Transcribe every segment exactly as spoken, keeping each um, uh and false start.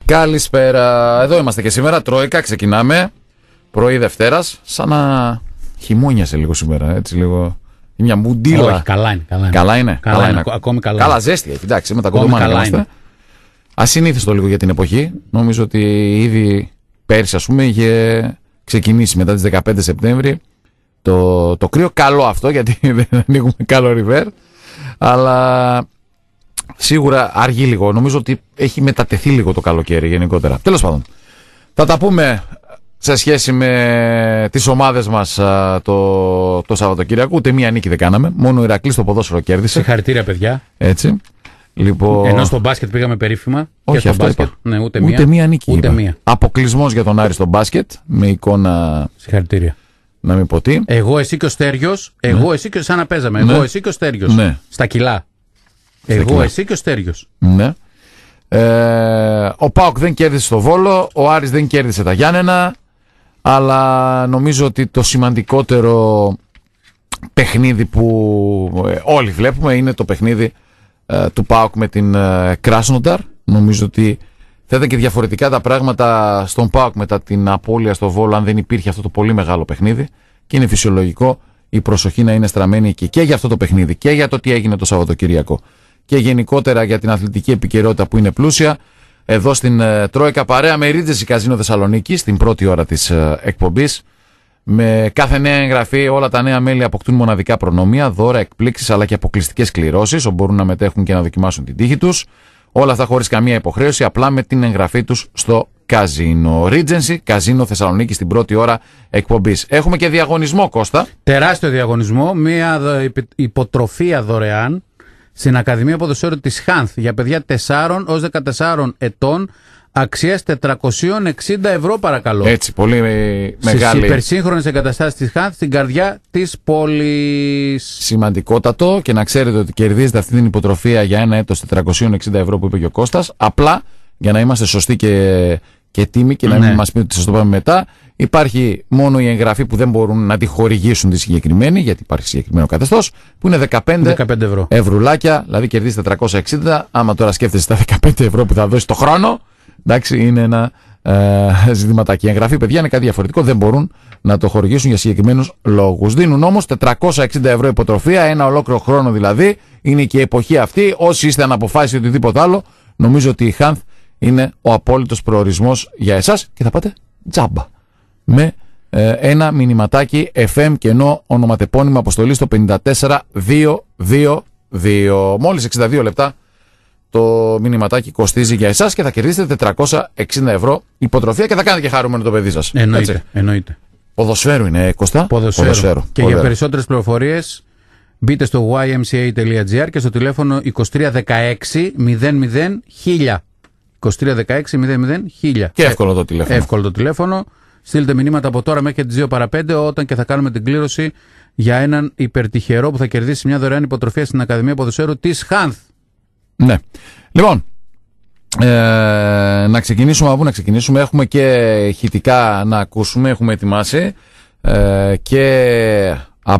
Καλησπέρα. Εδώ είμαστε και σήμερα. Τρόικα, ξεκινάμε. Πρωί Δευτέρας. Σαν να χειμώνιασε λίγο σήμερα. Έτσι λίγο. Μια μουντίλα. Όχι, καλά είναι. Καλά είναι. Καλά είναι. Καλά καλά είναι. είναι. Ακόμη καλά. Καλά, ζέστη έχει. Εντάξει, με τα κοντομάνια είμαστε. Ασυνήθιστο λίγο για την εποχή. Νομίζω ότι ήδη πέρυσι, ας πούμε, είχε ξεκινήσει μετά τις δεκαπέντε Σεπτέμβρη το, το κρύο. Καλό αυτό, γιατί δεν ανοίγουμε καλό ριβέρ. Αλλά σίγουρα αργεί λίγο. Νομίζω ότι έχει μετατεθεί λίγο το καλοκαίρι γενικότερα. Τέλος πάντων, θα τα πούμε σε σχέση με τις ομάδες μας το, το Σαββατοκύριακο. Ούτε μία νίκη δεν κάναμε. Μόνο ο Ηρακλής στο ποδόσφαιρο κέρδισε. Συγχαρητήρια, παιδιά. Έτσι. Λοιπόν... Ενώ στο μπάσκετ πήγαμε περίφημα. Όχι, και στο μπάσκετ. Ναι, ούτε, ούτε μία. μία νίκη. Ούτε μία. Αποκλεισμός για τον Άρη στο μπάσκετ. Με εικόνα. Συγχαρητήρια. Να μην πω τι. Εγώ, εσύ και ο Στέριος. Εγώ, ναι. εσύ και σαν να παίζαμε. Ναι. Εγώ, εσύ και ο Στέριος. Ναι. Στα κιλά. Στα Εγώ, κιλά. εσύ και ο Στέριος. Ναι. Ε, ο ΠΑΟΚ δεν κέρδισε στο Βόλο. Ο Άρης δεν κέρδισε τα Γιάννενα. Αλλά νομίζω ότι το σημαντικότερο παιχνίδι που ε, όλοι βλέπουμε είναι το παιχνίδι ε, του ΠΑΟΚ με την ε, Κράσνονταρ. Νομίζω ότι θα ήταν και διαφορετικά τα πράγματα στον ΠΑΟΚ μετά την απώλεια στο Βόλο αν δεν υπήρχε αυτό το πολύ μεγάλο παιχνίδι, και είναι φυσιολογικό η προσοχή να είναι στραμμένη εκεί και για αυτό το παιχνίδι και για το τι έγινε το Σαββατοκυριακό και γενικότερα για την αθλητική επικαιρότητα που είναι πλούσια. Εδώ στην ε, Τρόικα, παρέα με Regency Καζίνο Θεσσαλονίκη, στην πρώτη ώρα της ε, εκπομπής. Με κάθε νέα εγγραφή, όλα τα νέα μέλη αποκτούν μοναδικά προνόμια, δώρα, εκπλήξεις αλλά και αποκλειστικές κληρώσεις, όπου μπορούν να μετέχουν και να δοκιμάσουν την τύχη τους. Όλα αυτά χωρίς καμία υποχρέωση, απλά με την εγγραφή τους στο Καζίνο. Regency Καζίνο Θεσσαλονίκη, στην πρώτη ώρα εκπομπής. Έχουμε και διαγωνισμό, Κώστα. Τεράστιο διαγωνισμό. Μία υποτροφία δωρεάν στην Ακαδημία Ποδοσφαίρου της Χάνθ για παιδιά τεσσάρων έως δεκατεσσάρων ετών, αξίας τετρακόσια εξήντα ευρώ, παρακαλώ. Έτσι, πολύ μεγάλη. Στις υπερσύγχρονες εγκαταστάσεις της Χάνθ, στην καρδιά της πόλης. Σημαντικότατο, και να ξέρετε ότι κερδίζετε αυτή την υποτροφία για ένα έτος τετρακόσια εξήντα ευρώ που είπε και ο Κώστας. Απλά για να είμαστε σωστοί και, και τίμοι και να μην ναι. μας πείτε ότι σας το πάμε μετά. Υπάρχει μόνο η εγγραφή που δεν μπορούν να τη χορηγήσουν τη συγκεκριμένη, γιατί υπάρχει συγκεκριμένο καθεστώς, που είναι δεκαπέντε, δεκαπέντε ευρώ. Ευρουλάκια, δηλαδή κερδίζετε τετρακόσια εξήντα. Άμα τώρα σκέφτεστε τα δεκαπέντε ευρώ που θα δώσει το χρόνο, εντάξει, είναι ένα ε, ζητηματάκι. Η εγγραφή, παιδιά, είναι κάτι διαφορετικό, δεν μπορούν να το χορηγήσουν για συγκεκριμένους λόγους. Δίνουν όμως τετρακόσια εξήντα ευρώ υποτροφία, ένα ολόκληρο χρόνο δηλαδή. Είναι και η εποχή αυτή. Όσοι είστε αναποφάσιστοι ή οτιδήποτε άλλο, νομίζω ότι η Χάνθ είναι ο απόλυτος προορισμός για εσάς και θα πάτε τζάμπα. Με ε, ένα μηνυματάκι εφ εμ κενό ονοματεπώνυμο αποστολή στο πενήντα τέσσερα διακόσια είκοσι δύο. Μόλις εξήντα δύο λεπτά το μηνυματάκι κοστίζει για εσάς και θα κερδίσετε τετρακόσια εξήντα ευρώ υποτροφία και θα κάνετε και χαρούμενο το παιδί σας. Εννοείται, εννοείται. Ποδοσφαίρου είναι, Κώστα. Ποδοσφαίρου. Ποδοσφαίρου. Και Ποδοσφαίρου. Για περισσότερες πληροφορίες μπείτε στο γουάι εμ σι έι τελεία τζι άρ και στο τηλέφωνο είκοσι τρία δεκαέξι μηδέν μηδέν χίλια. είκοσι τρία δεκαέξι μηδέν μηδέν χίλια. Και εύκολο το τηλέφωνο. Εύκολο το τηλέφωνο. Στείλτε μηνύματα από τώρα μέχρι τις δύο παρά πέντε, όταν και θα κάνουμε την κλήρωση για έναν υπερτυχερό που θα κερδίσει μια δωρεάν υποτροφία στην Ακαδημία Ποδοσφαίρου της Χάνθ. Ναι. Λοιπόν, ε, να ξεκινήσουμε από πού να ξεκινήσουμε. Έχουμε και ηχητικά να ακούσουμε, έχουμε ετοιμάσει ε, και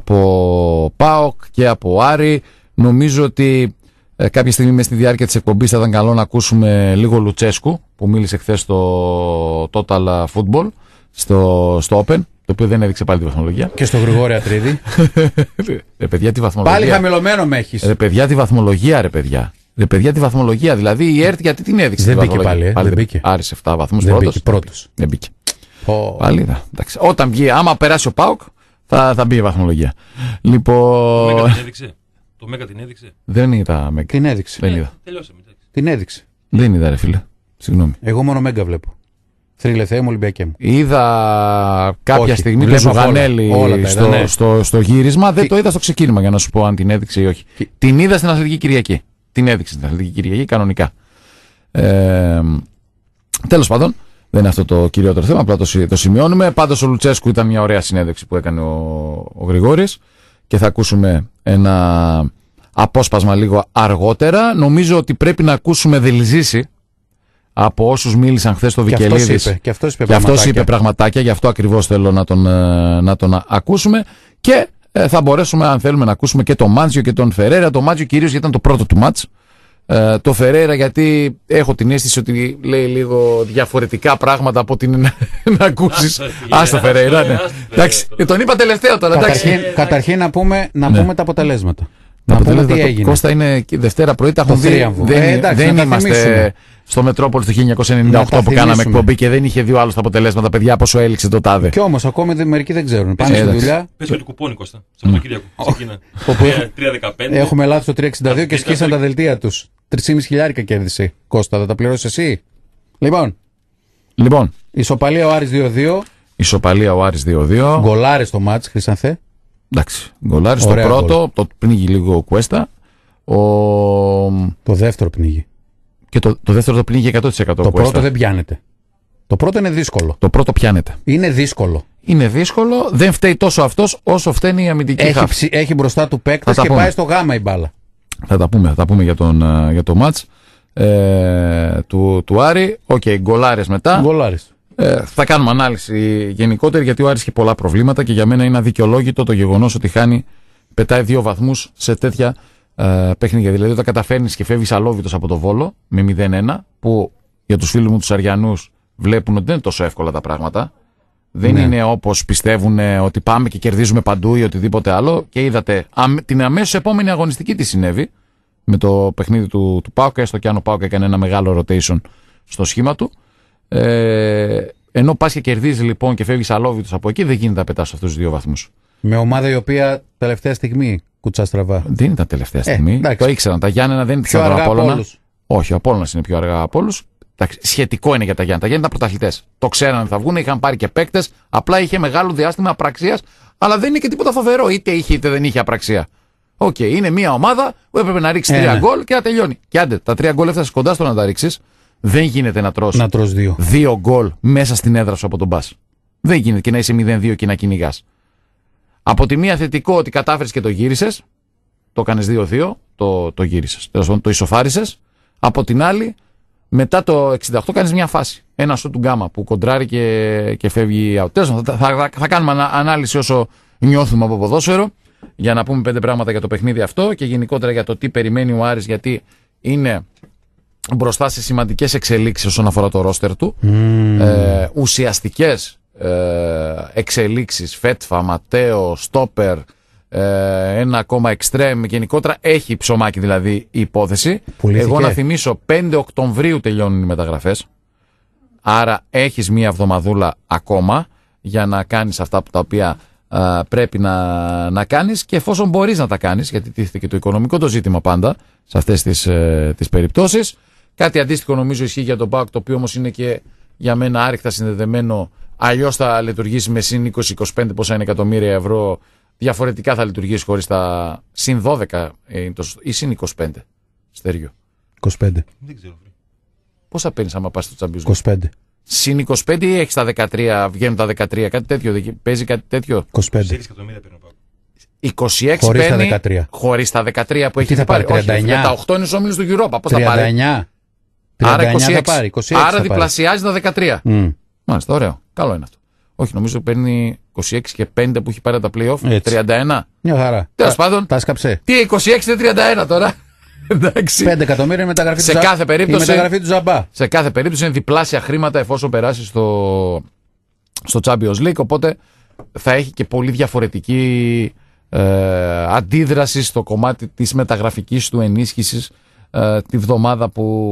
από ΠΑΟΚ και από Άρη. Νομίζω ότι ε, κάποια στιγμή μες στη διάρκεια της εκπομπής θα ήταν καλό να ακούσουμε λίγο Λουτσέσκου, που μίλησε χθες στο Total Football, στο, στο Open, το οποίο δεν έδειξε πάλι τη βαθμολογία. Και στο Γρηγόρη Ατρίδη. Ρε παιδιά, τη βαθμολογία. Πάλι χαμηλωμένο με έχεις. Ρε παιδιά, τη βαθμολογία, ρε παιδιά. Ρε παιδιά, τη βαθμολογία. Δηλαδή η ΕΡΤ γιατί την έδειξε. Δεν τη μπήκε πάλι. Ε, πάλι δεν μπήκε. Άρισε επτά βαθμούς δεν πρώτος. Μπήκε πρώτος. Δεν μπήκε. Oh. Πάλι, εντάξει. Όταν βγει, άμα περάσει ο ΠΑΟΚ, θα, θα μπει η βαθμολογία. Λοιπόν. Το Μέγα την έδειξε. Το Μέγα την έδειξε. Δεν είδα Μέγα. Την έδειξε. Δεν είδα. Τελειώσαμε. Την έδειξε. Δεν είδα, ρε φίλε. Συγγνώμη. Εγώ μόνο Μέγα βλέπω. Θρύλε Θεέ μου, Ολυμπιακέ μου. Είδα κάποια όχι, στιγμή το Ζουγανέλη στο, ναι. στο, στο γύρισμα. Δεν το είδα στο ξεκίνημα για να σου πω αν την έδειξε ή όχι. Τι... Την είδα στην Αθλητική Κυριακή. Την έδειξε στην Αθλητική Κυριακή κανονικά. Ε, τέλος πάντων, δεν είναι αυτό το κυριότερο θέμα, απλά το, το σημειώνουμε. Πάντως ο Λουτσέσκου ήταν μια ωραία συνέντευξη που έκανε ο, ο Γρηγόρης και θα ακούσουμε ένα απόσπασμα λίγο αργότερα. Νομίζω ότι πρέπει να ακούσουμε Δελζίση από όσους μίλησαν χθες στο Βικελίδης. Και αυτός είπε, και αυτός είπε πραγματάκια, γι' αυτό ακριβώς θέλω να τον, να τον ακούσουμε. Και ε, θα μπορέσουμε, αν θέλουμε, να ακούσουμε και τον Μάντζιο και τον Φερέρα. Το Μάντζιο κυρίως γιατί ήταν το πρώτο του μάτς Ε, το Φερέιρα, γιατί έχω την αίσθηση ότι λέει λίγο διαφορετικά πράγματα από την να, να ακούσεις. Ας το Φερέιρα, ναι. Εντάξει, τον είπα τελευταίο τώρα. Καταρχήν, καταρχήν να πούμε, να Ναι. πούμε τα αποτελέσματα. Τα Να πούμε τι αποτελέσματα, έγινε. Κώστα, είναι και Δευτέρα πρωί, τα Το έχουν δει. θρίαμβο. Δεν, Ε, εντάξει, δεν να τα είμαστε θυμίσουμε. στο Μετρόπολη του χίλια εννιακόσια ενενήντα οκτώ Να τα που κάναμε θυμίσουμε. εκπομπή και δεν είχε δει ο άλλος τα αποτελέσματα. Παιδιά, πόσο έληξε το τάδε. Κι όμως ακόμη δεν- μερικοί δεν ξέρουν. Πάνε στη εντάξει. δουλειά. Πες και το κουπόνι, Κώστα. Σαββατοκύριακο. Ξεκίνα. Όπου έχουμε- τρία δεκαπέντε. Έχουμε λάθος το τρία εξήντα δύο και Αυτή ήταν σκίσαν το- τα δελτία τους. τρία και μισό χιλιάρικα κέρδισε. Κώστα, θα τα πληρώσεις εσύ. Λοιπόν, Λοιπόν, ισοπαλία ο Άρης δύο δύο. ισοπαλία ο Άρης δύο δύο. Γκολάρες στο μάτς, Χρυσανθέ. Εντάξει, γκολάρι στο Ωραία πρώτο, το πνίγει λίγο ο Κουέστα. Ο... Το δεύτερο πνίγει. Και το, το δεύτερο το πνίγει εκατό τοις εκατό Το ο Κουέστα. πρώτο δεν πιάνεται. Το πρώτο είναι δύσκολο. Το πρώτο πιάνεται. Είναι δύσκολο. Είναι δύσκολο, δεν φταίει τόσο αυτός όσο φταίνει η αμυντική Έχει, χαφ. ψη- έχει μπροστά του Θα παίκτες τα και πούμε. πάει στο γάμα η μπάλα. Θα τα πούμε, θα τα πούμε για, τον, ε, για το μάτς ε, του, του Άρη. Οκ, okay, γκολάρες μετά. Γκολάρες. Ε, θα κάνουμε ανάλυση γενικότερη, γιατί ο Άρης έχει πολλά προβλήματα και για μένα είναι αδικαιολόγητο το γεγονός ότι χάνει, πετάει δύο βαθμούς σε τέτοια ε, παιχνίδια. Δηλαδή όταν καταφέρνεις και φεύγεις αλόβητος από το Βόλο με μηδέν ένα, που για τους φίλους μου τους Αριανούς βλέπουν ότι δεν είναι τόσο εύκολα τα πράγματα. Δεν Ναι. είναι όπως πιστεύουν ότι πάμε και κερδίζουμε παντού ή οτιδήποτε άλλο. Και είδατε αμ- την αμέσως επόμενη αγωνιστική τι συνέβη με το παιχνίδι του, του ΠΑΟΚ, έστω και αν ο ΠΑΟΚ έκανε ένα μεγάλο rotation στο σχήμα του. Ε, ενώ πας και κερδίζει λοιπόν και φεύγεις αλόβητος από εκεί, δεν γίνεται να πετάς αυτούς τους δύο βαθμούς. Με ομάδα η οποία τελευταία στιγμή κουτσά στραβά. Δεν ήταν τελευταία στιγμή. εντάξει. Το ήξεραν. Τα Γιάννενα δεν είναι Πιο πιο αργά από Απόλλωνα. όλους. Όχι, ο Απόλλωνας είναι πιο αργά από όλους. Εντάξει, σχετικό είναι για τα Γιάννενα. Τα Γιάννενα ήταν πρωταθλητές. Το ξέραν ότι θα βγουν, είχαν πάρει και παίκτες. Απλά είχε μεγάλο διάστημα απραξίας, αλλά δεν είναι και τίποτα φοβερό. Είτε είχε είτε δεν είχε απραξία. Οκ, okay, είναι μια ομάδα που έπρεπε να ρίξει Ε, τρία ναι. γκολ και να τελειώνει. Και άντε, τα τρία γκολ έφτασε κοντά στο να τα ρίξει. Δεν γίνεται να τρώσει Να τρως δύο. δύο γκολ μέσα στην έδρα σου από τον μπας. Δεν γίνεται και να είσαι μηδέν δύο και να κυνηγά. Από τη μία θετικό ότι κατάφερες και το γύρισες, το κάνεις δύο δύο, το, το γύρισες, τέλος πάντων, το ισοφάρισες. Από την άλλη, μετά το εξήντα οκτώ κάνεις μια φάση. Ένα σου του γκάμα που κοντράρει και, και φεύγει out. Τέλος πάντων, θα, θα, θα κάνουμε ανα- ανάλυση όσο νιώθουμε από ποδόσφαιρο για να πούμε πέντε πράγματα για το παιχνίδι αυτό και γενικότερα για το τι περιμένει ο Άρης, γιατί είναι μπροστά σε σημαντικές εξελίξεις όσον αφορά το ρόστερ του. Ε, ουσιαστικές ε, εξελίξεις, Φέτφα, Ματέο, Στόπερ, ε, ένα ακόμα εξτρέμ. Γενικότερα έχει ψωμάκι δηλαδή η υπόθεση. Πουλήθηκε. Εγώ να θυμίσω πέντε Οκτωβρίου τελειώνουν οι μεταγραφές. Άρα έχεις μία εβδομαδούλα ακόμα για να κάνεις αυτά που τα οποία α, πρέπει να, να κάνεις, και εφόσον μπορείς να τα κάνεις, γιατί τίθεται και το οικονομικό το ζήτημα πάντα σε αυτές τις, ε, τις περιπτώσεις. Κάτι αντίστοιχο νομίζω ισχύει για τον ΠΑΟΚ, το οποίο όμως είναι και για μένα άρρηκτα συνδεδεμένο. Αλλιώς θα λειτουργήσει με συν είκοσι είκοσι πέντε πόσα είναι εκατομμύρια ευρώ. Διαφορετικά θα λειτουργήσει χωρίς τα συν δώδεκα ε, το, ή συν είκοσι πέντε. Στέριο. είκοσι πέντε. Δεν ξέρω. βρε. Πόσα παίρνεις άμα πας στο Champions League? είκοσι πέντε. Συν είκοσι πέντε ή έχεις τα δεκατρία, βγαίνουν τα δεκατρία, κάτι τέτοιο, δεν- παίζει κάτι τέτοιο. είκοσι πέντε. είκοσι έξι εκατομμύρια παίρνω πάω. είκοσι έξι Χωρίς τα παίρνει, δεκατρία. χωρίς τα δεκατρία που Τι έχει θα πάρει, Όχι, τριάντα εννιά? με τα οκτώ είναι στους όμιλους του Europa. Πώς θα τριάντα πάρει? εννιά. Άρα τριάντα εννιά είκοσι έξι. θα πάρει. είκοσι έξι Άρα θα πάρει. διπλασιάζει τα δεκατρία. Μμ. Μάλιστα, ωραίο. Καλό είναι αυτό. Όχι, νομίζω παίρνει είκοσι έξι και πέντε που έχει πάρει τα play-off. Έτσι. τριάντα ένα. Μια χαρά. Τέλος Τα- πάντων. Τα σκαψέ. Τι είκοσι έξι είναι τριάντα ένα τώρα. Εντάξει. πέντε εκατομμύρια η μεταγραφή Σε του Ζα- κάθε περίπτωση- Η μεταγραφή του Ζαμπά. Σε κάθε περίπτωση είναι διπλάσια χρήματα εφόσον περάσει στο, στο Champions League. Οπότε θα έχει και πολύ διαφορετική ε, αντίδραση στο κομμάτι της μεταγραφικής του ενίσχυσης ε, τη βδομάδα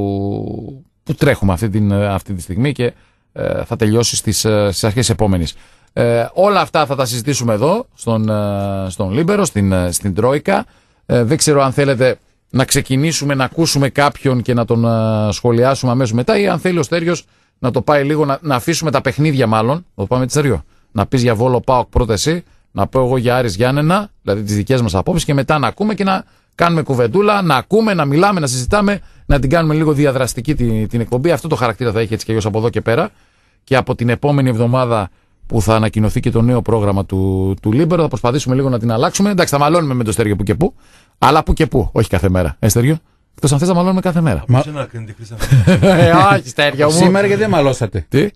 που, που τρέχουμε αυτή, την, αυτή τη στιγμή και ε, θα τελειώσει στις, ε, στις αρχές επόμενης. Ε, όλα αυτά θα τα συζητήσουμε εδώ στον, ε, στον Λίμπερο, στην, ε, στην Τρόικα. Ε, δεν ξέρω αν θέλετε να ξεκινήσουμε να ακούσουμε κάποιον και να τον α, σχολιάσουμε αμέσως μετά, ή αν θέλει ο Στέριος να το πάει λίγο, να, να αφήσουμε τα παιχνίδια μάλλον. Να το πάμε έτσι, Στέριο. Να πεις για Βόλο ΠΑΟΚ πρώτα εσύ, να πω εγώ για Άρης Γιάννενα, δηλαδή τις δικές μας απόψεις, και μετά να ακούμε και να κάνουμε κουβεντούλα, να ακούμε, να μιλάμε, να συζητάμε, να την κάνουμε λίγο διαδραστική την, την εκπομπή. Αυτό το χαρακτήρα θα έχει έτσι και αλλιώς από εδώ και πέρα. Και από την επόμενη εβδομάδα που θα ανακοινωθεί και το νέο πρόγραμμα του, του Λίμπερο, θα προσπαθήσουμε λίγο να την αλλάξουμε. Εντάξει, θα μαλώνουμε με το Στέριο που και που, αλλά που και που, όχι κάθε μέρα. Ε, Στέριο, εκτός αν θες να μαλώνουμε κάθε μέρα. Μα- Σε να κρίνετε, Χρήσα. ε, όχι, Στέριο μου. Σήμερα γιατί δεν μαλώσατε. Τι?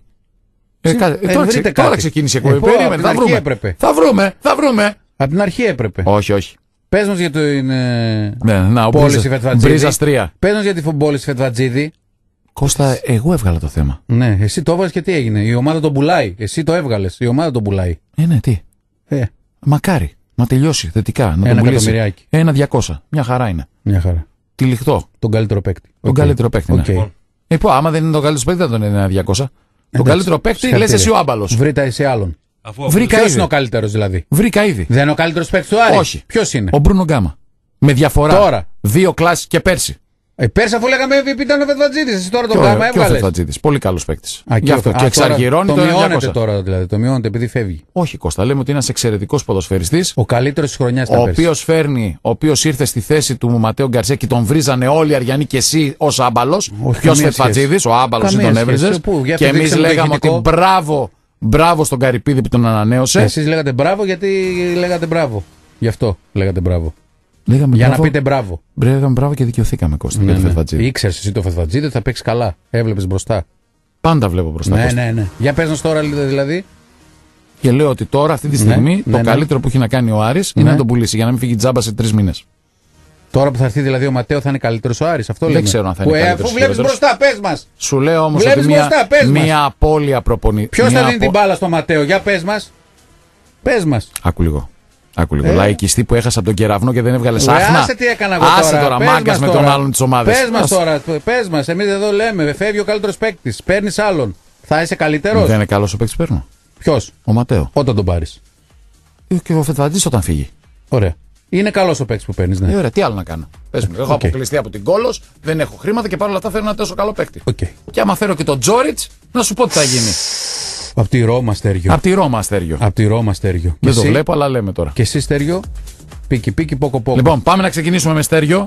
Ε, κα- ε, ε, τώρα, βρείτε ξε- τώρα κάτι. ξεκίνησε η Ε, εκπομπή. πω, Περίμενε, από την θα αρχή βρούμε. έπρεπε. Θα βρούμε, θα βρούμε. Από την αρχή έπρεπε. Όχι, όχι. Πες μας για την ε, Ναι, να, ο πώληση Μπρίζα- Φετβατζίδη. Μπρίζας τρία. Πες μας για την πώληση Φετβατζίδη. Κώστα, εγώ έβγαλα το θέμα. Ναι, εσύ το έβγαλες και τι έγινε. Η ομάδα τον πουλάει. Εσύ το έβγαλες. Η ομάδα τον πουλάει. Ε, ναι, τι. Ε, Μακάρι. Να τελειώσει θετικά. Να Ένα τον πουλήσει. εκατομμυριάκι. Ένα διακόσια. Μια χαρά είναι. μια χαρά. Τυλιχτό. Τον καλύτερο παίκτη. Τον Οκ. καλύτερο παίκτη. Ναι. Οκ. Ε, πω, άμα δεν είναι τον καλύτερο παίκτη, δεν τον είναι ένα διακόσια. Τον Εντάξει, καλύτερο παίκτη λες συγχαρητήρια. εσύ ο άμπαλος. Βρήκα εσύ άλλον. Αφού αφού- Βρήκα Ποιος ήδη. είναι ο καλύτερος δηλαδή. Βρήκα ήδη. Δεν είναι ο καλύτερος παίκτης του Άρη. Όχι. Ποιος είναι. Ο Μπρούνο Γκάμα. Με διαφορά. Τώρα. Δύο κλάσεις και πέρσι. Ε, πέρσι αφού λέγαμε εμ βι πι ήταν ο Φετβατζίδης. Εσύ τώρα τον Και ο- Γκάμα και ο έβγαλες. Φετβατζίδης. Πολύ καλός παίκτης. Α, Γι' αυτό. ο- Και α, τώρα εξαργυρώνει το το μειώνεται διακόσια. τώρα δηλαδή. Το μειώνεται επειδή φεύγει. Όχι, Κώστα. Λέμε ότι είναι ένας εξαιρετικός ποδοσφαιριστής. Ο καλύτερος της χρονιάς Ο ήταν πέρσι. οποίος φέρνει, ο οποίος ήρθε στη θέση του Ματέο Γκαρσία και τον βρίζανε όλοι οι Αριανοί και εσύ ως άμπαλος. Όχι, Ποιος καμία Φετβατζίδης, ο άμπαλος εσύ Καμία τον σχέση. έβριζες. Πού, για Και αυτό εμείς δείξε μου το λέγαμε ότι ηχητικό. μπράβο, μπράβο στον Καρυπίδη που τον ανανέωσε. Εσείς λέγατε μπράβο γιατί λέγατε μπράβο. Γι' αυτό λέγατε μπράβο. Λέγαμε Για μπράβο, να πείτε μπράβο. λέγαμε μπράβο και δικαιωθήκαμε, Κώστα. Ναι, για τον ναι. Φετβατζίδη. Ήξερες εσύ το Φετβατζίδη θα παίξει καλά. Έβλεπες μπροστά. Πάντα βλέπω μπροστά. Ναι, Κώστα. ναι, ναι. Για πες μας τώρα δηλαδή. Και λέω ότι τώρα, αυτή τη Ναι, στιγμή, το ναι, ναι. καλύτερο που έχει να κάνει ο Άρης είναι Ναι. να τον πουλήσει για να μην φύγει τζάμπα σε τρει μήνες. Τώρα που θα έρθει δηλαδή ο Ματέο θα είναι καλύτερος ο Άρης. Αυτό Δεν λέμε. ξέρω αν θα Που, είναι ε, καλύτερος Αφού βλέπεις χειρότερος. μπροστά, πες μας. Σου λέω όμως Βλέπεις ότι μια, μπροστά, πες μας. μια απώλεια προπονητή. Ποιος θα δίνει την μπάλα στο Ματέο. Για πες μας. Πες μας. Άκου λίγο. Άκου λίγο. Ε. Λαϊκιστή που έχασε από τον κεραυνό και δεν έβγαλε Ρε, σάχνα. άσε τι έκανα εγώ Άσε τώρα. τώρα, Πες μάγκας μας με τώρα. τον άλλον της ομάδας. Πες μας Άσε. τώρα. Πες μας. Εμείς εδώ λέμε. Φεύγει ο καλύτερος παίκτης. Παίρνεις άλλον. Θα είσαι καλύτερος. Δεν είναι καλός ο παίκτης παίρνω. Ποιος. Ο Ματέο. Όταν τον πάρεις. Ε, Και ο Φετβατζής όταν φύγει. Ωραία. Είναι καλός ο παίκτης που παίρνεις. Ε, Ναι. ωραία, τι άλλο να κάνω. Πες μου, έχω Οκ. αποκλειστεί από την Κόλος, δεν έχω χρήματα και παρόλα αυτά φέρνω ένα τόσο καλό παίκτη. Οκ. Και άμα φέρω και τον Τζόριτς, να σου πω τι θα γίνει. Από τη Ρώμα, Στέργιο. Από τη Ρώμα, Αστέριο. Από τη Ρώμα, Στέργιο. Δεν Και το εσύ- βλέπω, αλλά λέμε τώρα. Και εσύ, Στέργιο. Πίκι, πίκι, πόκο, πόκο. Λοιπόν, πάμε να ξεκινήσουμε με Στέριο.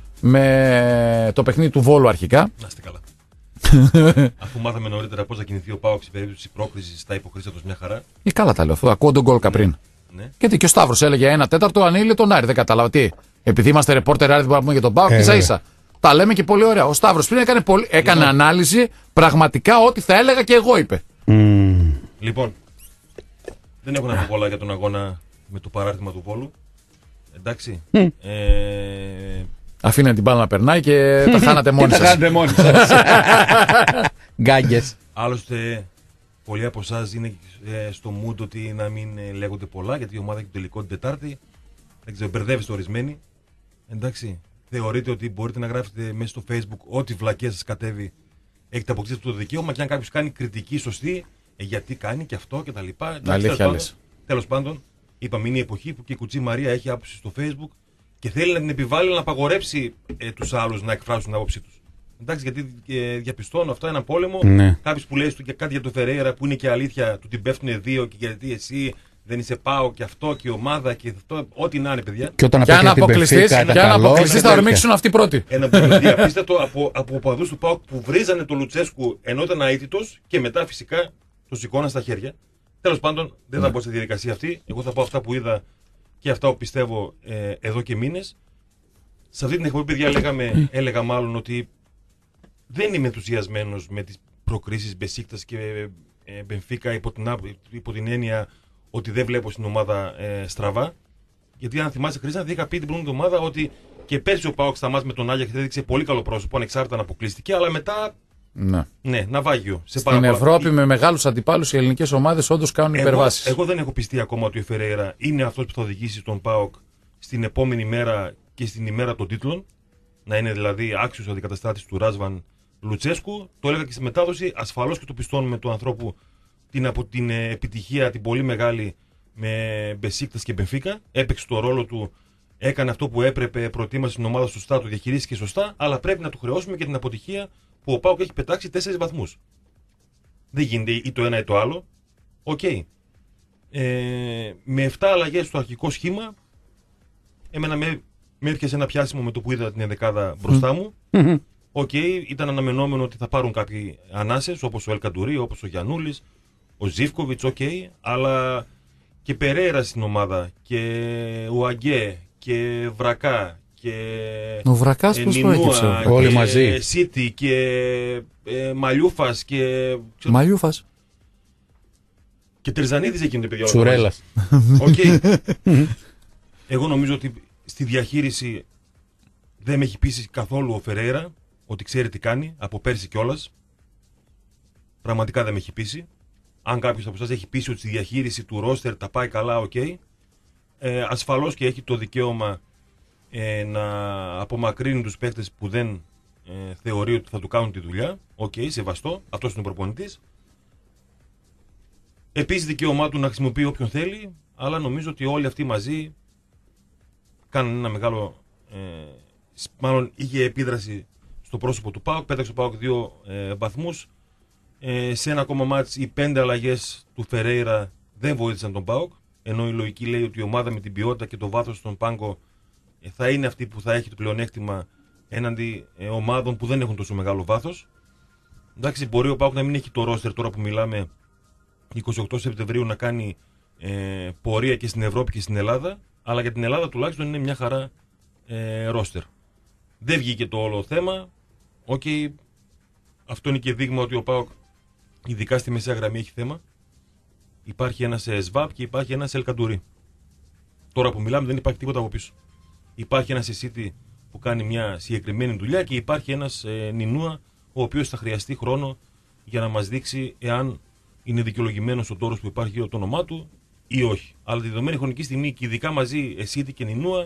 Με το παιχνίδι του Βόλου αρχικά. Να είστε καλά. Αφού μάθαμε νωρίτερα πώς θα κινηθεί ο Πάοξ σε περίπτωση πρόκρισης στα υποκρίσατος μια χαρά. Ή καλά τα λέω. Αυτό ακούω τον γκολ πριν. Ναι. Γιατί και ο Σταύρος έλεγε ένα τέταρτο ανήλυε τον Άρη. Δεν κατάλαβα τι. Επειδή είμαστε ρεπόρτερ Άρη, δεν μπορούμε να πούμε για τον Πάοκ. Ε, ίσα βέβαια. ίσα. Τα λέμε και πολύ ωραία. Ο Σταύρος πριν έκανε, πολύ... έκανε ανάλυση πραγματικά ό,τι θα έλεγα και εγώ είπε. Μμμ. Λοιπόν, δεν έχω να πω πολλά για τον αγώνα με το παράρτημα του Βόλου. Εντάξει. Ε, Αφήνε την μπάλα να περνάει και τα χάνατε μόνοι Τι τα σας. κάνετε μόνοι σας. Γκάγκες. άλλωστε, πολλοί από εσά είναι ε, στο mood ότι να μην ε, λέγονται πολλά γιατί η ομάδα έχει το τελικό την Τετάρτη. Δεν ξέρω, μπερδεύεστε ορισμένοι. Εντάξει. Θεωρείτε ότι μπορείτε να γράφετε μέσα στο Facebook ό,τι βλακία σας κατέβει. Έχετε αποκτήσει αυτό το δικαίωμα και αν κάποιο κάνει κριτική σωστή, ε, γιατί κάνει και αυτό και τα λοιπά. Αλήθεια λες. Τέλος πάντων, είπαμε είναι η εποχή που και η Κουτσή Μαρία έχει άποψη στο Facebook και θέλει να την επιβάλλει να απαγορέψει ε, τους άλλους να εκφράσουν την άποψή τους. Εντάξει, γιατί ε, διαπιστώνω αυτό ένα πόλεμο. Ναι. Κάποιο που λέει του και κάτι για τον Φερέιρα που είναι και αλήθεια, του την πέφτουν δύο και γιατί εσύ δεν είσαι πάω και αυτό και η ομάδα και αυτό. Ό,τι να είναι, παιδιά. Και όταν Και αν απέκλειε την αποκλειστείς, Μπενφίκα, και αν ήταν καλό, αποκλειστείς θα τέτοια. ορμήξουν αυτοί πρώτοι. Ένα μπουλντί απίστευτο από, από οπαδούς του ΠΑΟΚ που βρίζανε τον Λουτσέσκου ενώ ήταν αίτητος και μετά φυσικά το σηκώνα στα χέρια. Τέλος πάντων, δεν θα μπω στη διαδικασία αυτή. Εγώ θα πω αυτά που είδα και αυτά που πιστεύω ε, εδώ και μήνες. Σε αυτή την εκπομπή, παιδιά, λέγαμε, έλεγα μάλλον ότι δεν είμαι ενθουσιασμένος με τις προκρίσεις Μπεσίκτας και ε, Μπενφίκα υπό την, άπ- υπό την έννοια ότι δεν βλέπω στην ομάδα ε, στραβά. Γιατί αν θυμάσαι, Χρήστο, είχα πει την προηγούμενη εβδομάδα ότι και πέρσι ο Πάοκ στα μάτς με τον Άγια έδειξε πολύ καλό πρόσωπο, ανεξάρτητα αν αποκλείστηκε, αλλά μετά. Ναι. Ναι, ναυάγιο. Σε πάρα Στην πολλά- Ευρώπη με μεγάλους αντιπάλους οι ελληνικές ομάδες όντως κάνουν εγώ, υπερβάσεις. εγώ δεν έχω πιστεί ακόμα ότι ο Φερέιρα είναι αυτός που θα οδηγήσει τον ΠΑΟΚ στην επόμενη μέρα και στην ημέρα των τίτλων. Να είναι δηλαδή άξιος αντικαταστάτης του Ράσβαν Λουτσέσκου. Το έλεγα και στη μετάδοση. Ασφαλώς και το πιστώνουμε του ανθρώπου την, από την ε, επιτυχία την πολύ μεγάλη με Μπεσίκτας και Μπενφίκα. Έπαιξε το ρόλο του, έκανε αυτό που έπρεπε, προετοίμασε την ομάδα σωστά, το διαχειρίστηκε σωστά. Αλλά πρέπει να του χρεώσουμε και την αποτυχία που ο ΠΑΟΚ έχει πετάξει τέσσερις βαθμούς. Δεν γίνεται ή το ένα ή το άλλο. Οκ. Okay. Ε, με επτά αλλαγές στο αρχικό σχήμα, εμένα με, με έρχεσαι ένα πιάσιμο με το που είδα την ενδεκάδα μπροστά μου. Οκ, okay, ήταν αναμενόμενο ότι θα πάρουν κάποιοι ανάσες, όπως ο Ελκαντουρί, όπως ο Γιαννούλης, ο Ζίβκοβιτς, οκ, okay, αλλά και Περέιρα στην ομάδα, και ο Αγκέ, και Βρακά, και Ο Βρακάς πώς Νινούα, προέκυψε. ο- και Όλοι μαζί. Σίτι, και ε, Μαλιούφας, και... ξέρω- Μαλιούφας. Και Τερζανίδης εκείνο το παιδιά. Τσουρέλας. Οκ. Εγώ νομίζω ότι στη διαχείριση δεν με έχει πείσει καθόλου ο Φερέιρα ότι ξέρει τι κάνει, από πέρσι κιόλας. Πραγματικά δεν με έχει πείσει. Αν κάποιος από εσάς έχει πείσει ότι στη διαχείριση του ρόστερ τα πάει καλά, οκ. Okay. Ε, ασφαλώς και έχει το δικαίωμα ε, να απομακρύνει τους παίκτες που δεν ε, θεωρεί ότι θα του κάνουν τη δουλειά. Οκ, okay, σεβαστό. Αυτός είναι ο προπονητής. Επίσης δικαίωμά του να χρησιμοποιεί όποιον θέλει, αλλά νομίζω ότι όλοι αυτοί μαζί κάνουν ένα μεγάλο... Ε, μάλλον είχε επίδραση στο πρόσωπο του ΠΑΟΚ, πέταξε ο ΠΑΟΚ δύο ε, βαθμούς. Ε, σε ένα ακόμα μάτς οι πέντε αλλαγές του Φερέιρα δεν βοήθησαν τον ΠΑΟΚ, ενώ η λογική λέει ότι η ομάδα με την ποιότητα και το βάθος στον πάγκο ε, θα είναι αυτή που θα έχει το πλεονέκτημα έναντι ε, ομάδων που δεν έχουν τόσο μεγάλο βάθος. Εντάξει, μπορεί ο ΠΑΟΚ να μην έχει το ρόστερ τώρα που μιλάμε είκοσι οκτώ Σεπτεμβρίου να κάνει ε, πορεία και στην Ευρώπη και στην Ελλάδα, αλλά για την Ελλάδα τουλάχιστον είναι μια χαρά ε, ρόστερ. Δεν βγήκε το όλο θέμα. Οκ, okay, αυτό είναι και δείγμα ότι ο ΠΑΟΚ ειδικά στη μεσαία γραμμή έχει θέμα. Υπάρχει ένας ΣΒΑΠ και υπάρχει ένας Ελκαντουρί. Τώρα που μιλάμε δεν υπάρχει τίποτα από πίσω. Υπάρχει ένας Εσίτη που κάνει μια συγκεκριμένη δουλειά και υπάρχει ένας ε, Νινούα ο οποίος θα χρειαστεί χρόνο για να μας δείξει εάν είναι δικαιολογημένος ο τόρος που υπάρχει για το όνομά του ή όχι. Αλλά τη δεδομένη χρονική στιγμή και ειδικά μαζί Εσίτη και Νινούα,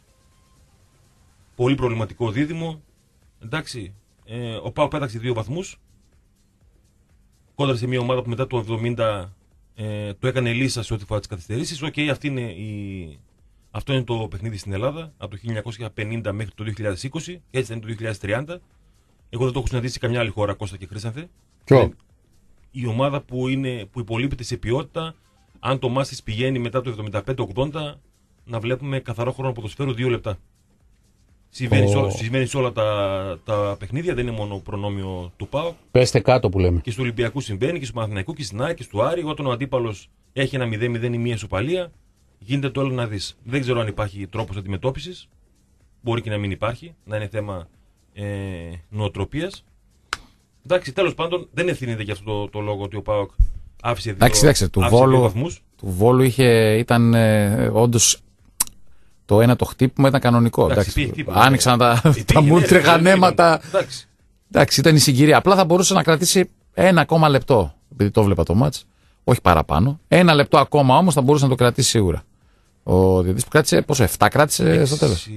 πολύ προβληματικό δίδυμο. Εντάξει, ε, ο ΠΑΟΚ πέταξε δύο βαθμούς κόντρα σε μια ομάδα που μετά το εβδομήντα ε, το έκανε λύσα σε ό,τι φορά τις καθυστερήσεις. Οκ, okay, η... αυτό είναι το παιχνίδι στην Ελλάδα από το χίλια εννιακόσια πενήντα μέχρι το δύο χιλιάδες είκοσι και έτσι θα είναι το δύο χιλιάδες τριάντα. Εγώ δεν το έχω συναντήσει σε καμιά άλλη χώρα, Κώστα και Χρήσανθε. Ποιο? Η ομάδα που, είναι, που υπολείπεται σε ποιότητα, αν το μάτς της πηγαίνει μετά το εβδομήντα πέντε ογδόντα, να βλέπουμε καθαρό χρόνο ποδοσφαίρου δύο λεπτά. Συμβαίνει, oh. σε, όλα, συμβαίνει σε όλα τα, τα παιχνίδια, δεν είναι μόνο προνόμιο του ΠΑΟΚ. Πέστε κάτω που λέμε. Και στο Ολυμπιακού συμβαίνει, και στο Παναθηναϊκού και στην ΑΕΚ και στο Άρη. Όταν ο αντίπαλος έχει ένα μηδέν μηδέν ή μία ισοπαλία, γίνεται το άλλο να δεις. Δεν ξέρω αν υπάρχει τρόπος αντιμετώπισης. Μπορεί και να μην υπάρχει, να είναι θέμα ε, νοοτροπίας. Εντάξει, τέλος πάντων, δεν ευθύνεται για αυτό το, το λόγο ότι ο ΠΑΟΚ άφησε δύο, εντάξει, εντάξει, του άφησε Βόλου, δύο βαθμούς. Του Βόλου είχε, ήταν ε, όντως. Το ένα το χτύπημα ήταν κανονικό. Εντάξει, εντάξει, χτύπημα, άνοιξαν τα, τα ναι, μούτρεχα ναι, νέματα. Εντάξει. Εντάξει, ήταν η συγκυρία. Απλά θα μπορούσε να κρατήσει ένα ακόμα λεπτό. Επειδή το βλέπα το μάτς. Όχι παραπάνω. Ένα λεπτό ακόμα όμως θα μπορούσε να το κρατήσει σίγουρα. Ο διαιτητής που κράτησε, πόσο, εφτά κράτησε έξι, στο τέλος.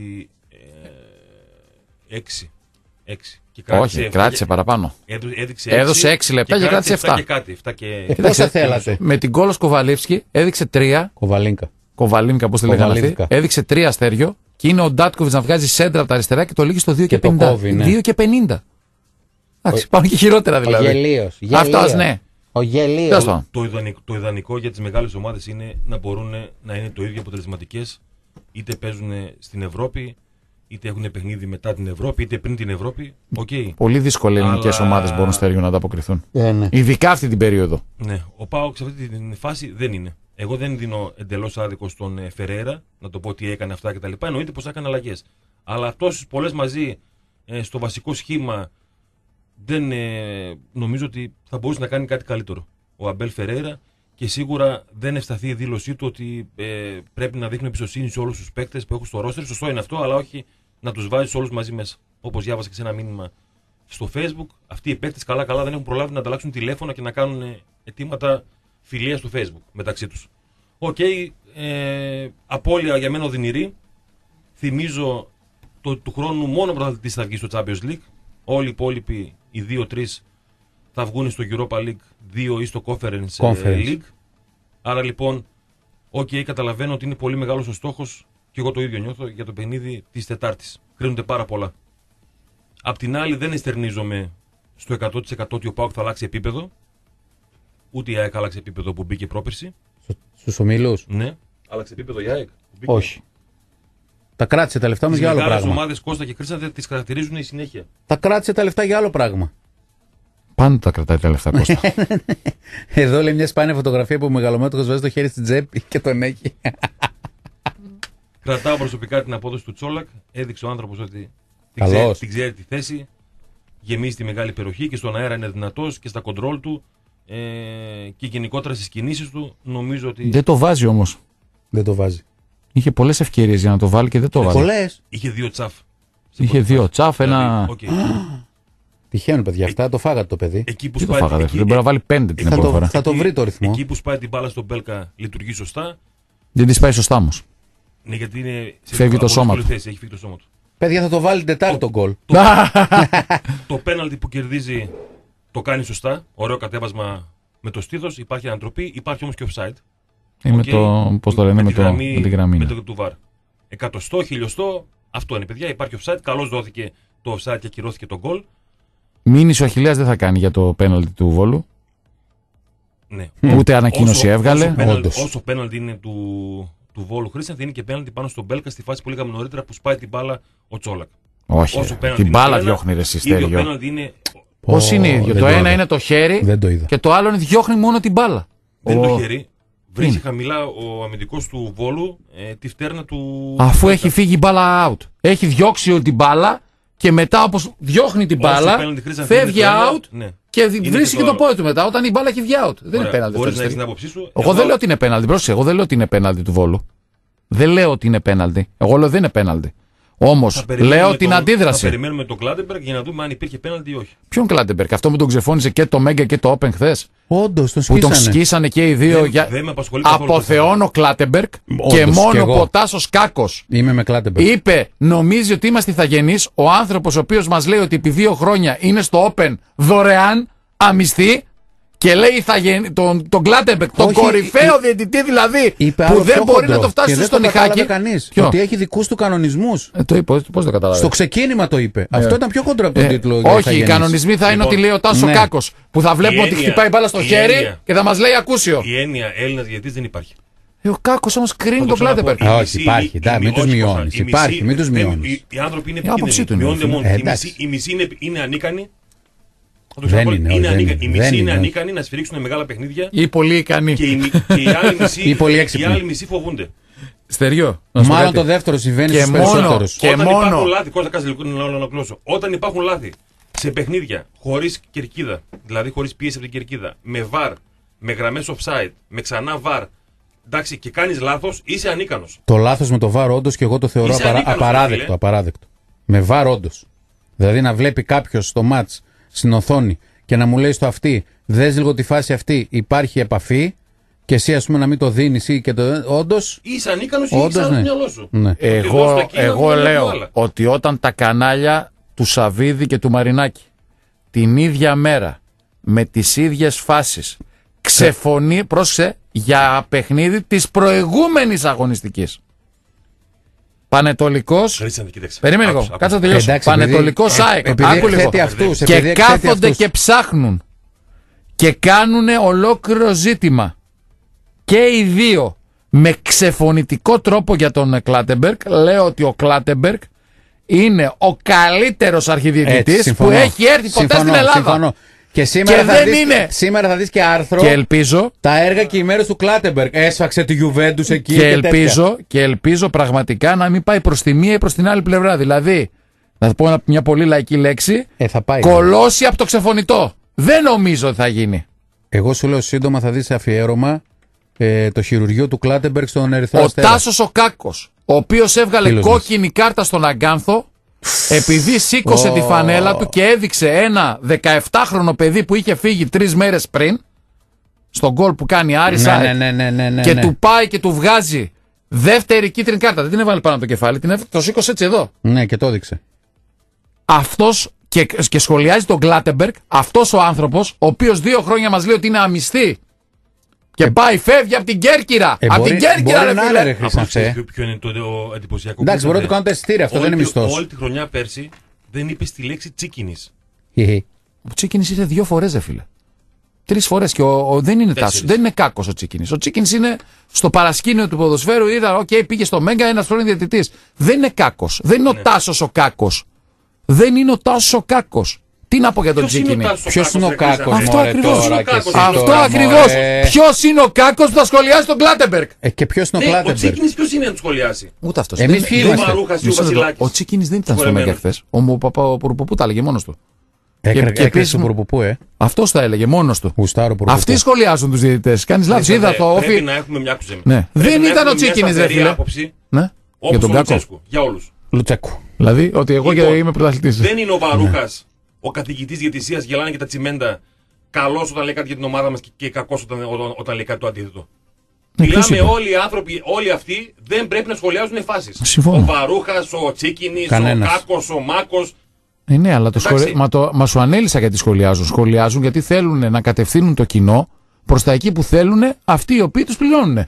Έξι. έξι. Όχι, κράτησε και... παραπάνω. Έδειξε έδωσε έξι λεπτά και, και κράτησε εφτά. Και κάτι, εφτά και... Ε, πόσα θέλατε. Με την Κόλος Κοβαλίφσκι έδειξε τρία. Κοβαλίνκα. Κοβαλίνκα, πώς τη λέγανε αυτή. Έδειξε τρία αστέριο και είναι ο Ντάτκοβιτς να βγάζει σέντρα από τα αριστερά και το λύγει στο δύο και πενήντα. Ναι. δύο και πενήντα. Εντάξει, ο... πάμε και χειρότερα δηλαδή. Ο γελίος. Αυτός, ναι. Ο γελίος. Το, το, ιδανικό, το ιδανικό για τις μεγάλες ομάδες είναι να μπορούν να είναι το ίδιο αποτελεσματικές, είτε παίζουν στην Ευρώπη, είτε έχουν παιχνίδι μετά την Ευρώπη, είτε πριν την Ευρώπη. Okay. Πολύ δύσκολα ελληνικές Αλλά... ομάδες μπορούν στο έργο να ανταποκριθούν. Ε, ναι. Ειδικά αυτή την περίοδο. Ναι, ο ΠΑΟΚ σε αυτή την φάση δεν είναι. Εγώ δεν δίνω εντελώς άδικο στον Φερέιρα να το πω τι έκανε αυτά κτλ. Εννοείται πως έκανε αλλαγές. Αλλά αυτός πολλές μαζί ε, στο βασικό σχήμα δεν ε, νομίζω ότι θα μπορούσε να κάνει κάτι καλύτερο ο Αμπέλ Φερέιρα και σίγουρα δεν ευσταθεί η δήλωσή του ότι ε, πρέπει να δείχνουν εμπιστοσύνη σε όλους τους παίκτες που έχουν στο ρόστερ. Σωστό είναι αυτό, αλλά όχι να τους βάζει όλους μαζί μέσα. Όπως διάβασα και σε ένα μήνυμα στο Facebook, αυτοί οι παίκτες καλά-καλά δεν έχουν προλάβει να ανταλλάξουν τηλέφωνα και να κάνουν αιτήματα φιλίας στο Facebook μεταξύ τους. Οκ, okay, ε, απώλεια για μένα οδυνηρή. Θυμίζω το, του χρόνου μόνο πρωταθλητής θα βγει στο Champions League. Όλοι οι υπόλοιποι, οι δύο τρεις, θα βγουν στο Europa League δύο ή στο Conference, Conference. League. Άρα λοιπόν, οκ, okay, καταλαβαίνω ότι είναι πολύ μεγάλος ο στόχος και εγώ το ίδιο νιώθω για το παιχνίδι της Τετάρτης. Κρίνονται πάρα πολλά. Απ' την άλλη δεν εστερνίζομαι στο εκατό τοις εκατό ότι ο ΠΑΟΚ θα αλλάξει επίπεδο. Ούτε η ΑΕΚ άλλαξε επίπεδο που μπήκε πρόπερση. Στους ομίλους. Ναι, άλλαξε επίπεδο η ΑΕΚ. Όχι. Τα κράτησε τα λεφτά όμως για άλλο πράγμα. Οι ομάδες Κώστα και Χρήσανθε τις χαρακτηρίζουν η συνέχεια. Τα κράτησε τα λεφτά για άλλο πράγμα. Πάντα τα κρατάει τα λεφτά, Κώστα. Εδώ λέει μια σπάνια φωτογραφία που ο μεγαλομέτωχος βάζει το χέρι στην τσέπη και τον έχει. Κρατάω προσωπικά την απόδοση του Τσόλακ. Έδειξε ο άνθρωπος ότι την ξέρει, την ξέρει τη θέση. Γεμίζει τη μεγάλη περιοχή και στον αέρα είναι δυνατός και στα κοντρόλ του ε, και γενικότερα στις κινήσεις του. Νομίζω ότι. Δεν το βάζει όμως. Δεν το βάζει. Είχε πολλές ευκαιρίες για να το βάλει και δεν το βάλει. Πολλές. Είχε δύο τσαφ. Είχε δύο τσαφ, ένα. Δηλαδή, okay. Τυχαίνουν, παιδιά, αυτά το φάγατε το παιδί. Εκεί που Τι το σπάει, φάγατε, εκεί, δεν μπορεί να βάλει πέντε την θα, επόμενη το, φορά. θα το βρει το ρυθμό. Εκεί που σπάει την μπάλα στον Μπέλκα λειτουργεί σωστά. Δεν τη πάει σωστά όμως. Ναι, γιατί είναι. Σε Φεύγει το σώμα του. θέση, έχει φύγει το σώμα του. Παιδιά, θα το βάλει την Τετάρτη τον γκολ. Το πέναλτι που κερδίζει το κάνει σωστά. Ωραίο κατέβασμα με το στήθος. Υπάρχει ανατροπή, υπάρχει όμως και offside. Ή με Okay. το. Πώς το λένε, με, τη το, γραμμή, με τη γραμμή. Με Ναι. το του βαρ. Εκατοστό, χιλιοστό. Αυτό είναι, παιδιά. Υπάρχει offside. Καλώς δόθηκε το offside και ακυρώθηκε το γκολ. Μήνυση ο Αχιλλέας δεν θα κάνει για το πέναλτι του Βόλου. Ναι. Ούτε ανακοίνωση όσο, έβγαλε. Όσο πέναλτι, όντως. όσο πέναλτι είναι του, του Βόλου Χρήστιαν, θα είναι και πέναλτι πάνω στον Μπέλκα στη φάση που λέγαμε νωρίτερα που σπάει την μπάλα ο Τσόλακ. Όχι. Όσο ρε. πέναλτι Την είναι μπάλα το ένα, διώχνει ρε ίδιο Στέργιο. πέναλτι είναι. Πώς είναι ίδιο. δεν Το το ένα είδα. είναι το χέρι Δεν το είδα. και το άλλο είναι διώχνει μόνο την μπάλα. Δεν είναι Ο- το χέρι. Βρίσκει Είναι. χαμηλά ο αμυντικός του Βόλου ε, τη φτέρνα του. Αφού του έχει Μπέλκα. φύγει η μπάλα out. Έχει διώξει την μπάλα και μετά όπως διώχνει την Όσο μπάλα πέναλτι Χρήστιαν φεύγει είναι το ένα, out ναι. και Είναι βρίσκει και και το το άλλο. πόδι του μετά όταν η μπάλα έχει βγει out. Δεν είναι Ωραία. πέναλτι. Μπορείς αυτό, να έχεις την Στέργιο. άποψή σου. Εγώ δεν λέω ότι είναι πέναλτι. Πρόσεχε, εγώ δεν λέω ότι είναι πέναλτι του Βόλου. Δεν λέω ότι είναι πέναλτι. Εγώ λέω δεν είναι πέναλτι. Όμως Θα περιμένουμε λέω τον- την Θα αντίδραση. περιμένουμε τον Κλάντεμπεργκ για να δούμε αν υπήρχε πέναλτι ή όχι. Ποιον Κλάντεμπεργκ, αυτό που τον ξεφώνησε και το Μέγκα και το Open χθες. Όντως, τον Που τον σκίσανε. σκίσανε και οι δύο. Δεν- για... δεν με απασχολεί καθόλου το Αποθεώνω Κλάτεμπεργκ Όντως, και κι μόνο εγώ. που ο Τάσος Κάκος Είμαι με Κλάτεμπεργκ. είπε, νομίζει ότι είμαστε ηθαγενείς, ο άνθρωπος ο οποίος μας λέει ότι επί δύο χρόνια είναι στο Open δωρεάν, αμυστή, και λέει ηθαγεν... τον, τον Κλάτεμπεργκ, τον Όχι, κορυφαίο εί- διαιτητή δηλαδή, Είπε που άλλο δεν πιο μπορεί χοντρό. να το φτάσει Και δεν στον το κατάλαβε Ιχάκη. κανείς. Ποιο? Ότι έχει δικούς του κανονισμούς. Ε, το είπε, πώς το κατάλαβε. Στο ξεκίνημα το είπε. Αυτό ήταν πιο κοντρό από τον Ε, τίτλο. για όχι, οι ηθαγενείς. κανονισμοί θα είναι Λοιπόν, ότι λέει ο Τάσο ναι. Κάκος, που θα βλέπουμε Η ότι έννοια- χτυπάει μπάλα στο η χέρι έννοια- και θα μας λέει ακούσιο. Η έννοια Έλληνας διαιτητής δεν υπάρχει. Ε, ο Κάκος όμως κρίνει Θα τον το ξαναπώ. Κλάτεμπεργκ. Α, Η όχι, μισή- υπάρχει, η- εντάξει, η- μην τους όχι, μειώνεις, Κώστα, η υπάρχει, μισή- μην τους δεν- μειώνεις. οι- Οι άνθρωποι είναι Η άποψή του επικίνδυνοι. είναι, Μειώνονται φίλε. μόνοι. Ε, Οι μισοί- εντάξει. Οι μισοί είναι- είναι ανίκανοι. Θα το Δεν ξαναπώ, είναι, όχι, είναι δεν ανίκανοι. είναι, Οι δεν μισοί είναι, είναι όχι. ανίκανοι να σφυρίξουν μεγάλα παιχνίδια Ή πολύ ικανή. και οι μι- και οι άλλοι μισοί- Ή πολύ οι έξυπνοι. άλλοι μισοί φοβούνται. Στεριό. να σου πω Μάλλον κάτι. το δεύτερο συμβαίνει Και στους μόνο- περισσότερους. Και Όταν μόνο- υπάρχουν λάθη, Κώστα, κάτσε λίγο να ολοκληρώσω. Όταν υπάρχουν λάθη σε παιχνίδια χωρίς κερκίδα, δηλαδή χωρίς πίεση από την κερκίδα, με βαρ, με γραμμές offside, με ξανά βαρ, εντάξει, και κάνεις λάθος, είσαι ανίκανος. Το λάθος με το βάρ, όντως, και εγώ το θεωρώ Είσαι απαρα... ανίκανος, απαράδεκτο, φίλε. απαράδεκτο. Με βάρ, όντως. Δηλαδή να βλέπει κάποιος στο μάτς στην οθόνη και να μου λέει στο αυτή, δες λίγο τη φάση αυτή, υπάρχει επαφή, και εσύ ας πούμε να μην το δίνεις ή και το. Όντως. Είσαι ανίκανος ή Όντως, είσαι ναι. στο μυαλό σου. Ναι. Ότι εδώ Εγώ, στα Κίνα εγώ δεν λέω βλέπω άλλα. ότι όταν τα κανάλια του Σαββίδη και του Μαρινάκη την ίδια μέρα με τις ίδιες φάσεις ξεφωνεί, πρόσεξε, για παιχνίδι της προηγούμενης αγωνιστικής. Πανετολικός. Χρήστιαν, κοίταξε. Περίμενε λίγο, Άκουσα, κάτσε να άκουσα. τελειώσω. Εντάξει, Πανετολικός επειδή- ΑΕΚ. επειδή Άκου λίγο. εκθέτει αυτούς, Και επειδή εκθέτει κάθονται αυτούς. και ψάχνουν και κάνουν ολόκληρο ζήτημα και οι δύο με ξεφωνητικό τρόπο για τον Κλάτεμπεργκ. Λέω ότι ο Κλάτεμπεργκ είναι ο καλύτερος Έτσι, αρχιδιαιτητής που συμφωνώ. έχει έρθει ποτέ Συμφωνώ, στην Ελλάδα. συμφωνώ. Και σήμερα, Και θα δεν δεις, είναι. σήμερα θα δεις και άρθρο. Και ελπίζω, Τα έργα και οι μέρες του Κλάτεμπεργκ. Έσφαξε τη Γιουβέντους εκεί. και, Και, τέτοια. ελπίζω, και ελπίζω πραγματικά να μην πάει προς τη μία ή προς την άλλη πλευρά. Δηλαδή, να πω ένα- μια πολύ λαϊκή λέξη, Ε, θα πάει. κολώσει από το ξεφωνητό. Δεν νομίζω ότι θα γίνει. Εγώ σου λέω σύντομα θα δεις αφιέρωμα ε, το χειρουργείο του Κλάτεμπεργκ στον Ερυθρό Ο Αστέρα. Τάσος ο Κάκος, ο οποίος έβγαλε Φίλος κόκκινη κάρτα στον Αγκάνθο, επειδή σήκωσε Ω. τη φανέλα του και έδειξε ένα δεκαεπτάχρονο παιδί που είχε φύγει τρεις μέρες πριν, στον γκολ που κάνει Άρισα, Ναι, ναι, ναι, ναι, ναι, και ναι. του πάει και του βγάζει δεύτερη κίτρινη κάρτα. Δεν την έβαλε πάνω από το κεφάλι, την έβαλε, το σήκωσε έτσι εδώ. Ναι, και το έδειξε. Αυτός και, και σχολιάζει τον Κλάτεμπεργκ, αυτός ο άνθρωπος, ο οποίος δύο χρόνια μας λέει ότι είναι αμυστή. Και πάει, φεύγει από την Κέρκυρα. Ε, από μπορεί- την Κέρκυρα, μπορεί ρε να φίλε. είναι, ρε Χρήστο. Από ξέρεις ε. ποιο- ποιο είναι το το εντυπωσιακό. Εντάξει, μπορεί να Χρήστιαν, του κάνουν τα εισιτήρια, αυτό όλη δεν είναι τη- μισθός. Όλη τη χρονιά πέρσι δεν είπε τη λέξη τσίκινης. Ο Τσίκινης ήρθε δύο φορές, ρε φίλε. Τρεις φορές και ο, ο- δεν είναι Τέσσερις. τάσος, δεν είναι κάκος ο Τσίκινης. Ο Τσίκινης είναι στο παρασκήνιο του ποδοσφαίρου, είδα, οκ, πήγε στο Μέγκα, ένας πρώην διαιτητής. Δεν είναι κάκος. Δεν είναι ο Τάσος ο κάκος. Δεν είναι ο Τάσος ο κάκος. Τι να πω για τον Ποιος είναι ο Τσίκινη. Τάσος ο Ποιος είναι ο ρε Χρήστιαν, Κάκος, ρε? Αυτό μωρέ, ακριβώς. τώρα Ποιος είναι ο και εσύ Κάκος, Αυτό τώρα, ακριβώς. μωρέ. Ποιος είναι ο κάκος που θα σχολιάσει τον Κλάτεμπεργκ. Ε, και ποιος είναι ο Ναι, ο Κλάτεμπεργκ. Τσίκινης ποιος είναι να του σχολιάσει. Ούτε αυτός. Εμείς Δεν- ποιοι δεν- είμαστε. Ο Μαρούχας ή ο Μισό λεπτό. Βασιλάκης. Ο Τσίκινης δεν ήταν στο Μέγκα Σχολιαμένος. χθες. Ο Παπαπουρπουπού τα έλεγε μόνος του. Έκρε- και Έκρες επίσης του μου- Πουρπουπού, ε. Αυτός τα έλεγε μόνος του. Γουστάρω Πουρπουπού. Αυτοί σχολιάζουν τους διαιτητές. Κάνεις λάθος. Είδα το Πρέπει όφι. να έχουμε μια άκουσε με. Ναι. Πρέπει Δεν να ήταν έχουμε ο μια Τσίκινης, ρε σταθερή φίλε. άποψη Όπως τον ο Κάκο. Λουτσέσκου. Για όλους. Λουτσέκου. Δηλαδή ότι εγώ Λοιπόν, είμαι πρωταθλητής. Δεν είναι ο Βαρούχας, ο καθηγητής διαιτησίας, γελάνε και τα τσιμέντα, καλός όταν λέει κάτι για την ομάδα μας και, και κακός όταν, όταν, όταν λέει κάτι το αντίθετο. Ναι, ποιος Μιλάμε είπε? όλοι οι άνθρωποι, όλοι αυτοί δεν πρέπει να σχολιάζουν φάσεις. Συμφωνώ. Ο Βαρούχας, ο Τσίκινης, Κανένας. ο Κάκος, ο Μάκος. Ε, ναι, αλλά το Εντάξει. σχολε... μα, το... μα σου ανέλησα γιατί σχολιάζουν. Σχολιάζουν γιατί θέλουν να κατευθύνουν το κοινό προς τα εκεί που θέλουν αυτοί οι οποίοι τους πληρώνουν.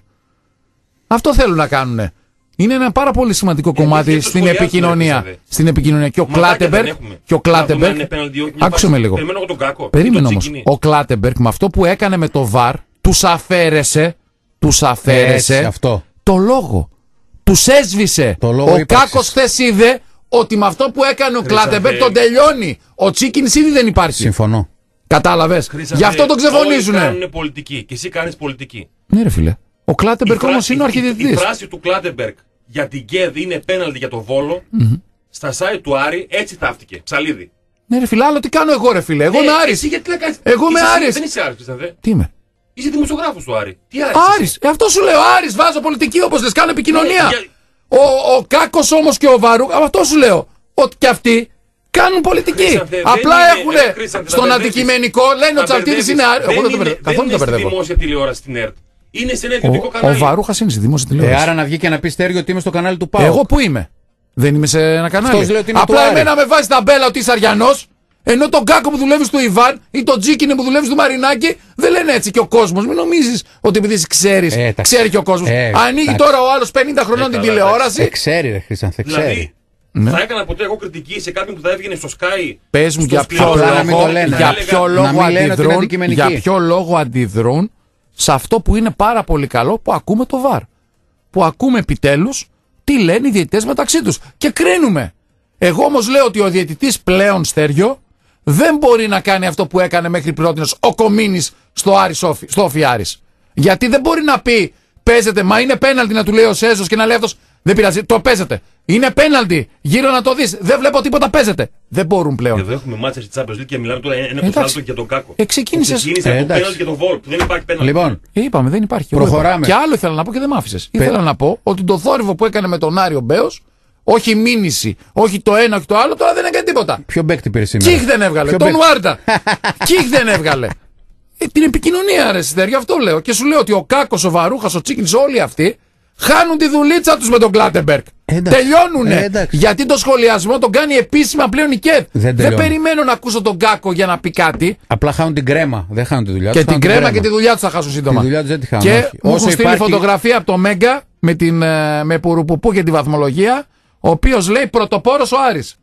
Αυτό θέλουν να κάνουν. Είναι ένα πάρα πολύ σημαντικό κομμάτι δεν το στην σχολιάζουν, επικοινωνία. ρε, πιστεύετε. Στην επικοινωνία. Και ο Ματάκια δεν Κλάτεμπεργκ. έχουμε. Και ο Να δούμε αν Κλάτεμπεργκ. είναι penalty ή όχι, μια Άκουσε φάση. με λίγο. Περιμένω εγώ τον Κάκο. Περίμενε Τον όμως. Τσίκινη. Ο Κλάτεμπεργκ με αυτό που έκανε με το βαρ, τους αφαίρεσε. Τους αφαίρεσε. Έτσι, αυτό. Το λόγο. Τους έσβησε. Το λόγο Ο ύπαρξης. Κάκος χθες είδε ότι με αυτό που έκανε ο Χρήσανθε. Κλάτεμπεργκ τον τελειώνει. Ο Τσίκινης ήδη δεν υπάρχει. Συμφωνώ. Κατάλαβες. Χρήσανθε, Γι' αυτό τον ξεφωνίζουνε. Όλοι κάνουν πολιτική και εσύ κάνεις πολιτική. Ναι, ρε φίλε. Ο Κλάτεμπεργκ Η όμως φράση- είναι ο η- Η αρχιδιετητής. φράση του Κλάτεμπεργκ για την ΚΕΔ είναι πέναλτι για το Βόλο. Στα site του Άρη έτσι θαύτηκε. Ψαλίδι. Ναι, ρε φίλε, άλλο τι κάνω εγώ, ρε φίλε. Εγώ είμαι Ε, Άρης. Εσύ γιατί να κάνεις. Εγώ είμαι Είσαι εσύ, Άρης. Δεν είσαι Άρης, Χρήστανθε. Τι είμαι. Είσαι δημοσιογράφος του Άρη. Τι Άρης. Άρης. είσαι? Ε, αυτό σου λέω. Άρης. Βάζω πολιτική όπως λες. Κάνω επικοινωνία. Ναι, για- Ο, ο Κάκος όμως και ο Βαρού. Αυτό σου λέω. Ότι και αυτοί κάνουν πολιτική. Χρήστανθε, δεν Απλά είναι- έχουν ε, Χρήστανθε, τα στον μπερδεύεις. αντικειμενικό λένε Τα ότι Τσαλτίδης μπερδεύεις. είναι Άρης. Εγώ δεν το είναι- μπερδεύω. Καθόλου δεν δεν το είναι στη μπερδεύω. δημόσια τηλεόραση στην ΕΡΤ. Είναι σε ένα Ο, ιδιωτικό ο κανάλι. Βαρούχας είναι στη δημόσια Ε, τηλεόραση. άρα να βγει και να πει Στέργιο ότι είμαι στο κανάλι του Πάου. Εγώ που είμαι. Δεν είμαι σε ένα κανάλι. Αυτός λέει ότι είναι του Απλά Άρη. εμένα με βάζει τα μπέλα ότι είσαι Αριανός, ενώ τον Κάκο που δουλεύει στο Ιβάν ή τον Τζίκινε που δουλεύει στο Μαρινάκι δεν λένε έτσι και ο κόσμος. Μην νομίζεις ότι επειδή εσύ ξέρεις, Ε, εντάξει. ξέρει και ο κόσμος. Ε, Ανοίγει εντάξει. τώρα ο άλλος πενήντα χρονών Ε, την καλά, τηλεόραση. Ε, ξέρει, ρε Χρήστανθε, ξέρει. Δηλαδή, Ναι. θα έκανα ποτέ εγώ κριτική σε κάποιον που θα έβγαινε στο Sky. Πες μου στο για ποιο, σκληρό Απλά να μην λόγο, το λένε. για Να ποιο μην λόγο λένε ότι είναι αντιδρούν, αντικειμενικοί. για ποιο λόγο αντιδρούν σε αυτό που είναι πάρα πολύ καλό που ακούμε το βαρ. Που ακούμε επιτέλους τι λένε οι διαιτητές μεταξύ τους. Και κρίνουμε. Εγώ όμως λέω ότι ο διαιτητής πλέον, Στέργιο, δεν μπορεί να κάνει αυτό που έκανε μέχρι πρότινος ο Κομίνης στο, Άρης, Όφι- στο Όφι Άρης. Γιατί δεν μπορεί να πει παίζεται, μα είναι πέναλτι να του λέει ο Σέζος και να λέει αυτός δεν πειράζει, το παίζεται. Είναι πέναλτι, γύρω να το δεις, δεν βλέπω τίποτα παίζεται. Δεν μπορούν πλέον. Εδώ έχουμε μάτσα στη Champions League και μιλάμε τώρα ένα Εντάξει. κοσάλτο για τον Κάκο. Ε, ξεκίνησες. Ξεκίνησε Ε, από εντάξει. πέναλτι για τον Βόλ που δεν υπάρχει πέναλτι. Λοιπόν, Ε, είπαμε, δεν υπάρχει. Εγώ Προχωράμε. είπα. Και άλλο ήθελα να πω και δεν μ' άφησες. Ήθελα να πω ότι το θόρυβο που έκανε με τον Άριο Μπέος, όχι μήνυση, όχι το ένα, όχι το άλλο, τώρα δεν έκανε τίποτα. ποιο παίκτη πήρε σήμερα. Κιχ δεν έβγαλε. Ποιο Τον παίκτη? Βάρντα. Κιχ δεν έβγαλε. Ε, την επικοινωνία, ρε Σιδέρ, γι' αυτό λέω. Και σου λέω ότι ο Κάκος, ο Βαρούχας, ο Τσίκινης, όλοι αυτοί χάνουν τη δουλίτσα τους με τον Κλάτεμπεργκ. Εντάξει. Τελειώνουνε. Ε, εντάξει. Γιατί το σχολιασμό τον κάνει επίσημα πλέον η ΚΕΔ. Δεν Δεν τελειώνει. περιμένω να ακούσω τον Κάκο για να πει κάτι. Απλά χάνουν την κρέμα. Δεν χάνουν τη δουλειά Και τους, την χάνουν κρέμα και τη δουλειά του θα χάσουν σύντομα. Τη δουλειά τους δεν τη χάνουν, Και όχι. μου Όσο έχουν στείλει υπάρχει- φωτογραφία από το Μέγκα με, την, ε, με πουρουποπού και τη βαθμολογία, ο οποίος λέει πρωτοπόρος ο Άρης.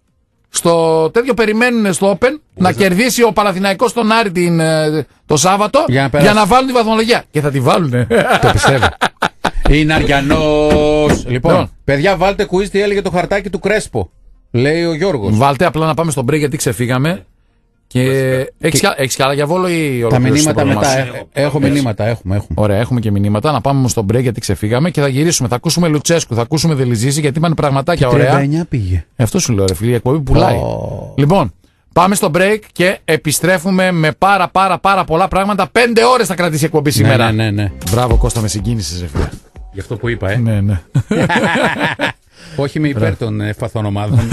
Στο τέτοιο περιμένουν στο Open να κερδίσει ο Παναθηναϊκός τον Άρη την, ε, το Σάββατο Για να για περάσει. να βάλουν τη βαθμολογία. Και θα τη βάλουν. Το πιστεύω. Είναι Αριανός. Λοιπόν, Λοιπόν. παιδιά, βάλτε quiz τι έλεγε το χαρτάκι του Κρέσπο. Λέει ο Γιώργος. Βάλτε απλά να πάμε στον break γιατί ξεφύγαμε. Και έχεις, Και- κα- έχεις καλά για Βόλο ή Τα ολοκλήρωσες το μηνύματα πρόγραμμα μετά. σου? Ε, Έχω μηνύματα, έχουμε. έχουμε. Ωραία, έχουμε και μηνύματα. Να πάμε όμως στον break γιατί ξεφύγαμε και θα γυρίσουμε. Θα ακούσουμε Λουτσέσκου, θα ακούσουμε Δελιζίση γιατί πάνε πραγματάκια ωραία. τριάντα εννιά πήγε. Ε, Αυτό σου λέω, ρε φίλε, η εκπομπή πουλάει. Ω. Λοιπόν, πάμε στο break και επιστρέφουμε με πάρα πάρα πάρα πολλά πράγματα. Πέντε ώρες θα κρατήσει η εκπομπή σήμερα. Ναι, ναι, ναι, ναι. Μπράβο, Κώστα, με συγκίνησες, ρε φίλε. Γι' αυτό που είπα, ε. Ναι, ναι. Όχι με υπέρ των ευπαθών ομάδων.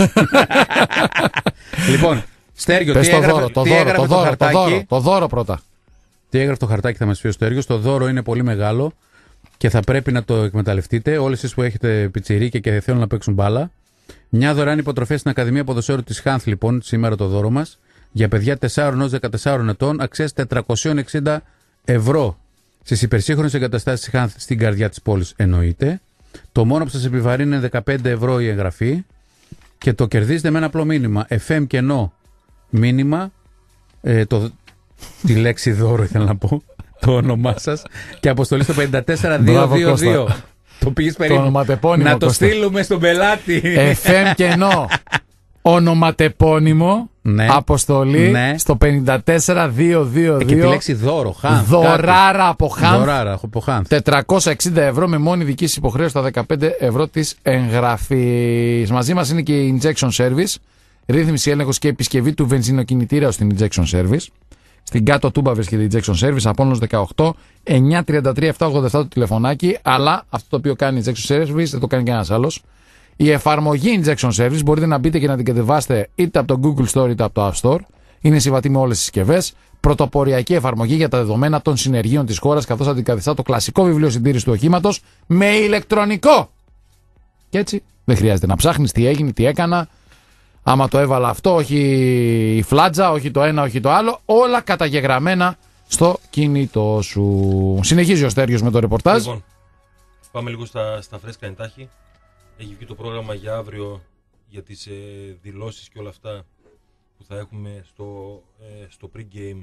Λοιπόν, Στέργιο, Πες τι το έγραφε, δώρο, το τι δώρο, έγραφε το το δώρο, το χαρτάκι. δώρο, το δώρο πρώτα. Τι έγραφε το χαρτάκι θα μας πει ο Στέργιος. Το δώρο είναι πολύ μεγάλο και θα πρέπει να το εκμεταλλευτείτε. Όλοι εσείς που έχετε πιτσιρίκια και θέλουν να παίξουν μπάλα. Μια δωρεάν υποτροφία στην Ακαδημία Ποδοσφαίρου της Χάνθ, λοιπόν, σήμερα το δώρο μας. Για παιδιά τεσσάρων έως δεκατεσσάρων ετών, αξίας τετρακόσια εξήντα ευρώ. Στις υπερσύγχρονες εγκαταστάσεις της Χάνθ στην καρδιά της πόλης εννοείται. Το μόνο που σας επιβαρύνει είναι δεκαπέντε ευρώ η εγγραφή και το κερδίζετε με ένα απλό μήνυμα. εφ εμ κενό μήνυμα. Ε, το, τη λέξη δώρο ήθελα να πω, το όνομά σας και αποστολή στο πέντε τέσσερα δύο δύο δύο. Μπράβο, Το πήγες Το περίπου. ονοματεπώνυμο, Να το Κώστα. στείλουμε στον πελάτη. εφ εμ κενό. Ονοματεπώνυμο. Ναι. Αποστολή Ναι. στο πέντε τέσσερα δύο δύο Και τη δύο. λέξη δώρο, Χάνθ. Δωράρα από κάτι. Χάνθ. Δωράρα από Χάνθ. τετρακόσια εξήντα ευρώ με μόνη δική σας υποχρέωση στα δεκαπέντε ευρώ της εγγραφής. Μαζί μας είναι και η Injection Service, ρύθμιση, έλεγχος και επισκευή του βενζινοκινητήρα στην Injection Service. Στην κάτω Τούμπα βρίσκεται η Jackson Service, Απόλλωνος δεκαοκτώ, εννιά τριάντα τρία επτακόσια ογδόντα επτά το τηλεφωνάκι. Αλλά αυτό το οποίο κάνει η Jackson Service δεν το κάνει κανένας άλλος. Η εφαρμογή Jackson Service μπορείτε να μπείτε και να την κατεβάσετε είτε από το Google Store είτε από το App Store. Είναι συμβατή με όλες τις συσκευές. Πρωτοποριακή εφαρμογή για τα δεδομένα των συνεργείων της χώρας, καθώς αντικαθιστά το κλασικό βιβλίο συντήρησης του οχήματος με ηλεκτρονικό. Και έτσι δεν χρειάζεται να ψάχνεις τι έγινε, τι έκανα. Άμα το έβαλα αυτό, όχι η φλάτζα, όχι το ένα, όχι το άλλο. Όλα καταγεγραμμένα στο κινητό σου. Συνεχίζει ο Στέργιος με το ρεπορτάζ. Λοιπόν, πάμε λίγο στα, στα φρέσκα εντάχει. Έχει βγει το πρόγραμμα για αύριο για τις ε, δηλώσεις και όλα αυτά που θα έχουμε στο, ε, στο pre-game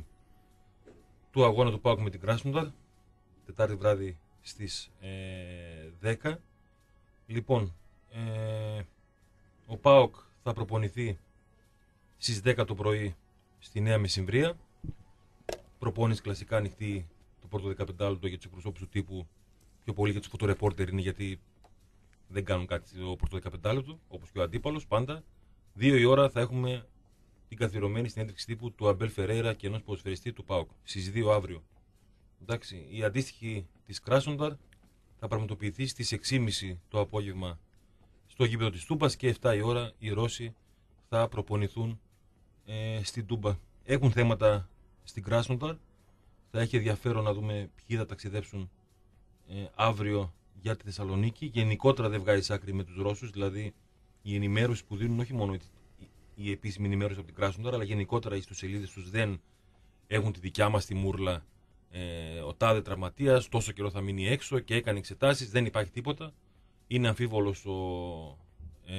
του αγώνα του ΠΑΟΚ με την Κράσνονταρ, Τετάρτη βράδυ στις ε, δέκα. Λοιπόν, ε, ο ΠΑΟΚ θα προπονηθεί στις δέκα το πρωί στη Νέα Μεσημβρία. Προπόνηση κλασικά ανοιχτή το πρώτο δεκαπέντε λεπτό για τους εκπροσώπους του τύπου, πιο πολύ για τους φωτορεπόρτερ είναι, γιατί δεν κάνουν κάτι το πρώτο δεκαπέντε λεπτό, όπως και ο αντίπαλος πάντα. Δύο η ώρα θα έχουμε την καθιερωμένη συνέντευξη τύπου του Αμπέλ Φερέιρα και ενός ποδοσφαιριστή του ΠΑΟΚ στις δύο αύριο. Εντάξει, η αντίστοιχη της Κράσνονταρ θα πραγματοποιηθεί στις έξι και μισή το απόγευμα στο γήπεδο της Τούμπας και επτά η ώρα οι Ρώσοι θα προπονηθούν ε, στην Τούμπα. Έχουν θέματα στην Κράσνονταρ. Θα έχει ενδιαφέρον να δούμε ποιοι θα ταξιδέψουν ε, αύριο για τη Θεσσαλονίκη. Γενικότερα δεν βγάζει άκρη με τους Ρώσους, δηλαδή η ενημέρωση που δίνουν, όχι μόνο η επίσημη ενημέρωση από την Κράσνονταρ, αλλά γενικότερα οι ιστοσελίδες τους δεν έχουν τη δικιά μας τη μούρλα. Ε, ο τάδε τραυματίας, τόσο καιρό θα μείνει έξω και έκανε εξετάσεις, δεν υπάρχει τίποτα. Είναι αμφίβολος ο, ε,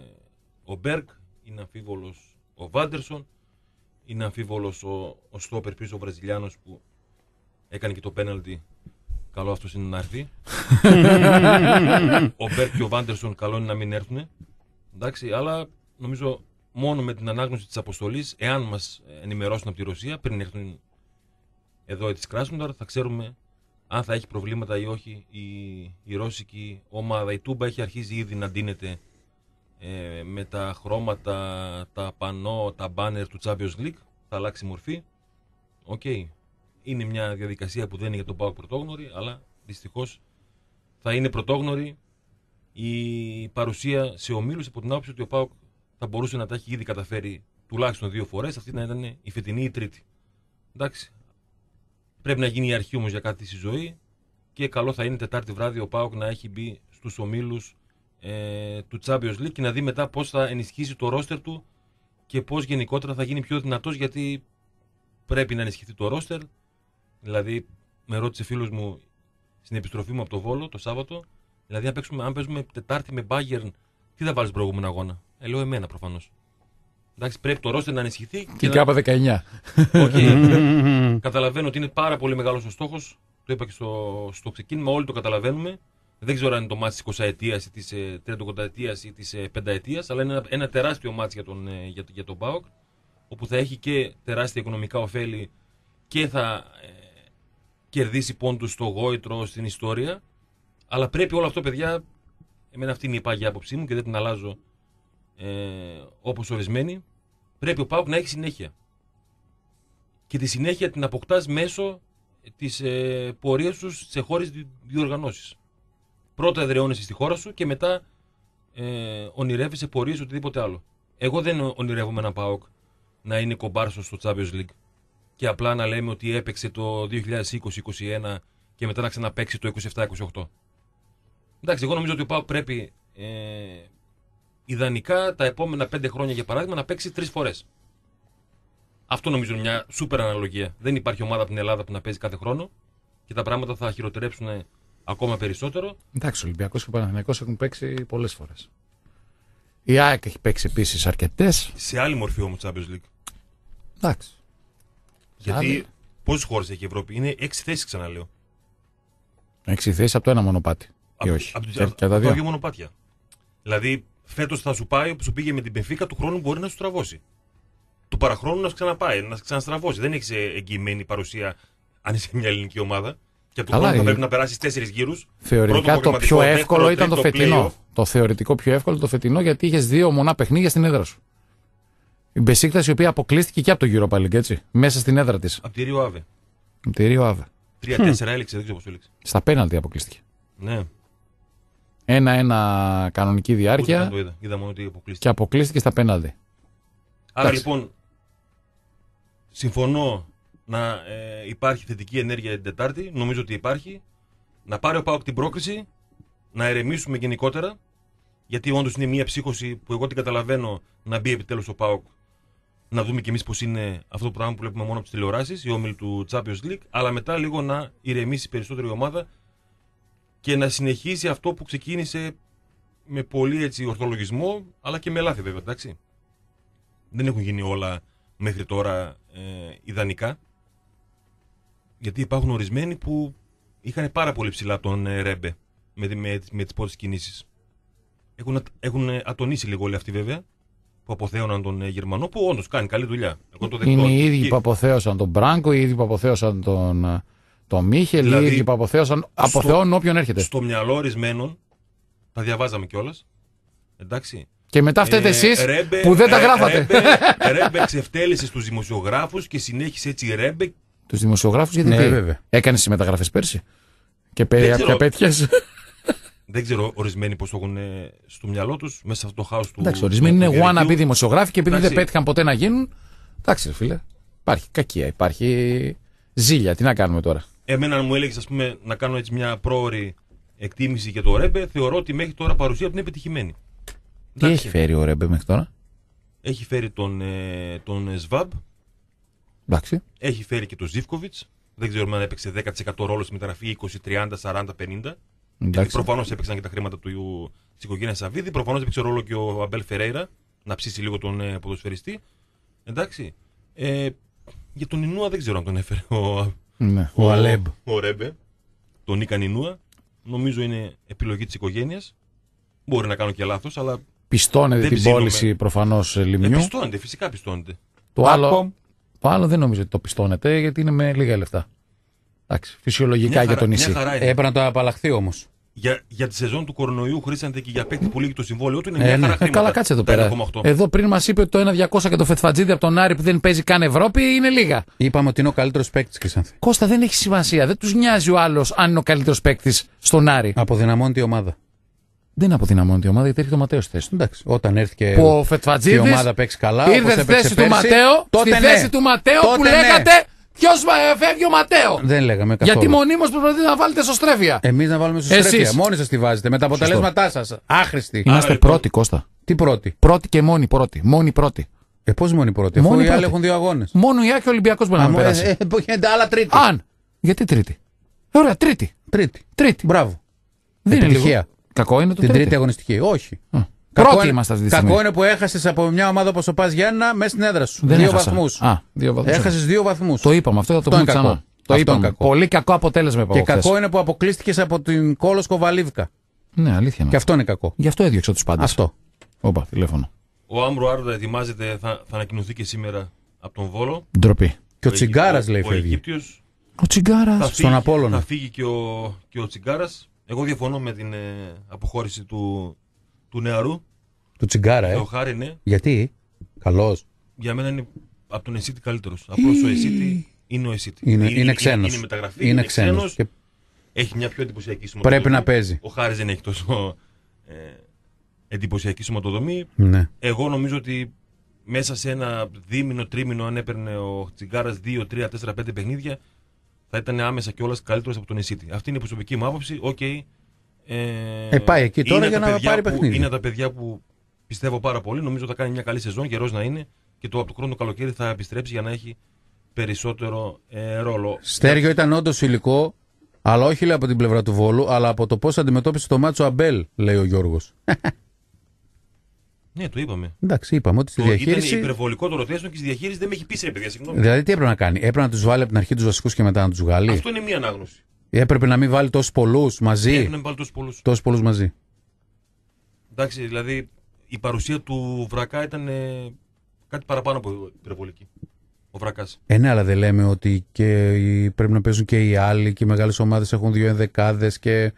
ο Μπέργκ, είναι αμφίβολος ο Βάντερσον, είναι αμφίβολος ο, ο Στόπερ πίσω ο Βραζιλιάνος που έκανε και το πέναλτι. Καλό αυτός είναι να έρθει. Ο Μπέργκ και ο Βάντερσον καλό είναι να μην έρθουν. Εντάξει, αλλά νομίζω μόνο με την ανάγνωση της αποστολής, εάν μας ενημερώσουν από τη Ρωσία πριν έρθουν εδώ της Κράσνονταρ, θα ξέρουμε αν θα έχει προβλήματα ή όχι η, η ρώσικη ομάδα. Η Τούμπα έχει αρχίσει ήδη να ντύνεται ε, με τα χρώματα, τα πανό, τα μπάνερ του Champions League. Θα αλλάξει μορφή. Οκ. Okay. Είναι μια διαδικασία που δεν είναι για τον ΠΑΟΚ πρωτόγνωρη, αλλά δυστυχώς θα είναι πρωτόγνωρη η παρουσία σε ομίλους, από την άποψη ότι ο ΠΑΟΚ θα μπορούσε να τα έχει ήδη καταφέρει τουλάχιστον δύο φορές. Αυτή να ήταν η φετινή ή η τρίτη. Εντάξει. Πρέπει να γίνει η αρχή όμως για κάτι στη ζωή και καλό θα είναι Τετάρτη βράδυ ο ΠΑΟΚ να έχει μπει στους ομίλους ε, του Champions League και να δει μετά πώς θα ενισχύσει το ρόστερ του και πώς γενικότερα θα γίνει πιο δυνατός, γιατί πρέπει να ενισχυθεί το ρόστερ. Δηλαδή, με ρώτησε φίλος μου στην επιστροφή μου από το Βόλο το Σάββατο, δηλαδή αν, παίξουμε, αν παίζουμε Τετάρτη με Bayern, τι θα βάλεις προηγούμενο αγώνα? Ε, λέω εμένα προφανώς. Εντάξει, πρέπει το ρόστερ να ενισχυθεί. Και, και να... κάπα δεκαεννιά. Okay. Καταλαβαίνω ότι είναι πάρα πολύ μεγάλος ο στόχος. Το είπα και στο, στο ξεκίνημα, όλοι το καταλαβαίνουμε. Δεν ξέρω αν είναι το μάτς της εικοσαετίας ή της τριανταετίας ή της πενταετίας, αλλά είναι ένα, ένα τεράστιο μάτς για τον, για, για τον ΠΑΟΚ, όπου θα έχει και τεράστια οικονομικά ωφέλη και θα ε, κερδίσει πόντους στο γόητρο, στην ιστορία. Αλλά πρέπει όλο αυτό, παιδιά, εμένα αυτή είναι η πάγια άποψή μου και δεν την αλλάζω ε, όπως ορισμένοι. Πρέπει ο ΠΑΟΚ να έχει συνέχεια. Και τη συνέχεια την αποκτάς μέσω της ε, πορείας σου σε χώρες διοργανώσεις. Πρώτα εδραιώνεσαι στη χώρα σου και μετά ε, ονειρεύεσαι πορείες οτιδήποτε άλλο. Εγώ δεν ονειρεύομαι ένα ΠΑΟΚ να είναι κομπάρσος στο Champions League και απλά να λέμε ότι έπαιξε το δύο χιλιάδες είκοσι είκοσι ένα και μετά να ξαναπαίξει το είκοσι επτά είκοσι οκτώ. Εντάξει, εγώ νομίζω ότι ο ΠΑΟΚ πρέπει ε, ιδανικά τα επόμενα πέντε χρόνια, για παράδειγμα, να παίξει τρεις φορές. Αυτό νομίζω είναι μια σούπερ αναλογία. Δεν υπάρχει ομάδα από την Ελλάδα που να παίζει κάθε χρόνο και τα πράγματα θα χειροτερέψουν ακόμα περισσότερο. Εντάξει, ο Ολυμπιακός και ο Παναθηναϊκός έχουν παίξει πολλές φορές. Η ΑΕΚ έχει παίξει επίσης αρκετές. Σε άλλη μορφή όμως Champions League. Εντάξει. Γιατί άλλη... πόσες χώρες έχει η Ευρώπη? Είναι έξι θέσεις, ξαναλέω. Έξι θέσεις από το ένα μονοπάτι. Από, ή όχι. Από, και, από, και από τα δύο μονοπάτια. Δηλαδή, φέτος θα σου πάει όπως σου πήγε με την Μπενφίκα, του χρόνου μπορεί να σου τραβώσει. Του παραχρόνου να σου ξαναπάει, να σου ξαναστραβώσει. Δεν έχει εγγυημένη παρουσία αν είσαι μια ελληνική ομάδα. Και του χρόνου θα πρέπει να περάσει τέσσερις γύρους. Θεωρητικά το πιο εύκολο ήταν το φετινό. Το θεωρητικό πιο εύκολο το φετινό, γιατί είχε δύο μονά παιχνίδια στην έδρα σου. Η Μπεσίκτας η οποία αποκλείστηκε και από το Europa League, έτσι. Μέσα στην έδρα της. Από τη Ρίο Άβε. Από τη Ρίο Άβε. τρία τέσσερα έληξε, δεν ξέρω πώς έληξε. Στα πέναλτι αποκλείστηκε. Ναι. Ένα-ένα κανονική διάρκεια. Ούτε το είδα. Είδα μόνο ότι αποκλείστηκε. Και αποκλείστηκε στα πέναλτι. Άρα Εντάξει. λοιπόν, συμφωνώ να ε, υπάρχει θετική ενέργεια την Τετάρτη. Νομίζω ότι υπάρχει. Να πάρει ο ΠΑΟΚ την πρόκριση. Να ηρεμήσουμε γενικότερα. Γιατί όντως είναι μια ψύχωση που εγώ την καταλαβαίνω να μπει επιτέλους ο ΠΑΟΚ. Να δούμε κι εμείς πώς είναι αυτό το πράγμα που βλέπουμε μόνο από τις τηλεοράσεις, η όμιλη του Champions League. Αλλά μετά λίγο να ηρεμήσει περισσότερη ομάδα και να συνεχίσει αυτό που ξεκίνησε με πολύ έτσι ορθολογισμό, αλλά και με λάθη βέβαια, εντάξει. Δεν έχουν γίνει όλα μέχρι τώρα ε, ιδανικά. Γιατί υπάρχουν ορισμένοι που είχαν πάρα πολύ ψηλά τον ε, Ρέμπε με, με, με τις πρώτες κινήσεις. Έχουν, έχουν ατονίσει λίγο όλοι αυτοί βέβαια που αποθέωναν τον ε, Γερμανό, που όντως κάνει καλή δουλειά. Εγώ το Είναι οι ίδιοι και... που αποθέωσαν τον Μπράγκο, οι ίδιοι που αποθέωσαν τον, τον Μίχελ, Δηλαδή, οι ίδιοι που αποθέωσαν, αποθεώνουν όποιον έρχεται. Στο μυαλό ορισμένων, τα διαβάζαμε κιόλας. Εντάξει. Και μετά φταίτε Ε, εσείς Ρέμπε, που δεν τα ε, γράφατε. Ρέμπε, Ρέμπε εξευτέλισε στους δημοσιογράφους και συνέχισε έτσι Ρέμπε. Τους δημοσιογράφους γιατί Ναι, τι, βέβαια. έκανες τις μεταγραφές πέρσι και Δεν πέ, ξέρω. απέτυχες. Δεν ξέρω ορισμένοι πώς το έχουν ε, στο μυαλό τους, μέσα σε αυτό το χάος του. Εντάξει, ορισμένοι του είναι διαδικτύου. wannabe δημοσιογράφοι και επειδή Εντάξει. δεν πέτυχαν ποτέ να γίνουν. Εντάξει, ρε φίλε. Υπάρχει κακία, υπάρχει ζήλια. Τι να κάνουμε τώρα. Εμένα, αν μου έλεγε, ας πούμε, να κάνω έτσι μια πρόωρη εκτίμηση για το Ρέμπε, θεωρώ ότι μέχρι τώρα παρουσία του είναι επιτυχημένη. Τι Εντάξει. έχει φέρει ο Ρέμπε μέχρι τώρα. Έχει φέρει τον, ε, τον Σβάμπ, Εντάξει. έχει φέρει και τον Ζίβκοβιτς. Δεν ξέρω αν έπαιξε δέκα τοις εκατό ρόλο στη μεταγραφή, είκοσι, τριάντα, σαράντα, πενήντα. Γιατί Εντάξει. προφανώς έπαιξαν και τα χρήματα του της οικογένειας Σαββίδη. Προφανώς έπαιξε ρόλο και ο Αμπέλ Φερέιρα να ψήσει λίγο τον ε, ποδοσφαιριστή. Εντάξει. Ε, για τον Ινούα δεν ξέρω αν τον έφερε ο, Ναι. Ο Αλέμπ. ο Ρέμπε. Τον Νίκα Ινούα. Νομίζω είναι επιλογή της οικογένειας. Μπορεί να κάνω και λάθος, αλλά Πιστώνεται δεν την ψήνομαι. πώληση προφανώς ε, λιμνιού. πιστώνεται, φυσικά πιστώνεται. Το άλλο, Άκπομ. το άλλο δεν νομίζω ότι το πιστώνεται γιατί είναι με λίγα λεφτά. Εντάξει, φυσιολογικά Μια για χαρά- το μια νησί. χαρά είναι. Έπρεπε να το απαλλαχθεί όμως. Για, για τη σεζόν του κορονοϊού χρήσανται και για παίκτη που λύγει το συμβόλαιο του. Είναι Ε, μια ναι. χαρά Ε, χρήματα. Καλά, κάτσε εδώ τα πέρα. ένα κόμμα οκτώ. Εδώ πριν μας είπε ότι το ένα διακόσια και το Φετφατζίδη από τον Άρη που δεν παίζει καν Ευρώπη είναι λίγα. Είπαμε ότι είναι ο καλύτερος παίκτης και Σάνθη. Κώστα, δεν έχει σημασία. Δεν τους νοιάζει ο άλλος αν είναι ο καλύτερος παίκτης στον Άρη. Αποδυναμώνει τη ομάδα. Δεν αποδυναμώνει τη ομάδα γιατί έρχεται ο Ματέο στη θέση του. Εντάξει, όταν έρθει και, Που ο και η Φετφατζίδης ομάδα παίξει καλά, όπως ήρθε στη έπαιξε θέση του πέρσι, Ματέο, τότε στη ναι. θέση του Ματέο που Τότε ναι. λέγατε ποιος φεύγει ο Ματέο. Δεν λέγαμε καθόλου. Γιατί μονίμως προσπαθείτε να βάλετε εσωστρέφεια. Εμείς να βάλουμε Εσείς. σωστρέφεια. Μόνοι σας τη βάζετε με τα αποτελέσματά σας. Άχρηστοι. Είμαστε λοιπόν- πρώτοι, Κώστα. Τι πρώτοι. Πρώτοι και μόνοι πρώτοι. Μόνοι πρώτοι. Ε, πώς μόνοι πρώτοι. Αφού Μόνοι οι άλλοι πρώτοι. έχουν δύο αγώνες. Μόνο η Άκη Ολυμπιακός μπορεί να Α, με μου, περάσει. ε, ε, που γίνεται άλλα τρίτη. Αν. Γιατί τρίτη. Ωραία, τρίτη. Τρίτη. Τρίτη. Μπράβο. Δεν είναι Επιτυχία. λίγο. Κακό είναι το Την τρίτη. τρίτη αγωνιστική. Όχι. Α. Κακό Πρώτοι είναι- είμαστε αυτή τη στιγμή. Κακό είναι που έχασες από μια ομάδα όπως ο Πας Γιάννα μέσα στην έδρα σου. Δεν δύο έχασα. βαθμούς. Α, δύο βαθμούς. Έχασες δύο βαθμούς. Το είπαμε αυτό, θα το Αυτό πούμε είναι ξανά. κακό. Το Αυτό είπαμε. είναι κακό. Πολύ κακό αποτέλεσμα είπα Και εγώ χθες. κακό είναι που αποκλείστηκες από την Κόλος Κοβαλίβκα. Ναι, αλήθεια είναι. Και αυτό είναι κακό. Γι' αυτό έδιωξα τους πάντες. Αυτό. Όπα, τηλέφωνο. Ο Άμρου Άρδα ετοιμάζεται, θα, θα ανακοινωθεί και σήμερα από τον Βόλο. Ντροπή. Και ο Τσιγκάρας λέει ο, ο φεύγει. Αιγύπτιος. Ο Θα Τσιγκάρας. Στον φύγει, Απόλλωνα. θα φύγει και ο, και ο Τσιγκάρας. Εγώ διαφωνώ με την ε, αποχώρηση του, του νεαρού. Του Τσιγκάρα, ε. Θεοχάρη, ναι. Γιατί. Καλός. Για μένα είναι από τον Εσίτη καλύτερος. Απλώς ο Εσίτη είναι ο Εσίτη. Είναι, είναι, ξένος. Είναι μεταγραφή, είναι είναι ξένος. ξένος. Και Έχει μια πιο εντυπωσιακή σωματοδομή. πρέπει να παίζει. Ο Χάρης δεν έχει τόσο ε, εντυπωσιακή σωματοδομή. Ναι. Εγώ νομίζω ότι μέσα σε ένα δίμηνο, τρίμηνο, αν έπαιρνε ο Τσιγκάρας δύο, τρία, τέσσερα, πέντε παιχνίδια, θα ήταν άμεσα κιόλας καλύτερος από τον Εσίτη. Αυτή είναι η προσωπική μου άποψη. Okay. Ε, Ε, πάει εκεί τώρα είναι για τα να παιδιά πάρει που- παιχνίδια. Είναι τα παιδιά που πιστεύω πάρα πολύ. Νομίζω θα κάνει μια καλή σεζόν, γερός να είναι και το από το χρόνο το καλοκαίρι θα επιστρέψει για να έχει περισσότερο ε, ρόλο. Στέργιο ήταν όντως υλικό, αλλά όχι λέει από την πλευρά του Βόλου, αλλά από το πώς αντιμετώπισε το μάτσο Αμπέλ, λέει ο Γιώργος. Ναι, το είπαμε. Εντάξει, είπαμε ότι στη Το, ήταν διαχείριση. υπερβολικό το ρωτήσεων και στη διαχείριση δεν με έχει πείσει, ρε παιδιά, συγγνώμη. Δηλαδή τι έπρεπε να κάνει. Έπρεπε να τους βάλει από την αρχή τους βασικούς και μετά να τους βγάλει. Αυτό είναι μία ανάγνωση. Έπρεπε να μην βάλει τόσους πολλούς μαζί. Έπρεπε να βάλει τόσους πολλούς. Τόσους πολλούς μαζί. Εντάξει, δηλαδή η παρουσία του Βρακά ήταν ε, κάτι παραπάνω από υπερβολική. Ο Βρακάς. Ε, ναι, αλλά δεν λέμε ότι και οι- πρέπει να παίζουν και οι άλλοι και οι μεγάλες ομάδες έχουν δύο ενδεκάδες και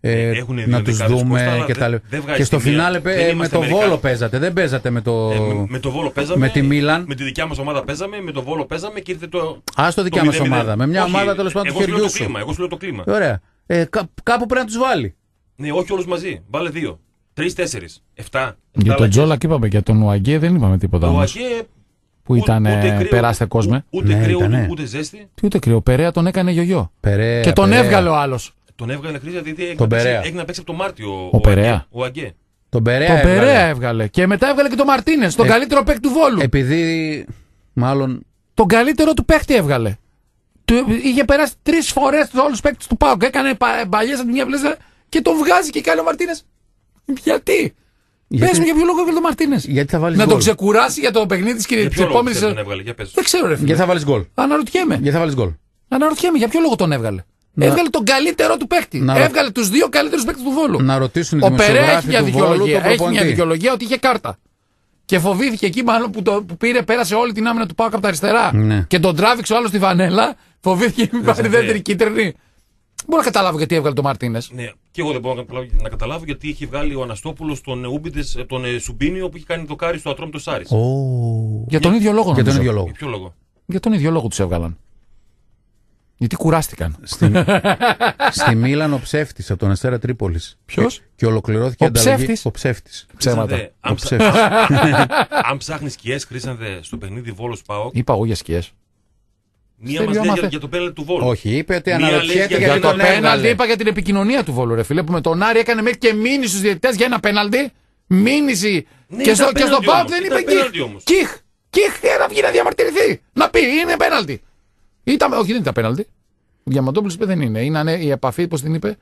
ε, Έχουνε δύο να τους δεκάδες δούμε Κώστα, αλλά και τα δεν- λοιπά. δεν βγάζει Και στο τη μία. φινάλε Δεν ε, με είμαστε το Βόλο Αμερικάνοι. παίζατε. Δεν παίζατε με το. Ε, με, με το Βόλο παίζαμε. με τη Μίλαν. Με τη δικιά μας ομάδα παίζαμε, με το Βόλο παίζαμε και ήρθε το. Α, στο δικιά το μας μηδέν μηδέν. ομάδα. Με μια Όχι, ομάδα τέλος πάντων του εγώ σου λέω χεριού το σου. κλίμα, Εγώ σου λέω το κλίμα. Ωραία. Ε, κά- κάπου πρέπει να τους βάλει. Ναι, όχι όλους μαζί. Βάλε δύο. Τρεις, τέσσερις. Εφτά. Για τον Τζόλακ είπαμε, για τον Ουαγκέ δεν είπαμε τίποτα Ο όμως. Αγέ. Που ήταν ούτε κρύο, περάστε κόσμο. Ούτε Ναι, κρύο, ήτανε. ούτε, ούτε ζέστη. Τι ούτε κρύο, ο Περέα τον έκανε γιογιό. Περαία, Και τον Περαία. έβγαλε ο άλλος. Τον έβγαλε χρήση γιατί έγινε, Τον να παίξει- Περέα. έγινε να παίξει από το Μάρτιο. Ο Περέα. Αγέ, Ο Αγέ. Τον Περαία. Τον έβγαλε. Περέα έβγαλε. Και μετά έβγαλε και τον Μαρτίνες, τον Ε, καλύτερο παίκτη του Βόλου. Επειδή μάλλον. Τον καλύτερο του παίκτη έβγαλε. Του, είχε περάσει τρει φορέ του όλου του παίκτε του Πάουκ. Έκανε παλιέ από τη μια πλευρά και τον βγάζει και κάνει ο Μαρτίνες. Γιατί. Γιατί- Πες μου για ποιο λόγο έβγαλε τον Μαρτίνες. Γιατί θα βάλεις Να γκολ. τον ξεκουράσει για το παιχνίδι τη Για ποιο λόγο επόμενη. ξέρεις τον έβγαλε, για πες. Δεν ξέρω, ρε φίλε. Γιατί θα βάλεις γκολ. Αναρωτιέμαι. Γιατί θα βάλεις γκολ. Αναρωτιέμαι για ποιο λόγο τον έβγαλε. Να- Έβγαλε τον καλύτερό του παίκτη. Να- Έβγαλε του δύο καλύτερου παίκτε του Βόλου. Να ρωτήσουν οι Ο Περέα έχει δημοσιογράφοι μια του Βόλου δικαιολογία. τον Έχει μια προπονητή. δικαιολογία ότι είχε κάρτα. Και φοβήθηκε εκεί μάλλον που, το, που πήρε, πέρασε όλη την άμυνα του Πάουκ από τα αριστερά. Ναι. Και τον τράβηξε ο άλλο στη φανέλα. Φοβήθηκε μην πάρει ναι. δεύτερη κίτρινη. Μπορώ να καταλάβω γιατί έβγαλε τον Μαρτίνες. Ναι, και εγώ δεν μπορώ να καταλάβω, να καταλάβω γιατί έχει βγάλει ο Αναστόπουλος τον, Ούμπιτες, τον ε, Σουμπίνιο που έχει κάνει δοκάρι στο Ατρόμητο Σάρις. Ω. Για τον ίδιο λόγο Για τον νομίζω. ίδιο λόγο. Για ποιο λόγο. Για τον ίδιο λόγο του έβγαλαν. Γιατί κουράστηκαν. Στη, στη Μίλαν ο ψεύτης από τον Αστέρα Τρίπολης. Ποιος? Και, και ολοκληρώθηκε Ο η ανταλλαγή. ψεύτης? Ο ψεύτης. Ψέματα. Χρήσανδε, Ο αν, ψα... ψεύτης. αν ψάχνεις σκιές, Χρήσανδε, στο παιχνίδι Βόλος ΠΑΟΚ, Είπα εγώ για σκιές. μία Στέλιο, μας λέει άμα για, θε- για το πέναλτι του Βόλου. Όχι, είπε ότι Μία λέει αναρωτιέται για- γιατί Για το τον πέναλτι έβγαλε. είπα για την επικοινωνία του Βόλου, ρε φίλε. Που με τον Άρη έκανε μέχρι και μήνυση στους διαιτητές για ένα πέναλτι. Μήνυση. Ναι, και, στο, ήταν και στο πέναλτι Πάουκ όμως, δεν ήταν είπε πέναλτι κιχ. όμως. Κιχ. Κιχ για να βγει να διαμαρτυρηθεί. Να πει είναι πέναλτι. Ήταν, όχι, δεν ήταν πέναλτι. Ο Διαμαντόπουλος είπε δεν είναι. Είναι ανέ, η επαφή, πώς την είπε.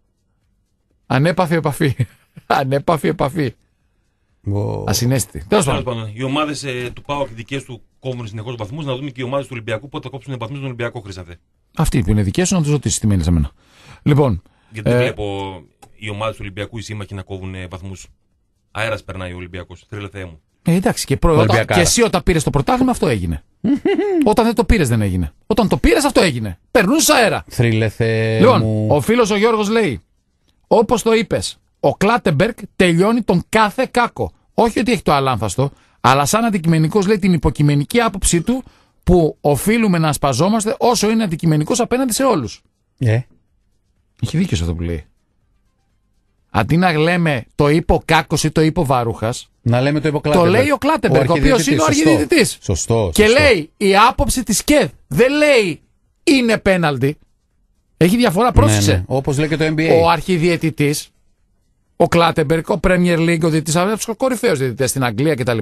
Ανέπαφη επαφή. Ανέπαφη επαφή. Ο- Ασυναίσθητη. Τέλος Τέλος πάντων. πάντων, οι ομάδες ε, του ΠΑΟΚ οι δικές του κόβουν συνεχώς βαθμούς, να δούμε και οι ομάδες του Ολυμπιακού πότε θα κόψουν βαθμούς στον Ολυμπιακό, Χρήσανδε. Αυτοί που είναι δικές σου να τους ρωτήσεις τι μένει σε μένα. Λοιπόν. Γιατί δεν ε, βλέπω οι ομάδες του Ολυμπιακού, οι σύμμαχοι να κόβουν ε, βαθμούς. Αέρας περνάει ο Ολυμπιακός. Τρέλε Θεέ μου. Ε, εντάξει, και, προ... όταν... Ολυμπιακάρα. και εσύ όταν πήρε το πρωτάθλημα αυτό έγινε. Όταν δεν το πήρε δεν έγινε. Όταν το πήρε αυτό έγινε. Περνούν σ' αέρα. Θρύλε Θεέ Λοιπόν, μου. ο φίλος ο Γιώργος λέει, όπως το είπες, ο Κλάτεμπεργκ τελειώνει τον κάθε κάκο. Όχι ότι έχει το αλάνθαστο, αλλά σαν αντικειμενικός λέει την υποκειμενική άποψή του που οφείλουμε να ασπαζόμαστε όσο είναι αντικειμενικός απέναντι σε όλους. Ε, Έχει δίκιο σε αυτό που λέει. Αντί να λέμε το είπε ο Κάκος ή το είπε ο Βαρούχας, να λέμε το είπε ο το Κλάτεμπεργκ. λέει ο Κλάτεμπεργκ, ο οποίος είναι ο αρχιδιαιτητής. Σωστό. Και σωστό. λέει η άποψη της ΚΕΔ δεν λέει είναι πέναλτι. Έχει διαφορά, πρόσεξε. Ναι, ναι. Όπως λέει και το N B A. Ο αρχιδιαιτητής, ο Κλάτεμπεργκ, ο Premier League, ο διαιτητής, από τους κορυφαίους διαιτητές στην Αγγλία κτλ.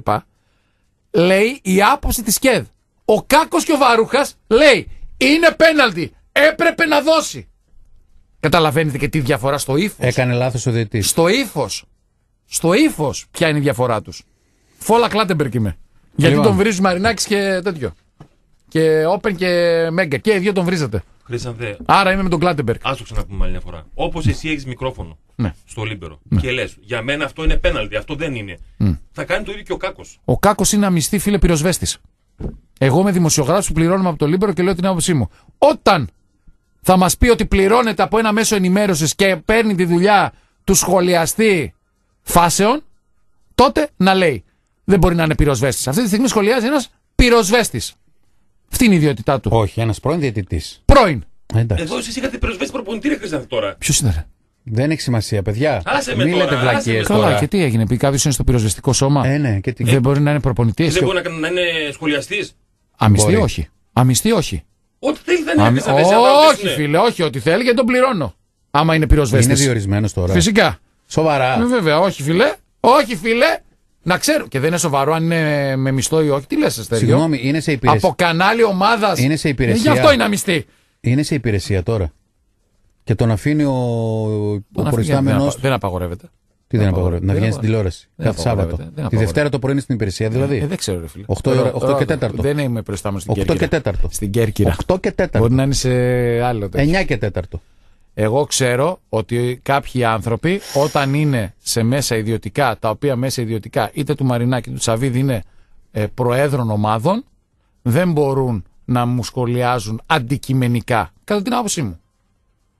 Λέει η άποψη της ΚΕΔ. Ο Κάκος και ο Βαρούχας λέει είναι πέναλτι. Έπρεπε να δώσει. Καταλαβαίνετε και τι διαφορά στο ύφος. Έκανε λάθος ο διαιτητής. Στο ύφος. Στο ύφος ποια είναι η διαφορά τους. Φόλα Κλάτεμπεργκ είμαι. Γιατί Λοιπόν. τον βρίζει Μαρινάκης και τέτοιο. Και Όπεν και Μέγκα. Και οι δύο τον βρίζετε. Χρήσανδε, Άρα είμαι με τον Κλάτεμπεργκ. ας το ξαναπούμε άλλη μια φορά. Όπως εσύ έχεις μικρόφωνο Ναι. στο Λίμπερο και λες για μένα αυτό είναι πέναλτι, αυτό δεν είναι. Θα κάνει το ίδιο και ο Κάκος. Ο Κάκος είναι αμυστή φίλε πυροσβέστης. Εγώ είμαι δημοσιογράφος που πληρώνουμε από το Λίμπερο και λέω την άποψή μου. Όταν θα μας πει ότι πληρώνεται από ένα μέσο ενημέρωσης και παίρνει τη δουλειά του σχολιαστή φάσεων, τότε να λέει. Δεν μπορεί να είναι πυροσβέστης. Αυτή τη στιγμή σχολιάζει ένας πυροσβέστης. Αυτή είναι η ιδιότητά του. Όχι, ένας πρώην διαιτητής. Πρώην. Ε, εντάξει. Εδώ εσείς είχατε πυροσβέστη προπονητή, ρε Χρήσανδε τώρα. Ποιος είναι, ρε? Δεν έχει σημασία, παιδιά. Άσε με Μην τώρα, λέτε άσε βλακίες με τώρα. Καλά, και τι έγινε, πει κάποιος είναι στο πυροσβεστικό σώμα. Ε, ναι, και τι. Δεν μπορεί να είναι προπονητής. Δεν μπορεί να, να είναι σχολιαστής. Αμυστή Μπορεί. όχι. Αμυστή όχι. Ό,τι θέλει θα είναι. Αμυ- Χρήσανδε, σε όχι, ρωτήσουνε. φίλε, όχι. Ό,τι θέλει γιατί τον πληρώνω. Άμα είναι Είναι πυροσβέστης. διορισμένος τώρα. Φυσικά. Σοβαρά. Ε, βέβαια, όχι, φίλε. Όχι, φίλε. Να ξέρω. Και δεν είναι σοβαρό αν είναι με μισθό ή όχι. Τι λες, Αστέριο? Συγγνώμη, είναι σε υπηρεσία. Από κανάλι ομάδα. Είναι σε υπηρεσία. Γι' αυτό είναι αμυστή. Είναι σε υπηρεσία τώρα. Και τον αφήνει ο, ο Τον αφήνει, προϊστάμενος. δεν απα- Δεν απαγορεύεται. Τι δεν δεν απαγορεύεται, να δεν βγαίνει στην απαγορεύεται. τηλεόραση. Δεν Κάθε Σάββατο. απαγορεύεται, δεν Τη απαγορεύεται. Δευτέρα το πρωί είναι στην υπηρεσία, δηλαδή. Ε, δεν ξέρω, ρε φίλε. Οκτώ η ώρα- Ρο- οκτώ και ρο- τέταρτο. Δεν είμαι προϊστάμενος στην οκτώ και Κέρκυρα. τέταρτο. Στην Κέρκυρα. οκτώ και τέταρτο. Μπορεί να είναι σε άλλο τέτοιο. εννιά και τέταρτο. Εγώ ξέρω ότι κάποιοι άνθρωποι όταν είναι σε μέσα ιδιωτικά, τα οποία μέσα ιδιωτικά είτε του Μαρινάκη είτε του Σαββίδη είναι ε, προέδρων ομάδων, δεν μπορούν να μου σχολιάζουν αντικειμενικά. Κατά την άποψή μου.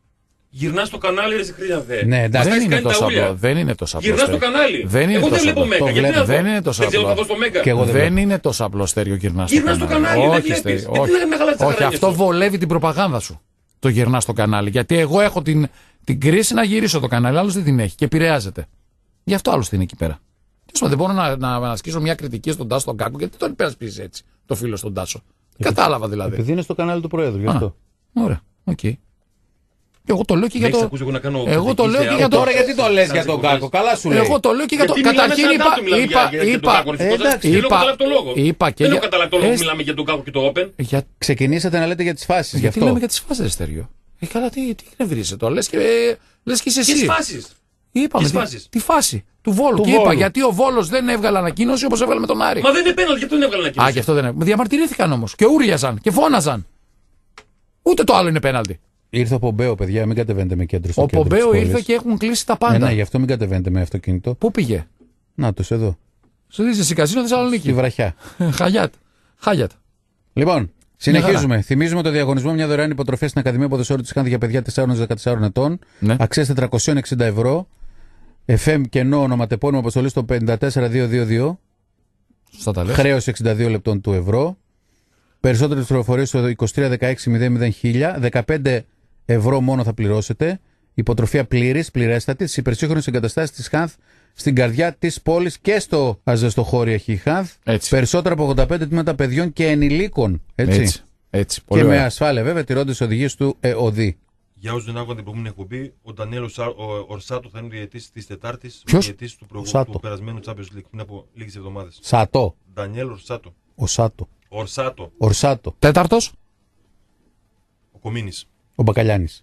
Γυρνά στο κανάλι, ρε Χρήσταθε. Ναι, εντάξει. Δεν είναι τόσο απλό. Δεν είναι τόσο απλό. Γυρνά στο κανάλι. Δεν είναι Εγώ δεν τόσο βλέπω απλό. Μέγκα. Γιατί Δεν είναι τόσο δεν ξέρω, θα απλό. δω στο Μέγκα. Και εγώ Δεν, δεν είναι τόσο απλό, Στέριο, γυρνά στο Γυρνάς κανάλι. στο κανάλι, δεν όχι, βλέπεις. Στέριο, Γιατί όχι. δεν μεγαλώνεις τα όχι, καράνια αυτό σου. βολεύει την προπαγάνδα σου. Το γυρνά στο κανάλι. Γιατί εγώ έχω την, την κρίση να γυρίσω το κανάλι, άλλο δεν την έχει και επηρεάζεται. Γι' αυτό άλλωστε είναι εκεί πέρα. Δεν μπορώ να, να, να ασκήσω μια κριτική στον Τάσο τον Κάκο, γιατί τον υπερασπίζει έτσι το φίλο στον Τάσο. Δεν κατάλαβα δηλαδή. Επειδή είναι στο κανάλι του Προέδρου, γι' αυτό. Α, ωραία, οκ. Okay. Εγώ το λέω και για το. Εγώ, να κάνω εγώ το λέω και για Ε, το. τώρα γιατί το λες για τον Κάκο, καλά σου λέει. Εγώ το λέω και για το. Γιατί Καταρχήν μιλάμε είπα. για- για- για τον Είπα. Κάκο, Είπα. ρε, εντάξει, δεν έχω είπα- καταλάβει το λόγο. είπα και Δεν έχω για- καταλάβει το λόγο που Εσ- μιλάμε για τον Κάκο και το Open. Για... Ξεκινήσατε να λέτε για τις φάσεις, γι' Γιατί αυτό. λέμε για τι φάσει, Στεριό. Ε, καλά, τι, τι νευρίσκεσαι τώρα. Λε και, λες και είσαι Ποιες εσύ. φάσεις. Είπαμε. Ποιες τι- φάσεις? Τη φάση του Βόλου. Του Και είπα Βόλου. γιατί ο Βόλο δεν έβγαλε ανακοίνωση όπω έβγαλε με τον Άρη. Μα δεν είναι πέναλτι, γιατί δεν έβγαλε Α, ανακοίνωση. γι' αυτό δεν έβγαλε. Διαμαρτυρήθηκαν όμω και ούριαζαν και φώναζαν. Ούτε το άλλο είναι πέναλτι. Ήρθε ο Πομπέο, παιδιά, μην κατεβαίνετε με κέντρο στο Ο κέντρο Πομπέο της ήρθε πόλης. και έχουν κλείσει τα Ε, πάντα. ναι, γι' αυτό μην κατεβαίνετε με αυτοκίνητο. Πού πήγε? Να τους εδώ. Στο Δίζε Καζίνο Στη Θεσσαλονίκη. βραχιά. Χαγιάτ. Χαγιάτ. Λοιπόν, συνεχίζουμε. Θυμίζουμε το διαγωνισμό μια δωρεάν υποτροφία στην Ακαδημία Ποδοσφαίρου της Χάνθ για παιδιά τεσσάρων έως δεκατεσσάρων ετών. Ναι. Αξίας τετρακόσια εξήντα ευρώ. εφ εμ κενό ονοματεπώνυμο αποστολή στο πέντε τέσσερα δύο δύο δύο. Σωστά τα λες. Χρέωση εξήντα δύο λεπτών του ευρώ. Περισσότερες πληροφορίες στο είκοσι τρία δεκαέξι μηδέν μηδέν χίλια. δεκαπέντε ευρώ μόνο θα πληρώσετε. Υποτροφία πλήρης, πληρέστατη, στις υπερσύγχρονες εγκαταστάσεις της Χάνθ, στην καρδιά της πόλης και στο αζεστοχώρι έχει η Χάνθ. Έτσι. Περισσότερα από ογδόντα πέντε τμήματα παιδιών και ενηλίκων. Έτσι. Έτσι. Έτσι. Πολύ Και με ωραία. ασφάλεια βέβαια τηρώντας τις οδηγίες του ΕΟΔΗ. Για όσου δεν άκουγαν την προηγούμενη εκπομπή, ο Ντανιέλ Ορσάτο θα είναι ο διαιτητής της Τετάρτης. Ποιος? Ο διαιτητής του, προγου... Σάτο. του περασμένου Champions League πριν από λίγες εβδομάδες. Σάτο. Ντανιέλ Ορσάτο. Ο Σάτο. Ορσάτο. Ορσάτο. Τέταρτος. Ο Κομίνης. Ο Μπακαλιάνης.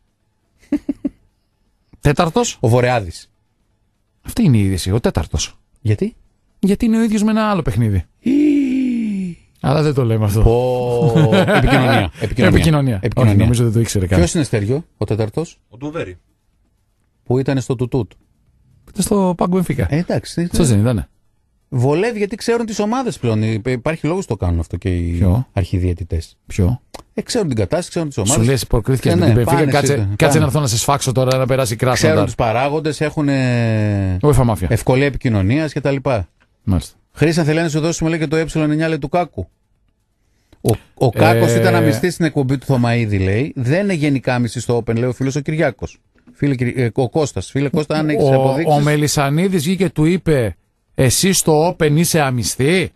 Τέταρτος. Ο Βορεάδης. Αυτή είναι η είδηση. Ο τέταρτος. Γιατί? Γιατί είναι ο ίδιος με ένα άλλο παιχνίδι. Αλλά δεν το λέμε αυτό. Ο... Επικοινωνία. Επικοινωνία. Όχι, νομίζω δεν το ήξερε καν. Ποιος είναι, Στέριο, ο τέταρτος? Ο Ντουβέρι. Που ήταν στο Τουτούτ. Ήταν στο Πάγκο Μπενφίκα. Ε, εντάξει. Αυτός δεν ήταν. Βολεύει γιατί ξέρουν τις ομάδες πλέον. Υπ- Υπάρχει λόγος το κάνουν αυτό και οι Ποιο? αρχιδιαιτητές. Ποιο? Ε, ξέρουν την κατάσταση, ξέρουν τις Σου ομάδες. λες προκρίθηκες Ε, με ναι, την Μπενφίκα. πάνε Κάτσε, εσύ, κάτσε πάνε. να έρθω να σε σφάξω τώρα να περάσει Ξέρουν κράσνονταρ. τους παράγοντες, έχουν Ο Εφαμάφια. ευκολία επικοινωνίας κτλ. Μάλιστα. Χρήσαν θέλει να σου δώσουμε λέει και το ε εννιά λέει του Κάκου. Ο, ο Κάκος Ε, ήταν αμυστής στην εκπομπή του Θωμαίδη, λέει. Δεν είναι γενικά μισή στο Open, λέει ο φίλος ο Κυριάκος. Φίλε, Κυρι- ε, ο Κώστας. Φίλε Κώστα, αν έχεις Ο, αποδείξεις. ο Μελισανίδης βγήκε και του είπε εσύ στο Open είσαι αμυστή.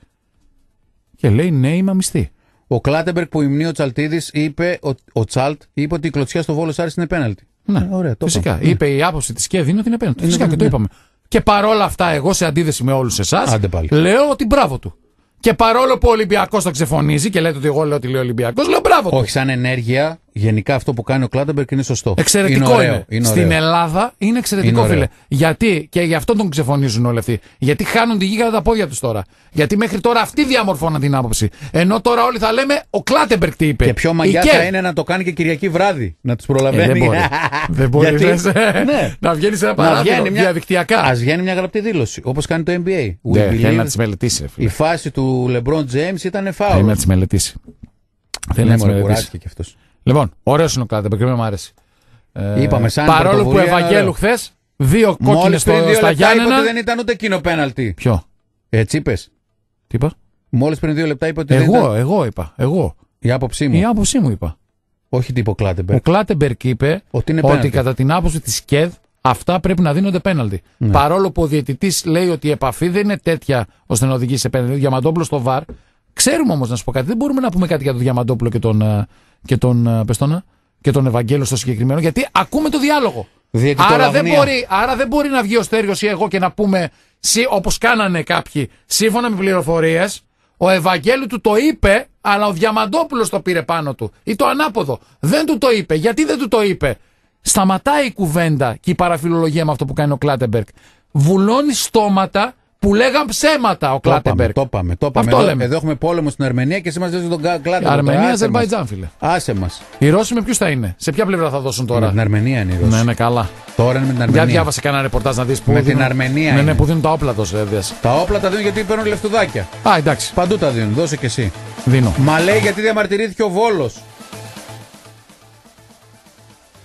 Και λέει ναι, είμαι αμυστή. Ο Κλάτεμπεργκ που υμνεί ο Τσαλτίδης είπε, ο, ο Τσάλτ είπε ότι η κλωτσιά στο Βόλος Άρης είναι πέναλτι. Ναι, Ε, ωραία, το φυσικά. είπαμε. Είπε η άποψη τη ΚΕΔ είναι ότι είναι πέναλτι. Φυσικά ναι, και το ναι. είπαμε. Και παρόλα αυτά, εγώ σε αντίθεση με όλου εσά, Άντε πάλι. λέω ότι μπράβο του. Και παρόλο που ο Ολυμπιακός το ξεφωνίζει και λέτε ότι εγώ λέω ότι λέει ο Ολυμπιακός, λέω μπράβο του. Όχι, σαν ενέργεια, γενικά αυτό που κάνει ο Κλάτεμπεργκ είναι σωστό. Εξαιρετικό είναι. είναι. Ωραίο, είναι Στην ωραίο. Ελλάδα είναι εξαιρετικό, Είναι ωραίο. φίλε. Γιατί και γι' αυτό τον ξεφωνίζουν όλοι αυτοί. Γιατί χάνουν τη γη κατά τα πόδια του τώρα. Γιατί μέχρι τώρα αυτοί διαμορφώναν την άποψη. Ενώ τώρα όλοι θα λέμε ο Κλάτεμπεργκ τι είπε. Και πιο μαγιά Η ΚΕΔ. θα είναι να το κάνει και Κυριακή βράδυ. Να του Ε, προλαβαίνει. δεν μπορεί. δεν μπορεί Γιατί? λες, Ναι. να βγαίνει σε ένα Να παράθυρο βγαίνει μια... διαδικτυακά. Α βγαίνει μια γραπτή δήλωση. Όπως κάνει το N B A. We Ναι, θέλει believe να τι μελετήσει. Φίλε. η φάση του LeBron James ήταν Θέλει φάουλ. να τι μελετήσει. Θέλει Ναι, να τι μωρέ, μελετήσει. κουράστηκε κι αυτός. Λοιπόν, ωραίο είναι ο Κλάτεμπεργκ, μου άρεσε. Ε, Είπαμε, σαν παρόλο που πρωτοβουλία, Ευαγγέλου ωραίο. χθε δύο κόκκινε Μόλις πριν δύο στα λεπτά είπε ότι Γιάννενα. δεν ήταν ούτε εκείνο πέναλτι. Ποιο, Έτσι είπες. τι είπα. Μόλις πριν δύο λεπτά είπε ότι δεν Εγώ, ήταν. εγώ είπα. Εγώ. Η άποψή μου. Η άποψή μου είπα. Όχι τύπο Ο Κλάτεμπεργκ. Κλάτεμπεργκ είπε Ότι είναι ότι πέναλτι. κατά την άποψη τη ΚΕΔ αυτά πρέπει να δίνονται πέναλτι. Ναι. Παρόλο που ο διαιτητή λέει ότι η επαφή δεν είναι τέτοια ώστε να οδηγήσει σε πέναλτι. Ο Διαμαντόπουλο στο βαρ. Ξέρουμε όμω να σου πω κάτι. Δεν μπορούμε να πούμε κάτι για τον Διαμαντόπουλο και τον, ε, και τον, ε, πες το να, και τον Ευαγγέλο στο συγκεκριμένο. Γιατί ακούμε το διάλογο. Άρα δεν, Διαιτητολαγνία. μπορεί, άρα δεν μπορεί να βγει ο Στέριος ή εγώ και να πούμε όπως κάνανε κάποιοι σύμφωνα με πληροφορίες. Ο Ευαγγέλου του το είπε, αλλά ο Διαμαντόπουλος το πήρε πάνω του. Ή το ανάποδο. Δεν του το είπε. Γιατί δεν του το είπε. Σταματάει η κουβέντα και η παραφιλολογία με αυτό που κάνει ο Κλάτεμπεργκ. Βουλώνει στόματα που λέγαν ψέματα ο Το είπαμε, Κλάτεμπεργκ. το είπαμε. Το είπαμε. Αυτό Εδώ, λέμε. εδώ έχουμε πόλεμο στην Αρμενία και εσύ μας δίνεις τον Κλάτεμπεργκ. Αρμενία, Άσε μας. Αζερμπαϊτζάν, φίλε. Άσε μας. Οι Ρώσοι με ποιους θα είναι. Σε ποια πλευρά θα δώσουν Με τώρα. την Αρμενία είναι η Ρώσοι. Ναι, ναι, καλά. Τώρα είναι με την Αρμενία. Για διάβασε κανένα ρεπορτάζ να δεις που. Με την δίνουν- Αρμενία Ναι, ναι, είναι. που δίνουν τα όπλα τόσο, ε, δες. Τα όπλα τα δίνουν γιατί παίρνουν λεφτουδάκια. Α, εντάξει. Παντού τα δίνουν. Δώσε και εσύ. Δίνω. Μα λέει γιατί διαμαρτυρήθηκε ο Βόλος.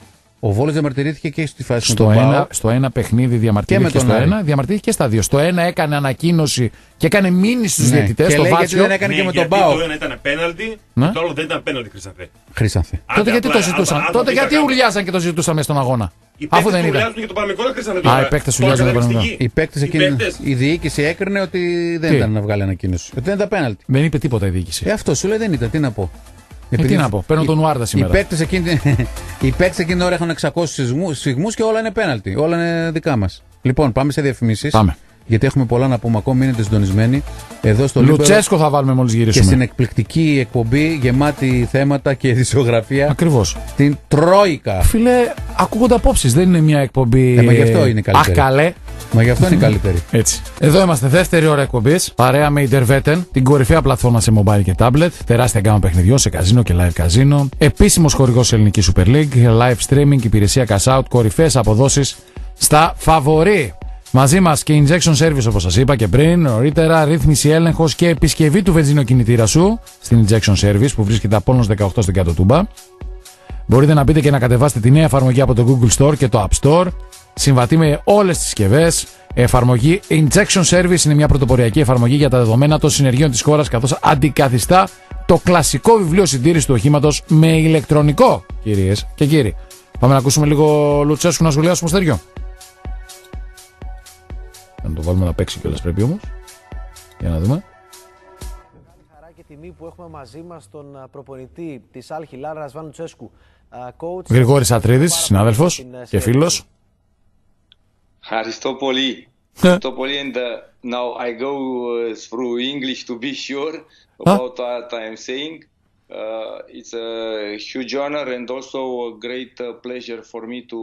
Ο Βόλος διαμαρτυρήθηκε και στη φάση Στο, με τον ένα, ΠΑΟΚ. στο ένα παιχνίδι διαμαρτυρήθηκε Και και με στο τον ένα, διαμαρτυρήθηκε και στα δύο. Στο ένα έκανε ανακοίνωση και έκανε μήνυση στους Ναι. διαιτητές. Και Στο λέει γιατί Βάτσιο. δεν έκανε Ναι, και με τον γιατί ΠΑΟΚ. το ένα ήταν πέναλτι, Ναι. το άλλο δεν ήταν πέναλτι, Χρυσαφέ. Χρήσανθε. Τότε Άντε, γιατί απλά, το ζητούσαν. αν- αν Τότε το γιατί πήγα ουρλιάζαν και το ζητούσαν μέσα στον αγώνα. Οι Αφού παίκτες δεν που ήταν. ουρλιάζουν για το παραμικρό, Χρυσαφέ. Α, οι παίκτες ουρλιάζουν για το παραμικρό. Οι παίκτες Οι εκείνη, παίκτες. η διοίκηση έκρινε ότι δεν Τι? ήταν να βγάλει ανακοίνωση. Ότι δεν ήταν πέναλτι. Δεν είπε τίποτα η διοίκηση. Ε, αυτό σου λέει δεν ήταν. Τι να πω. Ε, τι να πω, παίρνω τον Ουάρντα σήμερα. Οι παίκτες εκείνη, οι παίκτες εκείνη την ώρα έχουν εξακόσιους σφυγμούς και όλα είναι πέναλτι. Όλα είναι δικά μας. Λοιπόν, πάμε σε διαφημίσεις. Πάμε. Γιατί έχουμε πολλά να πούμε ακόμα. Μείνετε συντονισμένοι. Εδώ στο Λίμπερο Λουτσέσκο θα βάλουμε μόλις και γυρίσουμε. στην εκπληκτική εκπομπή γεμάτη θέματα και ειδησιογραφία. Ακριβώς. Την Τρόικα. Φίλε, ακούγονται απόψεις. Δεν είναι μια εκπομπή. Ε, μα γι' αυτό είναι καλύτερη. Αχ, καλέ. Μα γι' αυτό είναι η καλύτερη. Έτσι. Εδώ είμαστε, δεύτερη ώρα εκπομπής. Παρέα με Interveten, την κορυφαία πλατφόρμα σε mobile και tablet. Τεράστια γκάμα παιχνιδιών σε καζίνο και live καζίνο. Επίσημος χορηγός ελληνική Super League. Live streaming, υπηρεσία cash out. Κορυφαίες αποδόσεις στα φαβορί. Μαζί μας και injection service όπως σας είπα και πριν. Νωρίτερα, ρύθμιση, έλεγχος και επισκευή του βενζινοκινητήρα σου στην injection service που βρίσκεται από Πόλνος δεκαοκτώ στην Κάτω Τούμπα. Μπορείτε να μπείτε και να κατεβάσετε τη νέα εφαρμογή από το Google Store και το App Store. Συμβατεί με όλες τις συσκευές. Εφαρμογή Injection Service είναι μια πρωτοποριακή εφαρμογή για τα δεδομένα των συνεργείων της χώρας, καθώς αντικαθιστά το κλασικό βιβλίο συντήρησης του οχήματος με ηλεκτρονικό, κυρίες και κύριοι. Πάμε να ακούσουμε λίγο Λουτσέσκου να σχολιάσουμε στο Στέργιο. Να το βάλουμε να παίξει κιόλας πρέπει όμως. Για να δούμε. Χαρά και τιμή που έχουμε μαζί μας τον προπονητή της Αλ Χιλάλ, Ρασβάν Λουτσέσκου. Coach, Γρηγόρης Ατρίδης, συνάδελφος και φίλος. Ευχαριστώ πολύ. Ευχαριστώ πολύ. And uh, now I go uh, through English to be sure about what I am saying. Uh, it's a huge honor and also a great uh, pleasure for me to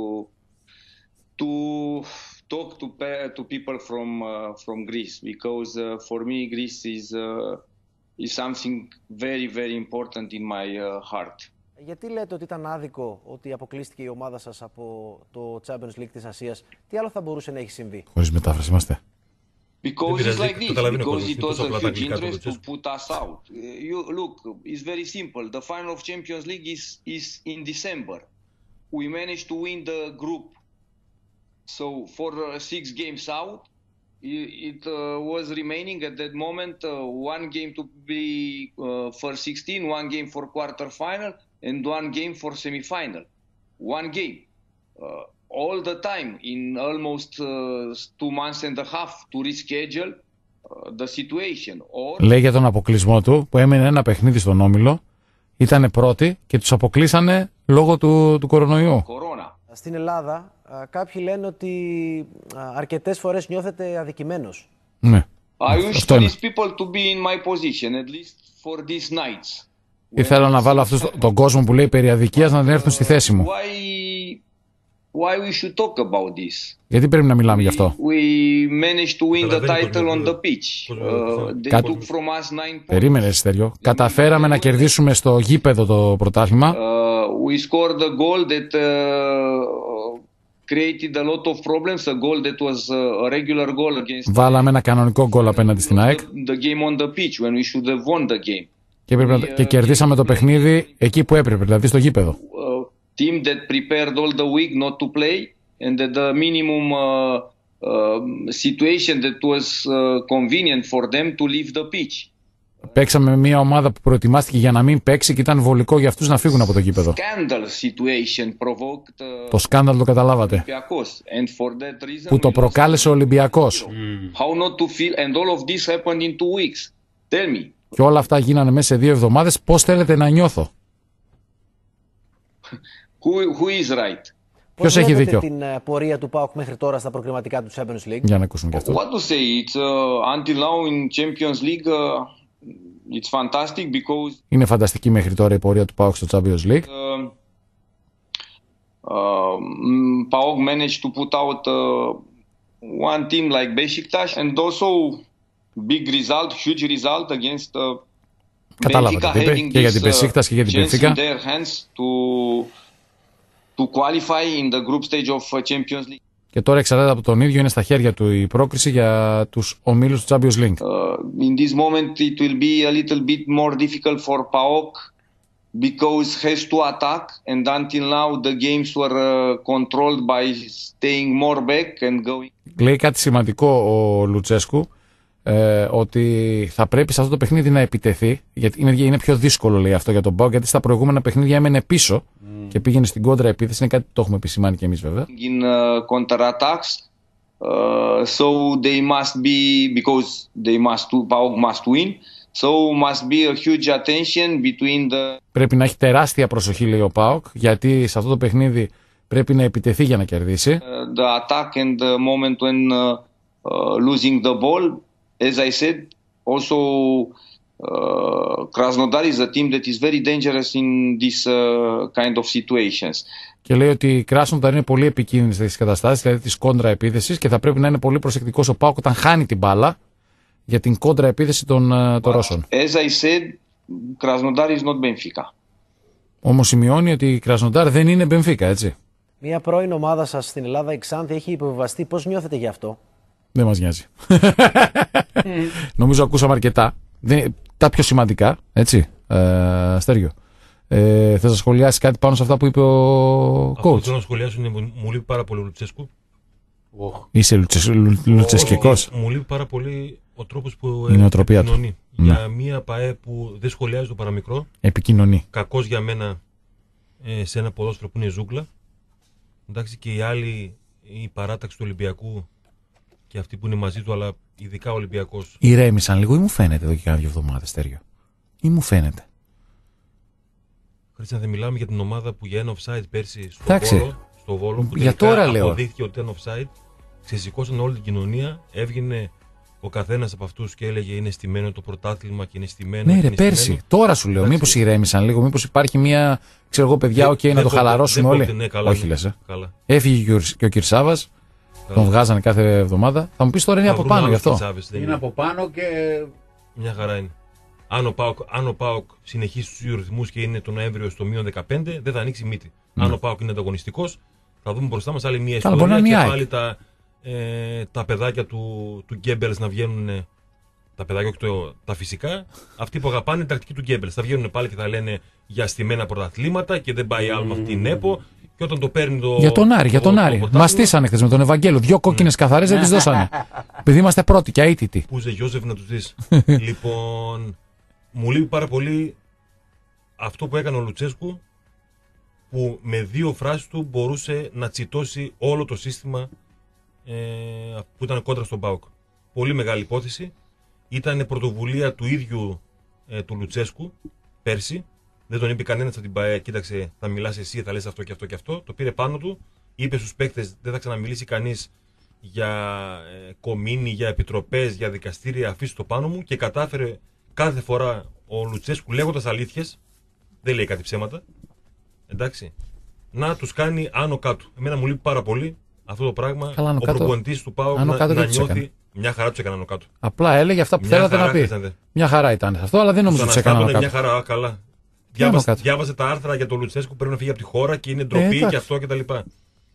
to talk to to people from uh, from Greece, because uh, for me Greece is uh, is something very very important in my uh, heart. Γιατί λέτε ότι ήταν άδικο ότι αποκλείστηκε η ομάδα σας από το Champions League της Ασίας? Τι άλλο θα μπορούσε να έχει συμβεί? Χωρίς μετάφραση είμαστε. Because it's like this, because it was a huge interest to put us out. You look, it's very simple. The final of Champions League is is in December. We managed to win the group. So for uh, six games out, it uh, was remaining at that moment uh, one game to be uh, for sixteen, one game for quarter final, and one game for semi-final. One game. Uh, all the time, in almost uh, two months and a half to reschedule uh, the situation. Or... Λέει για τον αποκλεισμό του που έμεινε ένα παιχνίδι στον Όμιλο, ήταν πρώτοι και τους αποκλείσανε λόγω του, του κορονοϊού. Corona. Στην Ελλάδα κάποιοι λένε ότι αρκετές φορές νιώθετε αδικημένος. Ναι. I wish Αυτό to είναι. these people to be in my position, at least for these nights. Ήθελα να βάλω αυτούς τον κόσμο που λέει περί αδικίας να έρθουν στη θέση μου. Why, why we should talk about this? Γιατί πρέπει να μιλάμε γι' αυτό? We managed to win the Καταλαβαίνει title πώς on με- the pitch. πώς με- Uh, they Κάτι- took from us nine points. Περίμενε, Στέριο. Καταφέραμε να κερδίσουμε στο γήπεδο το πρωτάθλημα. Uh, we scored a goal that uh, created a lot of problems, a goal that was uh, a regular goal against Βάλαμε ένα κανονικό γκολ απέναντι στην ΑΕΚ the game on the pitch when we should have won the game. και, έπρεπε να- και κερδίσαμε το παιχνίδι εκεί που έπρεπε, δηλαδή στο γήπεδο. Uh, team that prepared all the week not to play, and that the minimum uh, uh, situation that was uh, convenient for them to leave the pitch. Παίξαμε με μια ομάδα που προετοιμάστηκε για να μην παίξει και ήταν βολικό για αυτούς να φύγουν από το γήπεδο. Scandal situation provoked uh, Το σκάνδαλο το καταλάβατε. Olympiacos, and for that reason Που το we lost. προκάλεσε ο Ολυμπιακός. How not to feel, and all of this happened in two weeks. Tell me, Και όλα αυτά γίνανε μέσα σε δύο εβδομάδες. Πώς θέλετε να νιώθω? who who is right? Πώς έχει βλέπετε δίκιο? την ε, πορεία του ΠΑΟΚ μέχρι τώρα στα προκριματικά του Champions League? Για να ακούσουμε και αυτό. What to say? It's uh, until now in Champions League, uh, it's fantastic because Είναι φανταστική μέχρι τώρα η πορεία του ΠΑΟΚ στο Champions League. uh, uh, PAOK managed to put out uh, one team like Beşiktaş, and also big result, huge result against uh, Κατάλαβα Benfica, τι είπε, having και για this την Beşiktaş και για την chance in Benfica. their hands to to qualify in the group stage of uh, Champions League. Και τώρα εξαρτάται από τον ίδιο, είναι στα χέρια του η πρόκριση για τους ομίλους του Champions League. Uh, in this moment, it will be a little bit more difficult for PAOK because has to attack, and until now the games were uh, controlled by staying more back and going. Λέει κάτι σημαντικό ο Λουτσέσκου, ε, ότι θα πρέπει σε αυτό το παιχνίδι να επιτεθεί, γιατί είναι, είναι πιο δύσκολο, λέει, αυτό για τον ΠΑΟΚ, γιατί στα προηγούμενα παιχνίδια έμενε πίσω mm. και πήγαινε στην κόντρα επίθεση. Είναι κάτι που το έχουμε επισημάνει και εμείς βέβαια. In uh, counter-attacks, uh, so they must be, because they must, ΠΑΟΚ must win. So must be a huge attention between the... Πρέπει να έχει τεράστια προσοχή, λέει ο ΠΑΟΚ, γιατί σε αυτό το παιχνίδι πρέπει να επιτεθεί για να κερδίσει. Uh, the attack and the moment when uh, uh, losing the ball, as I said, also uh, Krasnodar is a team that is very dangerous in this uh, kind of situations. Και λέει ότι η Κράσνονταρ είναι πολύ επικίνδυνη στις καταστάσεις, δηλαδή της κόντρα επίθεσης, και θα πρέπει να είναι πολύ προσεκτικός ο ΠΑΟΚ όταν χάνει την μπάλα για την κόντρα επίθεση των, των Ρώσων. As I said, Krasnodar is not Benfica. Όμως σημειώνει ότι η Κρασνοντάρ δεν είναι Μπενφίκα, έτσι. Μια πρώην ομάδα σας στην Ελλάδα, η Ξάνθη, έχει υποβιβαστεί. Πώς νιώθετε γι' αυτό? Δεν μας νοιάζει. Νομίζω ακούσαμε αρκετά. Δεν, τα πιο σημαντικά, έτσι, ε, Στέργιο. Ε, θες να σχολιάσεις κάτι πάνω σε αυτά που είπε ο coach? Θέλω να σχολιάσω, μου λείπει πάρα πολύ ο Λουτσέσκου. Oh. Είσαι λουτσες, λου, λουτσεσκικός. Μου λείπει πάρα πολύ ο τρόπος που η νοοτροπία του. Για ναι. μια ΠΑΕ που δεν σχολιάζει το παραμικρό. Επικοινωνεί. Κακός για μένα ε, σε ένα ποδόσφαιρο που είναι ζούγκλα. Εντάξει, και οι άλλοι, η παράταξη του Ολυμπιακού και αυτοί που είναι μαζί του, αλλά ειδικά ο Ολυμπιακός. Ηρέμησαν λίγο ή μου φαίνεται εδώ και κάνα δύο εβδομάδες, Στέργιο? Ή μου φαίνεται? Χρήσαν, δεν μιλάμε για την ομάδα που για ένα offside πέρσι στο Εντάξει. Βόλο, στο Βόλο, που για τώρα λέω. Αποδείχθηκε ότι ήταν offside. Ξεσηκώσαν όλη την κοινωνία, έβγαινε ο καθένας από αυτούς και έλεγε είναι στημένο το πρωτάθλημα και είναι στημένο. Ναι, ρε, πέρσι. Στημένο. Τώρα σου λέω, μήπως ηρέμησαν λίγο, μήπως υπάρχει μια. Ξέρω εγώ, παιδιά, οκ, okay, να το χαλαρώσουμε όλοι. Ναι, καλά, όχι, ναι, λες. Ε. Καλά. Έφυγε και ο Κυρσάβας, τον βγάζανε κάθε εβδομάδα. Θα μου πεις τώρα είναι από πάνω γι' αυτό. Είναι, είναι από πάνω και. Μια χαρά είναι. Αν ο ΠΑΟΚ, αν ο ΠΑΟΚ συνεχίσει τους ίδιους ρυθμούς και είναι τον Νοέμβριο στο μείον δεκαπέντε, δεν θα ανοίξει μύτη. Mm. Αν ο ΠΑΟΚ είναι ανταγωνιστικός, θα δούμε μπροστά μας άλλη μια ιστορία και πάλι τα. Ε, τα παιδάκια του, του Γκέμπελς να βγαίνουν, τα παιδάκια όχι το, τα φυσικά, αυτοί που αγαπάνε την τακτική του Γκέμπελς θα βγαίνουν πάλι και θα λένε για στημένα πρωταθλήματα και δεν πάει άλλο με αυτή την ΕΠΟ, και όταν το παίρνει το. Για τον Άρη, για τον Άρη. Μα στήσανε χθες με τον Ευαγγέλο. Δυο κόκκινες καθαρές δεν τις δώσανε. Επειδή είμαστε πρώτοι και αίτητοι. Πού ζε Γιώσεφ να τους δεις. Λοιπόν, μου λείπει πάρα πολύ αυτό που έκανε ο Λουτσέσκου, που με δύο φράσεις του μπορούσε να τσιτώσει όλο το σύστημα που ήταν κόντρα στον ΠΑΟΚ. Πολύ μεγάλη υπόθεση. Ήταν πρωτοβουλία του ίδιου ε, του Λουτσέσκου πέρσι. Δεν τον είπε κανένας από την ΠΑΕ, κοίταξε, θα μιλάς εσύ, θα λες αυτό και αυτό και αυτό. Το πήρε πάνω του. Είπε στους παίκτες, δεν θα ξαναμιλήσει κανείς για ε, κομίνι, για επιτροπές, για δικαστήρια, αφήσει το πάνω μου. Και κατάφερε κάθε φορά ο Λουτσέσκου, λέγοντας αλήθειες, δεν λέει κάτι ψέματα, εντάξει, να τους κάνει άνω κάτω. Εμένα μου λείπει πάρα πολύ αυτό το πράγμα. Καλά, ο προπονητής του ΠΑΟΚ να, να νιώθει. Μια χαρά τους έκανε άνω κάτω. Απλά έλεγε αυτά που θέλατε να πει. Χτίσανε. Μια χαρά ήταν αυτό, αλλά δεν νομίζω ότι τους έκανε άνω κάτω. Μια χαρά, καλά. Διάβασε, διάβασε τα άρθρα για τον Λουτσέσκου που πρέπει να φύγει από τη χώρα και είναι ντροπή ε, και αυτό κτλ. Και,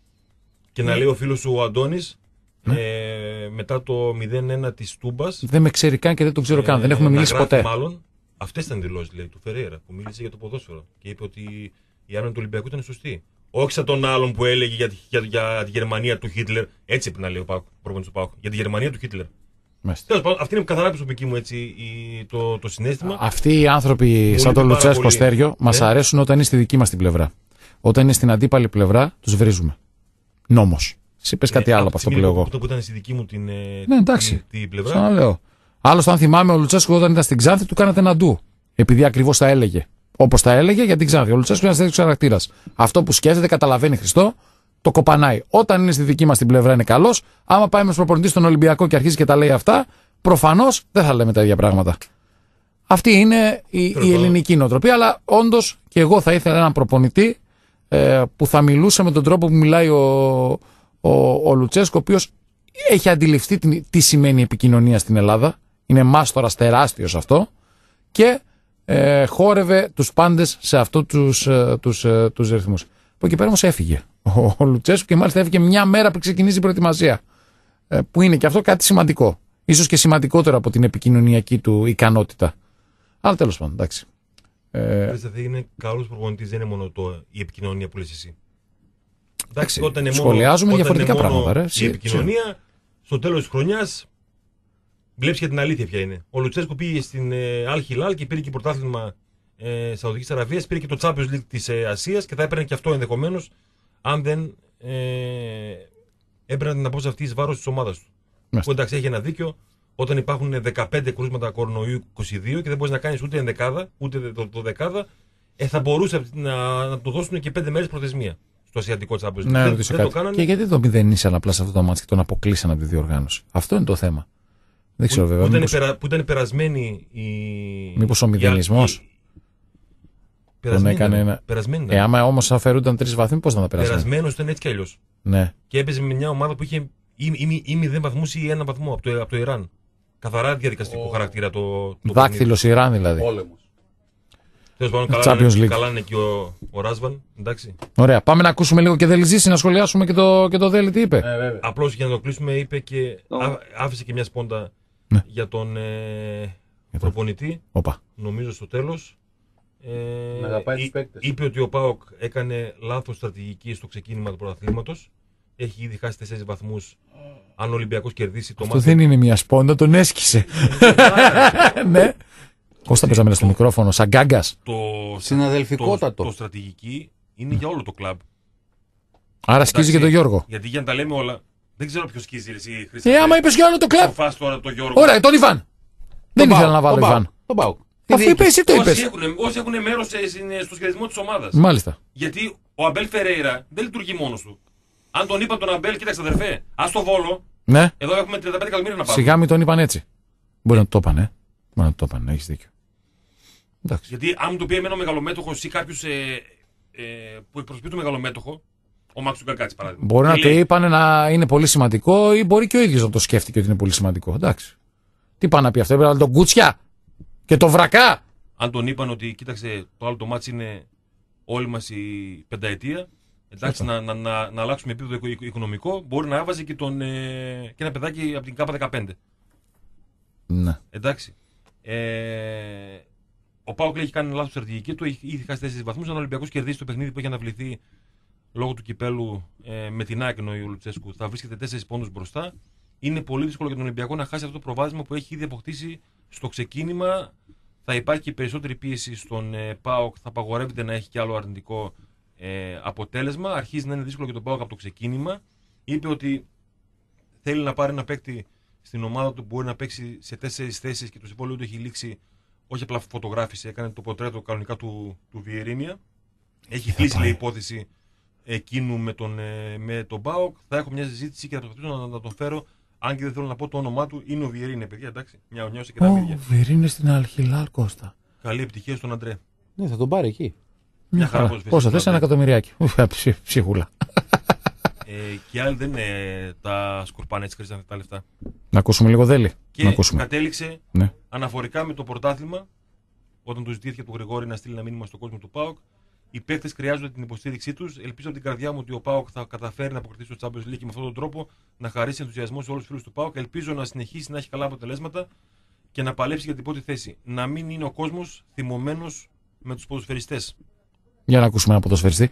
και να λέει ο φίλος σου ο Αντώνης, ναι. ε, μετά το μηδέν ένα της Τούμπας. Δεν με ξέρει καν και δεν τον ξέρω ε, καν. Δεν έχουμε μιλήσει ποτέ. Μάλλον, αυτές ήταν δηλώσεις, λέει, του Φερέιρα που μίλησε για το ποδόσφαιρο και είπε ότι η άμυνα του Ολυμπιακού ήταν σωστή. Όχι σαν τον άλλον που έλεγε για, για, για τη Γερμανία του Χίτλερ. Έτσι πρέπει να λέει ο προπονητής του ΠΑΟΚ. Για τη Γερμανία του Χίτλερ. Τέλος πάντων, αυτή είναι καθαρά προσωπική μου έτσι, η, το, το συναίσθημα. Αυτοί οι άνθρωποι, μου σαν τον Λουτσέσκο, Στέργιο, μας ναι. αρέσουν όταν είναι στη δική μας την πλευρά. Όταν είναι στην αντίπαλη πλευρά, τους βρίζουμε. Νόμος. Εσύ πες ναι, κάτι άλλο από αυτό που λέω εγώ. Αυτό που ήταν στη δική μου την, ναι, εντάξει. την, την πλευρά. Ξαναλέω. Άλλωστε, αν θυμάμαι, ο Λουτσέσκο όταν ήταν στην Ξάνθη, του κάνατε ένα ντου. Επειδή ακριβώς τα έλεγε. Όπως τα έλεγε για την Ξάνθη. Ο Λουτσέσκο είναι ένα τέτοιο χαρακτήρα. Αυτό που σκέφτεται, καταλαβαίνει Χριστό, το κοπανάει. Όταν είναι στη δική μας την πλευρά είναι καλός. Άμα πάει με προπονητή στον Ολυμπιακό και αρχίζει και τα λέει αυτά, προφανώς δεν θα λέμε τα ίδια πράγματα. Αυτή είναι η, η ελληνική νοοτροπία. Αλλά όντως και εγώ θα ήθελα έναν προπονητή ε, που θα μιλούσε με τον τρόπο που μιλάει ο, ο, ο Λουτσέσκο, ο οποίος έχει αντιληφθεί την, τι σημαίνει επικοινωνία στην Ελλάδα. Είναι μάστορας τεράστιος αυτό. Και ε, χόρευε τους πάντες σε αυτούς τους, ε, τους, ε, τους ρυθμούς. Από εκεί πέρα όμως έφυγε ο, ο Λουτσέσκου και μάλιστα έφυγε μια μέρα πριν ξεκινήσει η προετοιμασία. Ε, που είναι και αυτό κάτι σημαντικό. Ίσως και σημαντικότερο από την επικοινωνιακή του ικανότητα. Αλλά τέλος πάντων, εντάξει. Ε... είναι καλός προπονητής, δεν είναι μόνο το, η επικοινωνία που λες εσύ. Εντάξει, όταν είναι σχολιάζουμε μόνο, διαφορετικά όταν πράγματα. Ρε. Η επικοινωνία, στο τέλος της χρονιάς, βλέπεις και την αλήθεια ποια είναι. Ο Λουτσέσκου πήγε στην Αλ Χιλάλ και πήρε και πρωτάθλημα ε, Σαουδικής Αραβίας, πήρε και το Champions League της ε, Ασίας και θα έπαιρνε και αυτό ενδεχομένως, αν δεν ε, έπαιρνε την απόσταση αυτή εις βάρος της ομάδας του. Που εντάξει, έχει ένα δίκιο. Όταν υπάρχουν δεκαπέντε κρούσματα κορονοϊού είκοσι δύο και δεν μπορείς να κάνεις ούτε ενδεκάδα, ούτε το, το δεκάδα, ε, θα μπορούσε να, να του δώσουν και πέντε μέρες προθεσμία στο ασιατικό Champions League. Ναι, δεν, δεν το κάνανε. Και γιατί το μηδενίσαν απλά σε αυτό το μάτι και τον αποκλείσαν από τη διοργάνωση. Αυτό είναι το θέμα. Δεν ξέρω που, βέβαια. Που ήταν, μήπως... υπερα, που ήταν περασμένη η. Μήπως ο μηδενισμός. Περασμένη. Έκανε ένα... περασμένη ε, άμα όμως αφαιρούνταν τρεις βαθμοί, πώς θα τα περάσουν. Περασμένος ήταν έτσι κι αλλιώς. Ναι. Και έπαιζε με μια ομάδα που είχε ή, ή, ή μηδέν βαθμούς ή ένα βαθμό από το, από το Ιράν. Καθαρά διαδικαστικό oh. χαρακτήρα το. το Δάκτυλος Ιράν δηλαδή. Πόλεμος. Τέλος πάντων, καλά, είναι, καλά είναι και ο, ο Ράσβαν. Εντάξει. Ωραία. Πάμε να ακούσουμε λίγο και Δελιζήση, να σχολιάσουμε και το, και το Δέλη τι είπε. Ε, Απλώς για να το κλείσουμε, είπε και oh. άφησε και μια σπόντα ναι. για τον ε, για προπονητή. Οπα. Νομίζω στο τέλος. Ε, εί, είπε ότι ο ΠΑΟΚ έκανε λάθος στρατηγική στο ξεκίνημα του πρωταθλήματος. Έχει ήδη χάσει τέσσερις βαθμούς. Αν ο Ολυμπιακός κερδίσει το μάτι. Αυτό δεν είναι μια σπόντα, τον έσκησε. Ναι. Κώστα παίζαμε στο μικρόφωνο, σαν γκάγκας. Το συναδελφικότατο. Το, το στρατηγική είναι για όλο το κλαμπ. Άρα σκίζει και τον Γιώργο. Γιατί για να τα λέμε όλα, δεν ξέρω ποιος σκίζει εσύ, Χρήστο. Ε, άμα είπες για όλο το κλαμπ. Τώρα το Γιώργο. Ωραία, τον Ιβάν. Δεν ήθελα να βάλω Ιβάν. Τον ΠΑΟΚ. Αφού είπες, εσύ το είπες. Όσοι έχουν μέρος στο σχεδιασμό της ομάδας. Μάλιστα. Γιατί ο Αμπέλ Φερέιρα δεν λειτουργεί μόνος του. Αν τον είπαν τον Αμπέλ, κοίταξε αδερφέ, ας το Βόλο. Ναι. Εδώ έχουμε τριάντα πέντε εκατομμύρια να πάμε. Σιγά μην τον είπαν έτσι. Μπορεί να το είπαν, ε. Μπορεί να το είπαν, έχεις δίκιο. Εντάξει. Γιατί αν μου το πει εμένα ο μεγαλομέτωχος ή κάποιος ε, ε, που εκπροσωπεί το μεγαλομέτωχο, ο Μάξου Γκαγκάτση παράδειγμα. Μπορεί να λέει... το είπαν να είναι πολύ σημαντικό ή μπορεί και ο ίδιος να το σκέφτηκε ότι είναι πολύ σημαντικό. Εντάξει. Τι πάει να πει αυτό, έπρεπε να τον Κούτσια και το Βρακά. Αν τον είπαν ότι κοίταξε το άλλο το μάτς είναι όλη μας η πενταετία. Εντάξει, να, να, να, να αλλάξουμε επίπεδο οικονομικό, μπορεί να έβαζε και, τον, ε, και ένα παιδάκι από την ΚΑΠΑ δεκαπέντε. Ναι. Εντάξει. Ε, ο ΠΑΟΚ έχει κάνει λάθος στρατηγική του, έχει ήδη χάσει τέσσερις βαθμούς. Αν ο Ολυμπιακός κερδίσει το παιχνίδι που έχει αναβληθεί λόγω του κυπέλου ε, με την ΑΕΚ, εννοεί ο Λουτσέσκου, θα βρίσκεται τέσσερις πόντους μπροστά. Είναι πολύ δύσκολο για τον Ολυμπιακό να χάσει αυτό το προβάδισμα που έχει ήδη αποκτήσει στο ξεκίνημα. Θα υπάρχει και περισσότερη πίεση στον ε, ΠΑΟΚ, θα απαγορεύεται να έχει κι άλλο αρνητικό Ε, αποτέλεσμα. Αρχίζει να είναι δύσκολο και τον ΠΑΟΚ από το ξεκίνημα. Είπε ότι θέλει να πάρει ένα παίκτη στην ομάδα του που μπορεί να παίξει σε τέσσερις θέσεις και το συμβόλαιο του έχει λήξει. Όχι απλά φωτογράφησε, έκανε το πορτρέτο κανονικά του, του Βιερίνια. Έχει κλείσει λέει υπόθεση εκείνου με τον, ε, με τον ΠΑΟΚ. Θα έχω μια συζήτηση και θα προσπαθήσω να, να τον φέρω. Αν και δεν θέλω να πω το όνομά του, είναι ο Βιερίνια, παιδιά. Εντάξει, μια νιώσε και τα μύρια. Ο Βιερίνια στην Αλ Χιλάλ, Κώστα. Καλή επιτυχία στον Αντρέ. Ναι, θα τον πάρει εκεί. Μια χαρά. Πόσα θες, ένα εκατομμυριάκι. Ψίχουλα. Ε, και άλλοι δεν είναι τα σκορπάνε έτσι χρήσαν τα λεφτά. Να ακούσουμε λίγο Δέλη. Και να ακούσουμε. Κατέληξε ναι. αναφορικά με το πρωτάθλημα, όταν του ζητήθηκε από τον Γρηγόρη να στείλει ένα μήνυμα στον κόσμο του ΠΑΟΚ. Οι παίκτες χρειάζονται την υποστήριξή τους. Ελπίζω από την καρδιά μου ότι ο ΠΑΟΚ θα καταφέρει να αποκριθεί στο Champions League και με αυτόν τον τρόπο να χαρίσει ενθουσιασμό σε όλους τους φίλους του ΠΑΟΚ. Ελπίζω να συνεχίσει να έχει καλά αποτελέσματα και να παλέψει για την πρώτη θέση. Να μην είναι ο κόσμος θυμωμένος με τους ποδοσφαιριστές. Για να ακούσουμε ένα ποδοσφαιριστή.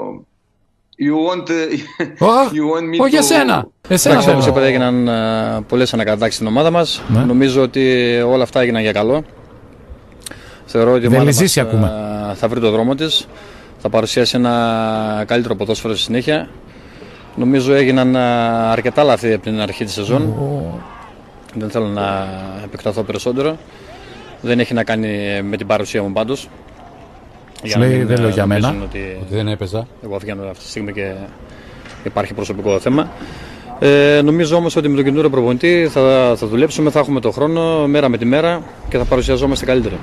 You want, oh, you want me όχι to... εσένα. Εσένα Εντάξει, όπως είπατε, έγιναν uh, πολλές ανακατάξεις στην ομάδα μας. Ναι. Νομίζω ότι όλα αυτά έγιναν για καλό. Θεωρώ ότι η ομάδα μας uh, θα βρει το δρόμο της. Θα παρουσιάσει ένα καλύτερο ποδόσφαιρο στη συνέχεια. Νομίζω έγιναν uh, αρκετά λάθη από την αρχή της σεζόν. Oh. Δεν θέλω να επεκταθώ περισσότερο. Δεν έχει να κάνει με την παρουσία μου πάντως. Σου λέει δεν λέω για μένα ότι, ότι δεν έπαιζα. Εγώ αφήγαμε αυτή τη στιγμή και υπάρχει προσωπικό θέμα. Ε, νομίζω όμως ότι με τον καινούριο προπονητή θα, θα δουλέψουμε, θα έχουμε τον χρόνο μέρα με τη μέρα και θα παρουσιαζόμαστε καλύτερα.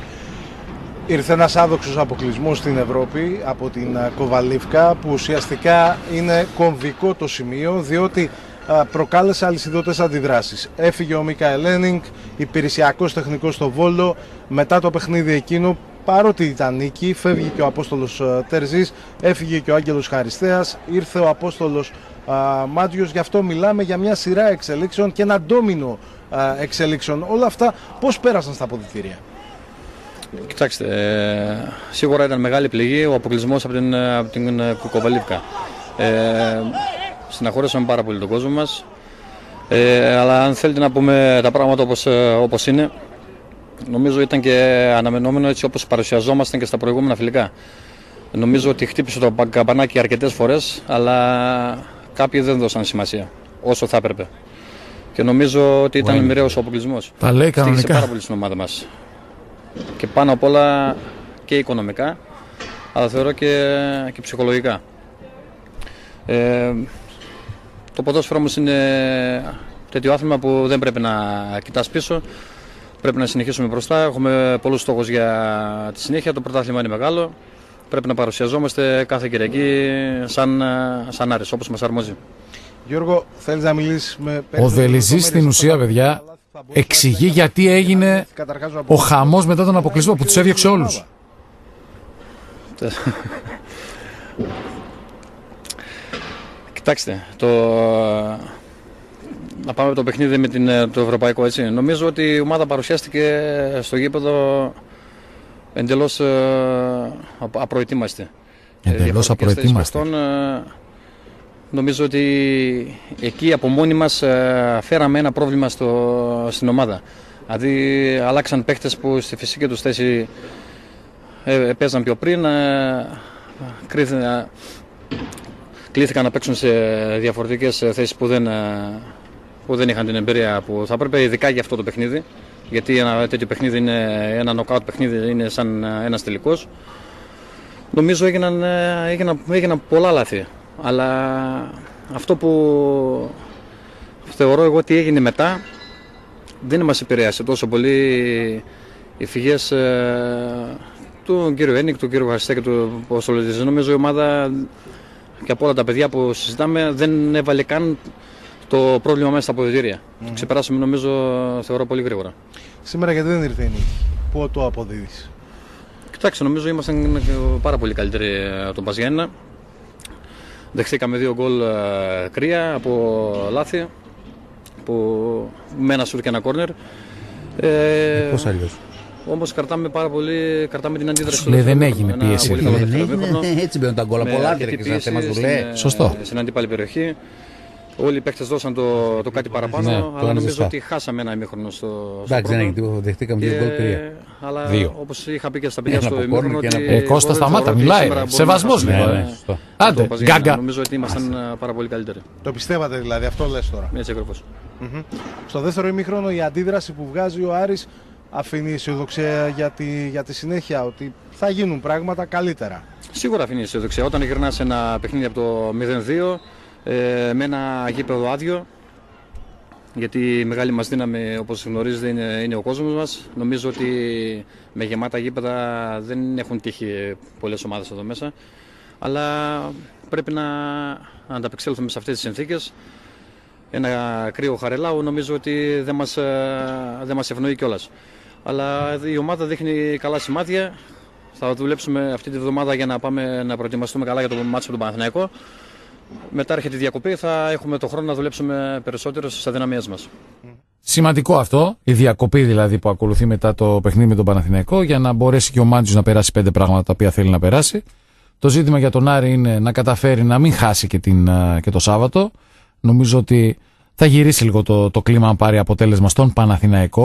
Ήρθε ένας άδοξος αποκλεισμός στην Ευρώπη από την Κοβαλίβκα που ουσιαστικά είναι κομβικό το σημείο διότι προκάλεσε αλυσιδωτές αντιδράσεις. Έφυγε ο Μίκαελ Ένινγκ, υπηρεσιακός τεχνικός στο Βόλο, μετά το παιχνίδι εκείνο. Παρότι ήταν νίκη, φεύγει και ο Απόστολος Τερζής, έφυγε και ο Άγγελος Χαριστέας, ήρθε ο Απόστολος α, Μάτιος, γι' αυτό μιλάμε για μια σειρά εξελίξεων και ένα ντόμινο α, εξελίξεων. Όλα αυτά πώς πέρασαν στα αποδυτήρια? Κοιτάξτε, ε, σίγουρα ήταν μεγάλη πληγή ο αποκλεισμός από την, από την Κοβαλίβκα. Ε, Συναχωρήσαμε πάρα πολύ τον κόσμο μας. Ε, αλλά αν θέλετε να πούμε τα πράγματα όπως, όπως είναι, νομίζω ήταν και αναμενόμενο έτσι όπως παρουσιαζόμασταν και στα προηγούμενα φιλικά. Νομίζω ότι χτύπησε το καμπανάκι αρκετές φορές, αλλά κάποιοι δεν δώσαν σημασία όσο θα έπρεπε. Και νομίζω ότι ήταν μοιραίος ο αποκλεισμός. Τα λέει κανονικά. Στήχησε πάρα πολύ στην ομάδα μας. Και πάνω απ' όλα και οικονομικά, αλλά θεωρώ και, και ψυχολογικά. Ε, το ποδόσφαιρο όμως είναι τέτοιο άθλημα που δεν πρέπει να κοιτάς πίσω. Πρέπει να συνεχίσουμε μπροστά. Έχουμε πολλούς στόχους για τη συνέχεια. Το πρωτάθλημα είναι μεγάλο. Πρέπει να παρουσιαζόμαστε κάθε Κυριακή σαν, σαν Άρης, όπως μας αρμόζει. Γιώργο, θέλεις να μιλήσεις με... Ο Βελιζής στην ουσία, παιδιά, εξηγεί γιατί έγινε ο χαμός μετά τον αποκλεισμό που τους έδιωξε όλους. Κοιτάξτε, το... να πάμε το παιχνίδι με την, το ευρωπαϊκό, έτσι. Νομίζω ότι η ομάδα παρουσιάστηκε στο γήπεδο εντελώς ε, απροετοίμαστη. Εντελώς απροετοίμαστη. Ε, νομίζω ότι εκεί από μόνοι μας ε, φέραμε ένα πρόβλημα στο, στην ομάδα. Δηλαδή αλλάξαν παίχτες που στη φυσική τους θέση ε, παίζαν πιο πριν, ε, κρίθηκαν, ε, κλήθηκαν να παίξουν σε διαφορετικές θέσεις που δεν, ε, που δεν είχαν την εμπειρία που θα έπρεπε, ειδικά για αυτό το παιχνίδι. Γιατί ένα τέτοιο παιχνίδι είναι ένα νοκάουτ παιχνίδι, είναι σαν ένας τελικός. Νομίζω έγιναν, έγιναν, έγιναν πολλά λάθη. Αλλά αυτό που θεωρώ εγώ ότι έγινε μετά δεν μας επηρέασε τόσο πολύ οι φυγές ε, του κύριου Ένικ, του κύριου Χαριστέ και του Ποστολίδη. Νομίζω η ομάδα και από όλα τα παιδιά που συζητάμε δεν έβαλε καν το πρόβλημα μέσα στα αποδυτήρια. Mm-hmm. Το ξεπεράσαμε νομίζω, θεωρώ, πολύ γρήγορα. Σήμερα γιατί δεν ήρθε η νίκη, πού το αποδίδεις? Κοιτάξτε, νομίζω ήμασταν πάρα πολύ καλύτεροι από τον Παζιάννα. Δεχθήκαμε δύο γκολ κρύα από λάθη, που με ένα σουτ και ένα κόρνερ. Ε, Πώς αλλιώς? Όμως κρατάμε πάρα πολύ, κρατάμε την αντίδραση. Λέει δεν έγινε πίεση. Δεν έγινε, έτσι μπαίνουν τα γκολ από λάθη και σε μας δουλεύει. Σωστό. Στην αντίπαλη περιοχή. Όλοι οι παίκτες δώσαν το, το κάτι παραπάνω, ναι, αλλά νομίζω σωστά. Ότι χάσαμε ένα ημίχρονο στο. Εντάξει, δεν έγινε, δεχτήκαμε δύο γκολ κρύα. Αλλά δύο. Όπως είχα πει και στα παιδιά στο ημίχρονο. Ε, Κώστα, σταμάτα, μιλάει. Σεβασμός λίγο. Ναι, ναι, άντε, γκάγκα. Νομίζω ότι ήμασταν πάρα πολύ καλύτεροι. Το πιστεύατε δηλαδή, αυτό λες τώρα? Έτσι ακριβώς. Mm-hmm. Στο δεύτερο ημίχρονο η αντίδραση που βγάζει ο Άρης αφήνει αισιοδοξία για τη, για τη συνέχεια, ότι θα γίνουν πράγματα καλύτερα. Σίγουρα αφήνει αισιοδοξία. Όταν γυρνάς ένα παιχνίδι από το μηδέν δύο. Ε, με ένα γήπεδο άδειο, γιατί η μεγάλη μας δύναμη, όπως γνωρίζετε, είναι, είναι ο κόσμος μας. Νομίζω ότι με γεμάτα γήπεδα δεν έχουν τύχει πολλές ομάδες εδώ μέσα, αλλά πρέπει να ανταπεξέλθουμε σε αυτές τις συνθήκες. Ένα κρύο Χαρελάου νομίζω ότι δεν μας, δεν μας ευνοεί κιόλας. Αλλά η ομάδα δείχνει καλά σημάδια. Θα δουλέψουμε αυτή τη βδομάδα για να πάμε να προετοιμαστούμε καλά για το μάτσο του Παναθηναϊκό. Μετά έρχεται η διακοπή, θα έχουμε το χρόνο να δουλέψουμε περισσότερο στις αδυναμίες μας. Σημαντικό αυτό, η διακοπή δηλαδή που ακολουθεί μετά το παιχνίδι με τον Παναθηναϊκό, για να μπορέσει και ο Μάντζιος να περάσει πέντε πράγματα τα οποία θέλει να περάσει. Το ζήτημα για τον Άρη είναι να καταφέρει να μην χάσει και, την, και το Σάββατο. Νομίζω ότι θα γυρίσει λίγο το, το κλίμα αν πάρει αποτέλεσμα στον Παναθηναϊκό.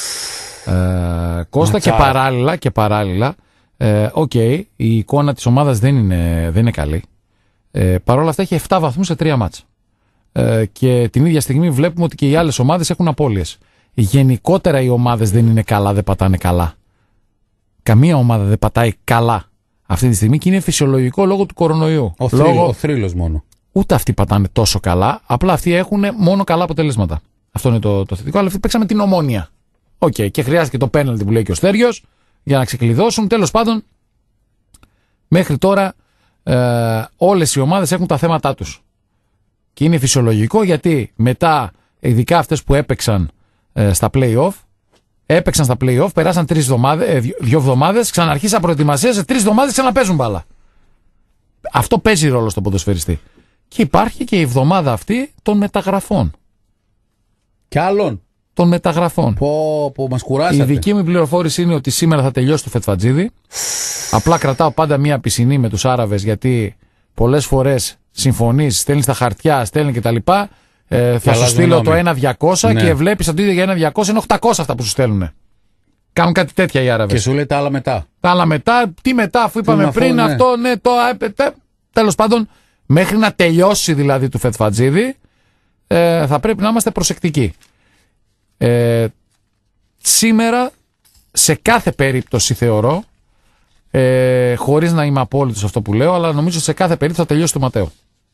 Ε, Κώστα, και παράλληλα, και παράλληλα ε, okay, η εικόνα της ομάδας δεν είναι, δεν είναι καλή. Ε, Παρ' όλα αυτά έχει επτά βαθμούς σε τρία μάτς. Ε, και την ίδια στιγμή βλέπουμε ότι και οι άλλες ομάδες έχουν απώλειες. Γενικότερα οι ομάδες δεν είναι καλά, δεν πατάνε καλά. Καμία ομάδα δεν πατάει καλά αυτή τη στιγμή και είναι φυσιολογικό λόγω του κορονοϊού. Ο, λόγω... θρύλος, ο θρύλος μόνο. Ούτε αυτοί πατάνε τόσο καλά, απλά αυτοί έχουν μόνο καλά αποτελέσματα. Αυτό είναι το, το θετικό, αλλά αυτοί παίξαμε την Ομόνια. Οκ, okay, και χρειάστηκε το πέναλτι που λέει και ο Στέριος για να ξεκλειδώσουν. Τέλος πάντων, μέχρι τώρα ε, όλες οι ομάδες έχουν τα θέματα τους. Και είναι φυσιολογικό γιατί μετά, ειδικά αυτές που έπαιξαν ε, στα play-off, έπαιξαν στα play-off, περάσαν τρεις εβδομάδες, ε, δύο, δύο εβδομάδες, ξαναρχίσαν προετοιμασία, σε τρεις εβδομάδες ξαναπαίζουν μπάλα. Αυτό παίζει ρόλο στον ποδοσφαιριστή. Και υπάρχει και η εβδομάδα αυτή των μεταγραφών. Κι άλλων. των μεταγραφών. Πω, πω, μας κουράσατε. Η δική μου πληροφόρηση είναι ότι σήμερα θα τελειώσει το Φετφατζίδη. Απλά κρατάω πάντα μία πισινή με τους Άραβες, γιατί πολλές φορές συμφωνείς, στέλνεις τα χαρτιά, στέλνει κτλ. Ε, θα σου στείλω το ένα διακόσια, ναι, και βλέπεις ότι για ένα διακόσια είναι οκτακόσια αυτά που σου στέλνουν. Κάνουν κάτι τέτοια οι Άραβες. Και σου λέει τα άλλα μετά. Τα άλλα μετά, τι μετά, αφού είπαμε αφού, πριν, ναι, αυτό, ναι, το. Τέλος πάντων, μέχρι να τελειώσει δηλαδή του Φετφατζίδη, ε, θα πρέπει να είμαστε προσεκτικοί. Ε, σήμερα, σε κάθε περίπτωση θεωρώ, ε, χωρίς να είμαι απόλυτος σε αυτό που λέω, αλλά νομίζω σε κάθε περίπτωση θα τελειώσει το Ματέο.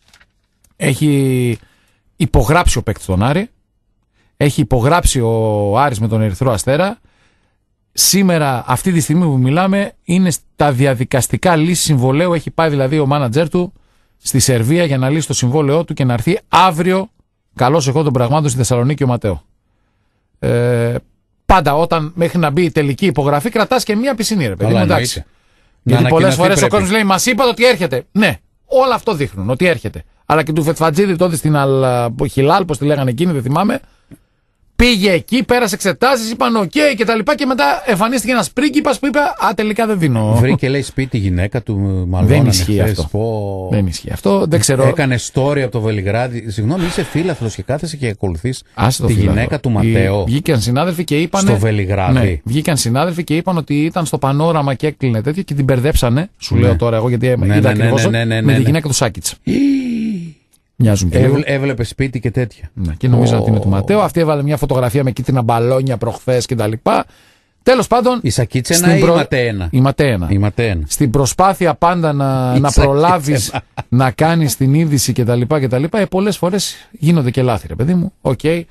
Έχει υπογράψει ο παίκτης τον Άρη, έχει υπογράψει ο Άρης με τον Ερυθρό Αστέρα. Σήμερα, αυτή τη στιγμή που μιλάμε, είναι στα διαδικαστικά λύση συμβολέου. Έχει πάει δηλαδή ο μάνατζερ του στη Σερβία για να λύσει το συμβόλαιό του και να έρθει αύριο, καλώς εγώ των πραγμάτων, στη Θεσσαλονίκη ο Ματέο. Ε, πάντα όταν μέχρι να μπει η τελική υπογραφή, κρατάς και μία πισινή, ρε παιδί. Εντάξει. Γιατί πολλές φορές ο κόσμος λέει: μας είπατε ότι έρχεται. Ναι, όλα αυτό δείχνουν ότι έρχεται. Αλλά και του Φετφατζίδη τότε στην Αλ-Χιλάλ, πώς τη λέγανε εκείνη, δεν θυμάμαι. Πήγε εκεί, πέρασε εξετάσεις, είπαν οκ okay, και τα λοιπά, και μετά εμφανίστηκε ένας πρίγκιπας που είπε α, τελικά δεν δίνω. Βρήκε, λέει, σπίτι γυναίκα του, μάλλον. Δεν ισχύει αυτό. Πω... Δεν ισχύει αυτό, δεν ξέρω. Έκανε story από το Βελιγράδι. Συγγνώμη, είσαι φίλαθλος και κάθεσαι και ακολουθείς τη φίλαθλο. Γυναίκα του Ματέο. Βγήκαν συνάδελφοι και είπαν. Στο Βελιγράδι. Ναι, βγήκαν συνάδελφοι και είπαν ότι ήταν στο πανόραμα και έκλεινε τέτοιο και την μπερδέψανε. Σου ναι. λέω τώρα εγώ, γιατί ναι, είδα ναι, ακριβώς ναι, ναι, ναι, ναι, ναι, με τη γυναίκα του Σάκιτς. Μοιάζουν και Έβλε, έβλεπε σπίτι και τέτοια. Ναι, και νομίζω oh. ότι είναι του Ματέο. Αυτή έβαλε μια φωτογραφία με κίτρινα μπαλόνια προχθές κτλ. Τέλος πάντων. Η Σακίτσενα ή η Ματέαινα. Η Ματέαινα. Η Ματέαινα. Στην προσπάθεια πάντα να, να προλάβεις να κάνεις την είδηση κτλ. κτλ. Ε, πολλές φορές γίνονται και λάθη, ρε παιδί μου. Οκ. Okay.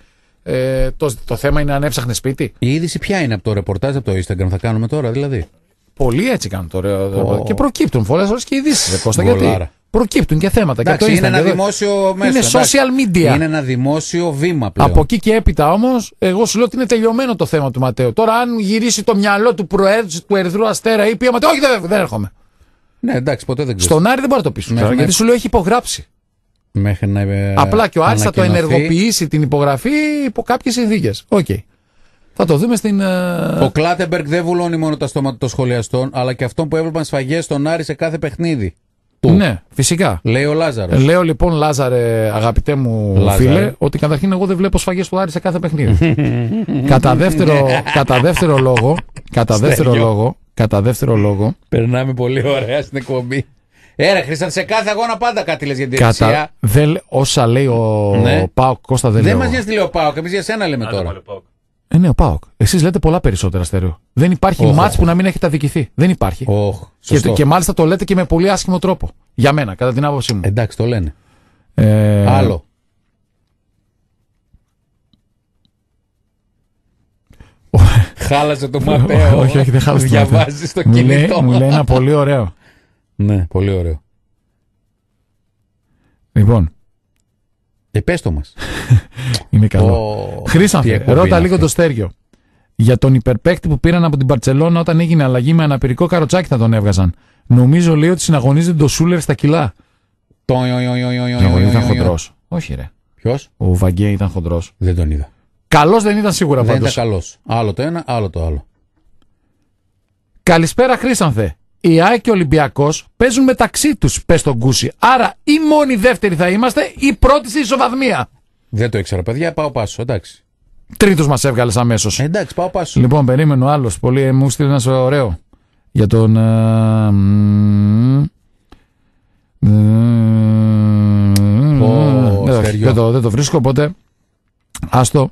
Ε, το, το θέμα είναι αν έψαχνε σπίτι. Η είδηση ποια είναι από το ρεπορτάζ, από το Instagram, θα κάνουμε τώρα δηλαδή. Πολλοί έτσι κάνουν τώρα. Oh. Και προκύπτουν πολλές φορές και ειδήσεις. Κώστα, γιατί προκύπτουν και θέματα. Εντάξει, και το είναι ένα δημόσιο μέσο. Είναι social media. Είναι ένα δημόσιο βήμα πλέον. Από εκεί και έπειτα όμως, εγώ σου λέω ότι είναι τελειωμένο το θέμα του Ματέου. Τώρα, αν γυρίσει το μυαλό του προέδρου του Ερυθρού Αστέρα ή πει ο Ματέου, όχι, δεν, δεν έρχομαι. Ναι, εντάξει, ποτέ δεν ξέρω. Στον Άρη δεν μπορεί να το πει. Μέχρι... Γιατί σου λέω έχει υπογράψει. Μέχρι να... Απλά και ο Άρης θα το ενεργοποιήσει την υπογραφή υπό κάποιες συνθήκες. Οκ. Okay. Θα το δούμε στην. Ο Κλάτεμπεργκ δεν βουλώνει μόνο τα στόματα των σχολιαστών, αλλά και αυτών που έβλεπαν σφαγές στον Άρη σε κάθε παιχνίδι. Του. Ναι, φυσικά. Λέει ο Λάζαρος. Λέω λοιπόν, Λάζαρε, αγαπητέ μου Λάζαρε. φίλε, ότι καταρχήν εγώ δεν βλέπω σφαγές του Άρη σε κάθε παιχνίδι. κατά, δεύτερο, κατά δεύτερο λόγο. Κατά δεύτερο λόγο. Κατά δεύτερο λόγο. Περνάμε πολύ ωραία στην εκπομπή. Έρε, Χρήστον, σε κάθε αγώνα πάντα κάτι λες για την Κατα... δεν... Όσα λέει ο ναι. Πάοκ, Κώστα δεν, δεν λέω. μας νοιάζει τι λέει ο Πάοκ, εμείς για σένα λέμε τώρα. Ε, ναι, ο ΠΑΟΚ. Εσείς λέτε πολλά περισσότερα, Στέριο. Δεν υπάρχει oh, μάτς oh. που να μην έχετε αδικηθεί. Δεν υπάρχει. Oh, και, και μάλιστα το λέτε και με πολύ άσχημο τρόπο. Για μένα, κατά την άποψή μου. Εντάξει, το λένε. Ε... Άλλο. Χάλασε το Ματέο. όχι, όχι, δεν χάλασε. Διαβάζει στο κινητό. Μου λέει ένα πολύ ωραίο. Ναι, πολύ ωραίο. Λοιπόν. Ε, πες το μας. Είναι καλό. Oh, Χρήσανθε, ρώτα λίγο το Στέριο. Για τον υπερπαίκτη που πήραν από την Μπαρτσελώνα όταν έγινε αλλαγή με αναπηρικό καροτσάκι θα τον έβγαζαν. Νομίζω λέει ότι συναγωνίζεται το Σούλερ στα κιλά. Το ήταν χοντρός. Όχι ρε. Ποιος? Ο Βαγκέ ήταν χοντρός. Δεν τον είδα. Καλός δεν ήταν σίγουρα πάντως. Δεν ήταν καλός. Άλλο το ένα, άλλο το άλλο. Καλησπέρα Χρήσανθε. Η ΑΕΚ και ο Ολυμπιακός παίζουν μεταξύ τους, πες τον Κούση. Άρα ή μόνοι δεύτεροι θα είμαστε ή πρώτοι στη ισοβαθμία. Δεν το ήξερα, παιδιά. Πάω πάσο, εντάξει. Τρίτος μας έβγαλες αμέσως. Εντάξει, πάω πάσο. Λοιπόν, περίμενε ο άλλος. Πολύ μου στείλει ένα ωραίο. Για τον. Δεν το βρίσκω, οπότε. Άστο.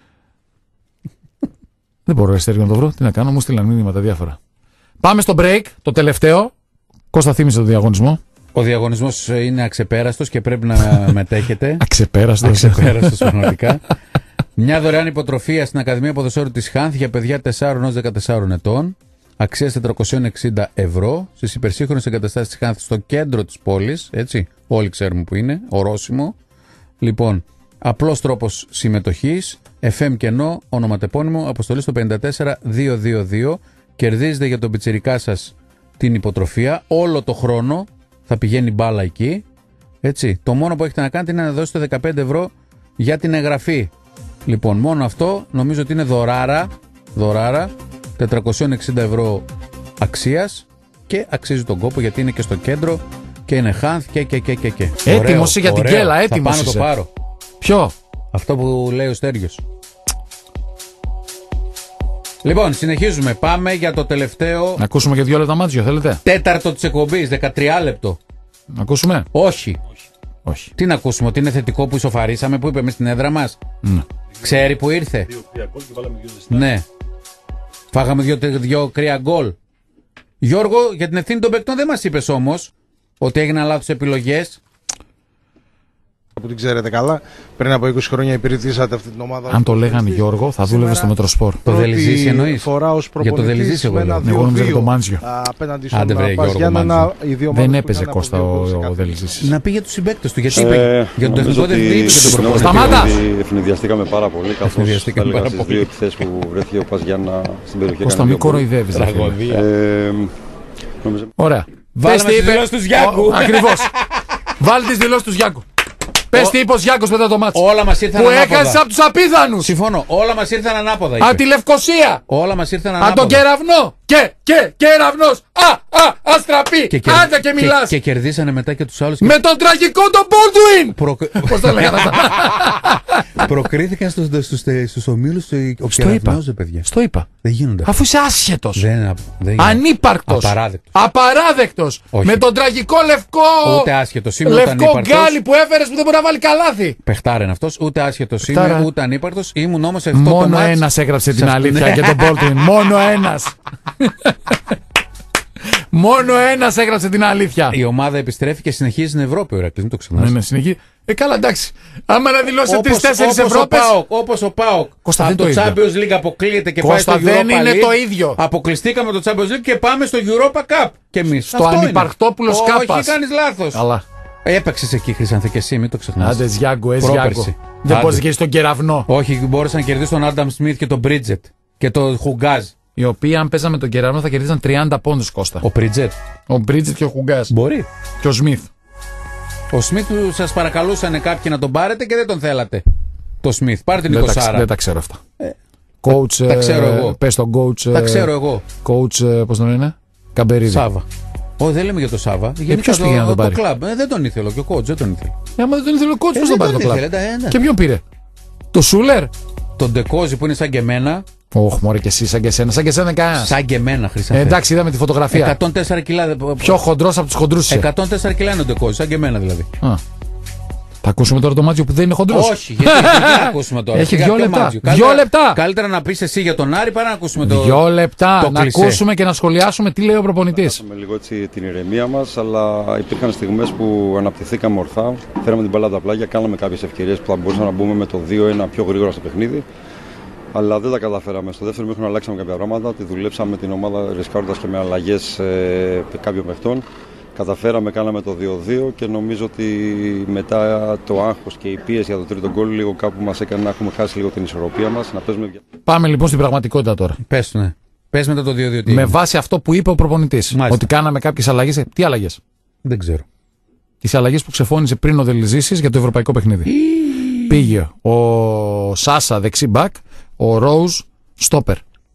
Δεν μπορώ Στέριο να το βρω. Τι να κάνω, μου στείλαν μήνυματα διάφορα. Πάμε στο break, το τελευταίο. Κώστα, θύμισε το διαγωνισμό. Ο διαγωνισμός είναι αξεπέραστος και πρέπει να μετέχετε. Αξεπέραστος. Αξεπέραστος, πραγματικά. Μια δωρεάν υποτροφία στην Ακαδημία Ποδοσφαίρου της Χάνθ για παιδιά τεσσάρων έως δεκατεσσάρων ετών. Αξίας τετρακόσια εξήντα ευρώ. Στις υπερσύγχρονες εγκαταστάσεις της Χάνθ στο κέντρο της πόλης. Έτσι, όλοι ξέρουμε που είναι. Ορόσημο. Λοιπόν, απλός τρόπος συμμετοχής. εφ εμ κενό, ονοματεπώνυμο, αποστολή στο πέντε τέσσερα δύο δύο δύο. Κερδίζετε για τον πιτσιρικά σας την υποτροφία. Όλο το χρόνο θα πηγαίνει μπάλα εκεί. Έτσι. Το μόνο που έχετε να κάνετε είναι να δώσετε δεκαπέντε ευρώ για την εγγραφή. Λοιπόν, μόνο αυτό νομίζω ότι είναι δωράρα, δωράρα τετρακόσια εξήντα ευρώ αξίας και αξίζει τον κόπο γιατί είναι και στο κέντρο και είναι χάνθ και και και και και. Έτοιμος για την κέλα, έτοιμος. Θα πάνω το πάρω. Ποιο? Αυτό που λέει ο Στέργιος. Λοιπόν, συνεχίζουμε. Πάμε για το τελευταίο. Να ακούσουμε και δύο λεπτά μάτσιο, θέλετε? Τέταρτο της εκπομπής, δεκατρία λεπτό. Να ακούσουμε? Όχι. Όχι. Τι να ακούσουμε, ότι είναι θετικό που ισοφαρίσαμε, που είπαμε στην έδρα μας. Ναι. Ξέρει που ήρθε. Ναι. Φάγαμε δύο, δύο κρύα γκολ. Γιώργο, για την ευθύνη των παικτών δεν μας είπες όμως ότι έγιναν λάθος επιλογές. Που την ξέρετε καλά, πριν από είκοσι χρόνια υπηρετήσατε αυτή την ομάδα. Αν το λέγανε Γιώργο, θα δούλευε στο Μετροσπορ. Το Δελιζής εννοείς? Για το Δελιζής εγώ λέω. Εγώ νόμιζα για το Μάντζιο. Απέναντι στον Παζιάννενα, οι δύο δεν έπαιζε Κώστα ο, ο Δελιζής. Να πει για τους συμπαίκτες του, γιατί είπε. Για τον τεχνικό δεν είπε και τον προπονητή. Σταμάτα! Ευνηδιαστήκαμε πάρα πολύ, καθώς έλεγα στις δύο επιθέσεις που βρέθηκε ο Παζιάννα στην περιοχή. Κώστα, μην κοροϊδεύεις. Ωραία. Βάλαμε τις δηλώσεις του Γιάκου. Ακριβώς. Βάλει τις δηλώσεις του Γιάκου. Πες τι είπε ο Γιάκος μετά το μάτσο. Όλα μας ήρθαν που ανάποδα. Που έκανες από τους απίθανους. Συμφωνώ. Όλα μας ήρθαν ανάποδα. Από τη Λευκοσία. Όλα μας ήρθαν ανάποδα. Από τον κεραυνό. Και, και, κεραυνός. Α, α, αστραπή. Και κερ... Άντε και μιλάς. Και, και κερδίσανε μετά και τους άλλους. Και... Με τον τραγικό τον Baldwin. Προ... Πώς το λέγανε αυτά. Προκρίθηκαν στους, στους, στους ομίλους ο κεραυνός, παιδιά. Στο είπα. Δεν γίνονται. Αφού είσαι άσχετος. Δεν, δεν ανύπαρκτος. Απαράδεκτος. Απαράδεκτος. Με τον τραγικό λευκό. Ούτε άσχετος είμαι. Λευκό γκάλι που έφερες που δεν μπορεί να βάλει καλάθι. Παιχτάρα είναι αυτός. Ούτε άσχετος είμαι, ούτε ανύπαρκτος. Ήμουν όμως αυτό. Μόνο ένας έγραψε την αλήθεια για τον Baldwin. Μόνο ένας. Μόνο ένας έγραψε την αλήθεια. Η ομάδα επιστρέφει και συνεχίζει στην Ευρώπη, ο Ηρακλής, μην το ξεχνάς. Ναι, ναι, συνεχίζει. Ε, καλά, εντάξει. Άμα να δηλώσει τρεις-τέσσερις Ευρώπες. Όπως ο ΠΑΟΚ. Κώστα, από το Champions League αποκλείεται και Κώστα, πάει στο Europa League. Δεν είναι το ίδιο. Αποκλειστήκαμε το Champions League και πάμε στο Europa Cup. Και εμείς. Στο Ανυπαρκτόπουλος Κάπας. Όχι, κάνεις λάθος. Αλλά. Έπαιξες εκεί, Χρυσάνθε, και εσύ, μην το ξεχνάς. Άντε, Γιάγκο, ες Γιάγκο. Δεν μπορείς να κερδίσεις τον κεραυνό. Όχι, μπόρεσαν να κερδίσουν τον Άνταμ Σμιθ και τον Μπρίτζετ και τον Χουγκάζ. Οι οποίοι, αν παίζαμε τον κεραυνό, θα κερδίζαν τριάντα πόντους, Κώστα. Ο Μπρίτζετ. Ο Μπρίτζετ και ο Χουγκάζ. Μπορεί. Και ο Σμιθ. Ο Σμιθ σας παρακαλούσαν κάποιοι να τον πάρετε και δεν τον θέλατε. Το Σμιθ. Πάρτε την εικοσάρα. Δεν τα ξέρω αυτά. Ε, coach. Τα ξέρω εγώ. Πες τον coach. Τα ξέρω εγώ. Coach, πώς τον λένε? Καμπερίδη. Σάβα. Όχι, δεν λέμε για το Σάβα. Για ποιος πήγε να τον πάρει? Το κλαμπ. Ε, δεν τον ήθελε και ο coach δεν τον ήθελε. Ε, άμα δεν τον ήθελε ο coach, πώς τον πάρει το κλαμπ? Και ποιον πήρε? Το Σούλερ. Τον Ντεκόζη που είναι σαν και εμένα. Όχι, μωρέ, και εσύ, σαν και εσένα. Σαν και εσένα κανένα. Σαν και εμένα, Χρυσάνθε. Ε, εντάξει, είδαμε τη φωτογραφία. εκατόν τέσσερα κιλά. Πιο χοντρός από τους χοντρούς. εκατόν τέσσερα κιλά είναι ο Ντεκόζη, σαν και εμένα δηλαδή. Α. Θα ακούσουμε τώρα το Μάτζιο που δεν είναι χοντρός. Όχι, γιατί δεν θα ακούσουμε τώρα. Έχει δύο λεπτά. Καλύτερα, δύο λεπτά. Καλύτερα να πεις εσύ για τον Άρη παρά να ακούσουμε το. Δύο λεπτά. Το να κλισέ. Ακούσουμε και να σχολιάσουμε τι λέει ο προπονητής. Είχαμε λίγο έτσι την ηρεμία μας, αλλά υπήρχαν στιγμές που αναπτυχθήκαμε ορθά. Φέραμε την μπάλα από τα πλάγια, κάναμε κάποιες ευκαιρίες που θα μπορούσαμε να μπούμε με το δύο ένα πιο γρήγορα στο παιχνίδι. Αλλά δεν τα καταφέραμε. Στο δεύτερο μήχρονο αλλάξαμε κάποια πράγματα. Τη δουλέψαμε την ομάδα ρισκάροντας και με αλλαγές ε, κάποιων παιχτών. Καταφέραμε, κάναμε το δύο δύο και νομίζω ότι μετά το άγχος και η πίεση για το τρίτο γκολ λίγο κάπου μας έκανε να έχουμε χάσει λίγο την ισορροπία μας. Να παίζουμε... Πάμε λοιπόν στην πραγματικότητα τώρα. Πες, ναι. Πες μετά το δύο δύο. Με βάση αυτό που είπε ο προπονητής. Ότι κάναμε κάποιες αλλαγές. Τι αλλαγές? Δεν ξέρω. Τις αλλαγές που ξεφώνησε πριν ο Δελιζήσης για το ευρωπαϊκό παιχνίδι. Πήγε ο Σάσα δεξί μπακ, ο Ρόουζ στόπερ.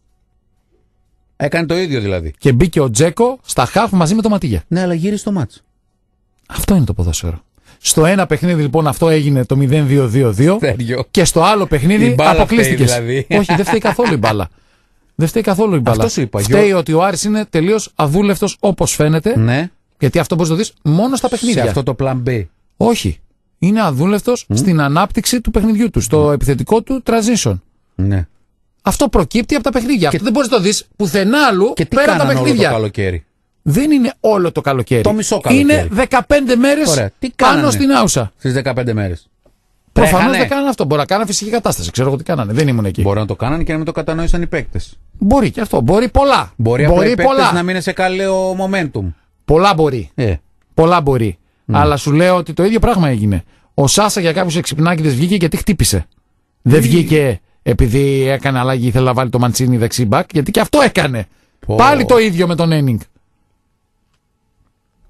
Έκανε το ίδιο δηλαδή. Και μπήκε ο Τζέκο στα χαφ μαζί με το Ματίγια. Ναι, αλλά γύρισε το μάτς. Αυτό είναι το ποδόσφαιρο. Στο ένα παιχνίδι λοιπόν αυτό έγινε το μηδέν δύο δύο δύο και στο άλλο παιχνίδι αποκλείστηκε. Δηλαδή. Όχι, δεν φταίει καθόλου η μπάλα. Δεν φταίει καθόλου η μπάλα. Αυτό σου είπα. Φταίει ότι ο Άρης είναι τελείως αδούλευτος όπως φαίνεται. Ναι. Γιατί αυτό μπορείς να το δεις μόνο στα παιχνίδια. Σε αυτό το plan B. Όχι. Είναι αδούλευτος mm. στην ανάπτυξη του παιχνιδιού του, στο mm. επιθετικό του transition. Ναι. Αυτό προκύπτει από τα παιχνίδια. Και... Αυτό δεν μπορείς να το δεις πουθενά άλλου και τι πέρα από τα παιχνίδια. Όλο το καλοκαίρι. Δεν είναι όλο το καλοκαίρι. Το μισό καλοκαίρι. Είναι δεκαπέντε μέρες πάνω στην άουσα. Στις δεκαπέντε μέρες. Προφανώς δεν κάνανε αυτό. Μπορεί να κάνανε φυσική κατάσταση. Ξέρω εγώ τι κάνανε. Δεν ήμουν εκεί. Μπορεί να το κάνανε και να μην το κατανόησαν οι παίκτες. Μπορεί και αυτό. Μπορεί πολλά. Μπορεί, μπορεί οι παίκτες να μην είναι σε καλό momentum. Πολλά μπορεί. Ε. Πολλά μπορεί. Mm. Αλλά σου λέω ότι το ίδιο πράγμα έγινε. Ο Σάσα για κάποιους εξυπνάκηδες βγήκε γιατί χτύπησε. Mm. Δεν βγήκε επειδή έκανε αλλαγή, ήθελε να βάλει το Μαντσίνι δεξί μπακ, γιατί και αυτό έκανε. Oh. Πάλι το ίδιο με τον Ένινγκ.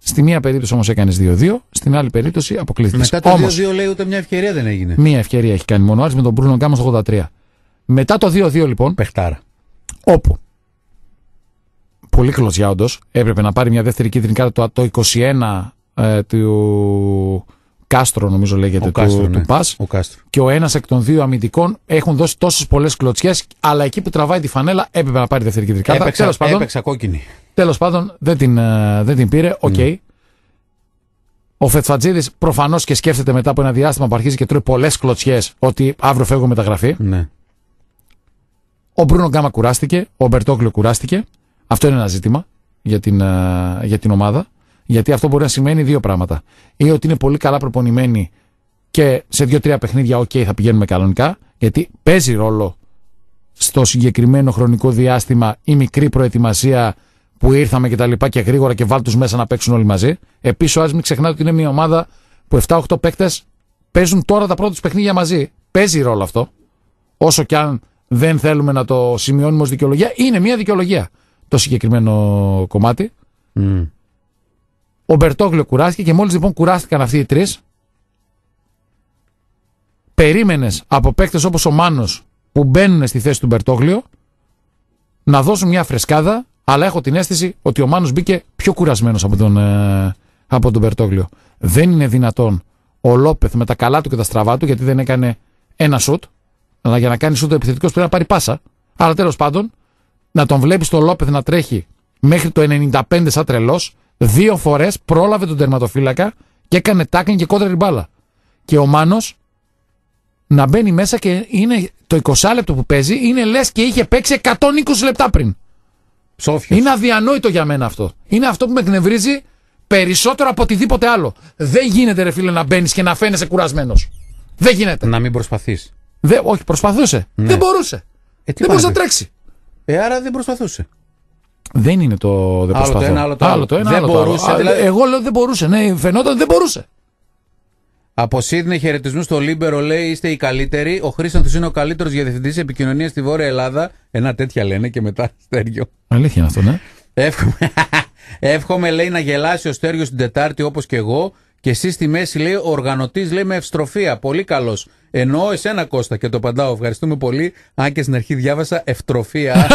Στη μία περίπτωση όμως έκανες δύο δύο, στην άλλη περίπτωση αποκλείστηκες. Μετά το δύο δύο λέει ούτε μια ευκαιρία δεν έγινε. Μία ευκαιρία έχει κάνει μόνο ο Άρης με τον Μπρούνο Γκάμα στο ογδόντα τρία. Μετά το δύο δύο λοιπόν. Πεχτάρα. Όπου. Πολύ κλωτσιά όντως. Έπρεπε να πάρει μια δεύτερη κίτρινη κάρτα το είκοσι ένα ε, του Κάστρο, νομίζω λέγεται, ο του, Κάστρο, του ναι. Πας. Ο Κάστρο. Και ο ένας εκ των δύο αμυντικών έχουν δώσει τόσες πολλές κλωτσιές, αλλά εκεί που τραβάει τη φανέλα έπρεπε να πάρει δεύτερη κίτρινη κάρτα. Έπαιξα, τέλος πάντων, έπαιξα κόκκινη. Τέλος πάντων δεν την, δεν την πήρε. Οκ. Okay. Mm. Ο Φετφατζίδης προφανώς και σκέφτεται μετά από ένα διάστημα που αρχίζει και τρώει πολλές κλωτσιές ότι αύριο φεύγω μεταγραφή. Ναι. Ο Μπρούνο Γκάμα κουράστηκε, ο Μπερτόγκλιο κουράστηκε. Αυτό είναι ένα ζήτημα για την, για την ομάδα. Γιατί αυτό μπορεί να σημαίνει δύο πράγματα. Ή ότι είναι πολύ καλά προπονημένοι και σε δύο-τρία παιχνίδια, OK, θα πηγαίνουμε κανονικά. Γιατί παίζει ρόλο στο συγκεκριμένο χρονικό διάστημα η μικρή προετοιμασία που ήρθαμε και τα λοιπά και γρήγορα και βάλει τους μέσα να παίξουν όλοι μαζί. Επίσης, ο Άρης μην ξεχνάτε ότι είναι μια ομάδα που επτά οκτώ παίκτες παίζουν τώρα τα πρώτα τους παιχνίδια μαζί. Παίζει ρόλο αυτό. Όσο κι αν δεν θέλουμε να το σημειώνουμε ως δικαιολογία, είναι μια δικαιολογία το συγκεκριμένο κομμάτι. Mm. Ο Μπερτόγλιο κουράστηκε και μόλις λοιπόν κουράστηκαν αυτοί οι τρεις, περίμενες από παίκτες όπως ο Μάνος που μπαίνουν στη θέση του Μπερτόγλιο να δώσουν μια φρεσκάδα, αλλά έχω την αίσθηση ότι ο Μάνος μπήκε πιο κουρασμένος από τον, ε, από τον Μπερτόγλιο. Δεν είναι δυνατόν ο Λόπεθ με τα καλά του και τα στραβά του, γιατί δεν έκανε ένα σουτ, αλλά για να κάνει σουτ ο επιθετικός πρέπει να πάρει πάσα. Αλλά τέλος πάντων, να τον βλέπεις τον Λόπεθ να τρέχει μέχρι το ενενήντα πέντε σαν τρελός, δύο φορές πρόλαβε τον τερματοφύλακα και έκανε τάκλινγκ και κόντρε μπάλα. Και ο Μάνος να μπαίνει μέσα και είναι το είκοσι λεπτό που παίζει, είναι λες και είχε παίξει εκατόν είκοσι λεπτά πριν. Ψόφιος. Είναι αδιανόητο για μένα αυτό. Είναι αυτό που με εκνευρίζει περισσότερο από οτιδήποτε άλλο. Δεν γίνεται, ρε φίλε, να μπαίνεις και να φαίνεσαι κουρασμένος. Δεν γίνεται. Να μην προσπαθείς. Δε, όχι, προσπαθούσε. Ναι. Δεν μπορούσε. Ε, δεν μπορούσε να τρέξει. Ε, άρα δεν προσπαθούσε. Δεν είναι το δεν άλλο προσπαθώ. Το ένα, άλλο το άλλο. άλλο το ένα, δεν άλλο μπορούσε, το άλλο. Δηλαδή... Εγώ λέω δεν μπορούσε. Ναι, φαινόταν ότι δεν μπορούσε. Από Σίδνεϊ, χαιρετισμού στο Λίμπερο, λέει: είστε οι καλύτεροι. Ο Χρήστος είναι ο καλύτερος διευθυντής επικοινωνίας στη Βόρεια Ελλάδα. Ένα τέτοια λένε και μετά Στέργιο. Αλήθεια είναι αυτό, ναι. Εύχομαι, Εύχομαι, λέει, να γελάσει ο Στέργιος την Τετάρτη όπως και εγώ. Και εσύ στη μέση, λέει, ο οργανωτής, λέει, με ευστροφία. Πολύ καλός. Εννοώ εσένα, Κώστα, και το απαντάω. Ευχαριστούμε πολύ. Αν και στην αρχή διάβασα ευστροφία.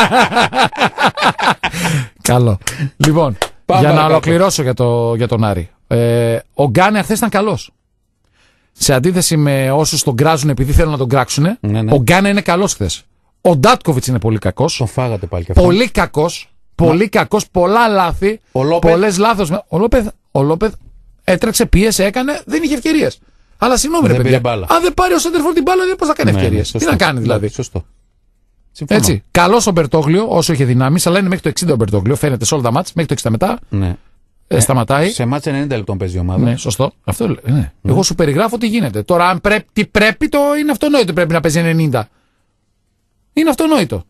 Καλό. Λοιπόν, Πάμε για να κάτω. ολοκληρώσω για, το, για τον Άρη. Ε, ο Γκάνερ χθες ήταν καλός. Σε αντίθεση με όσους τον κράζουν επειδή θέλουν να τον κράξουν, Ναι, ναι. ο Γκάνερ είναι καλός χθες. Ο Ντάτκοβιτς είναι πολύ κακός. Τον φάγατε πάλι και αυτό. Πολύ κακός. Πολύ κακός. Πολλά λάθη. Ο Λόπεθ. Πολλές λάθος. Ο Λόπεθ, ο Λόπεθ έτρεξε, πίεσε, έκανε, δεν είχε ευκαιρίες. Αλλά συγγνώμη, ρε Δεν παιδιά. πήρε μπάλα. Αν δεν πάρει ο Σέντερφορ την μπάλα, πώς θα κάνει Ναι, ναι, ευκαιρίες. σωστό. Τι να κάνει δηλαδή. Ναι, σωστό. Συμφωνώ. Έτσι. Καλός ο Μπερτόγλιο, όσο είχε δυνάμεις, αλλά είναι μέχρι το εξήντα ο Μπερτόγλιο. Φαίνεται σε όλα τα μάτς. Μέχρι το εξήντα μετά Ναι. ε, σταματάει. Σε μάτς ενενήντα λεπτών παίζει η ομάδα. Ναι, σωστό. Αυτό, λέ- ναι. Εγώ σου περιγράφω τι γίνεται. Τώρα, αν πρέπει, τι πρέπει, το είναι αυτονόητο. Πρέπει να παίζει ενενήντα. Είναι αυτονόητο.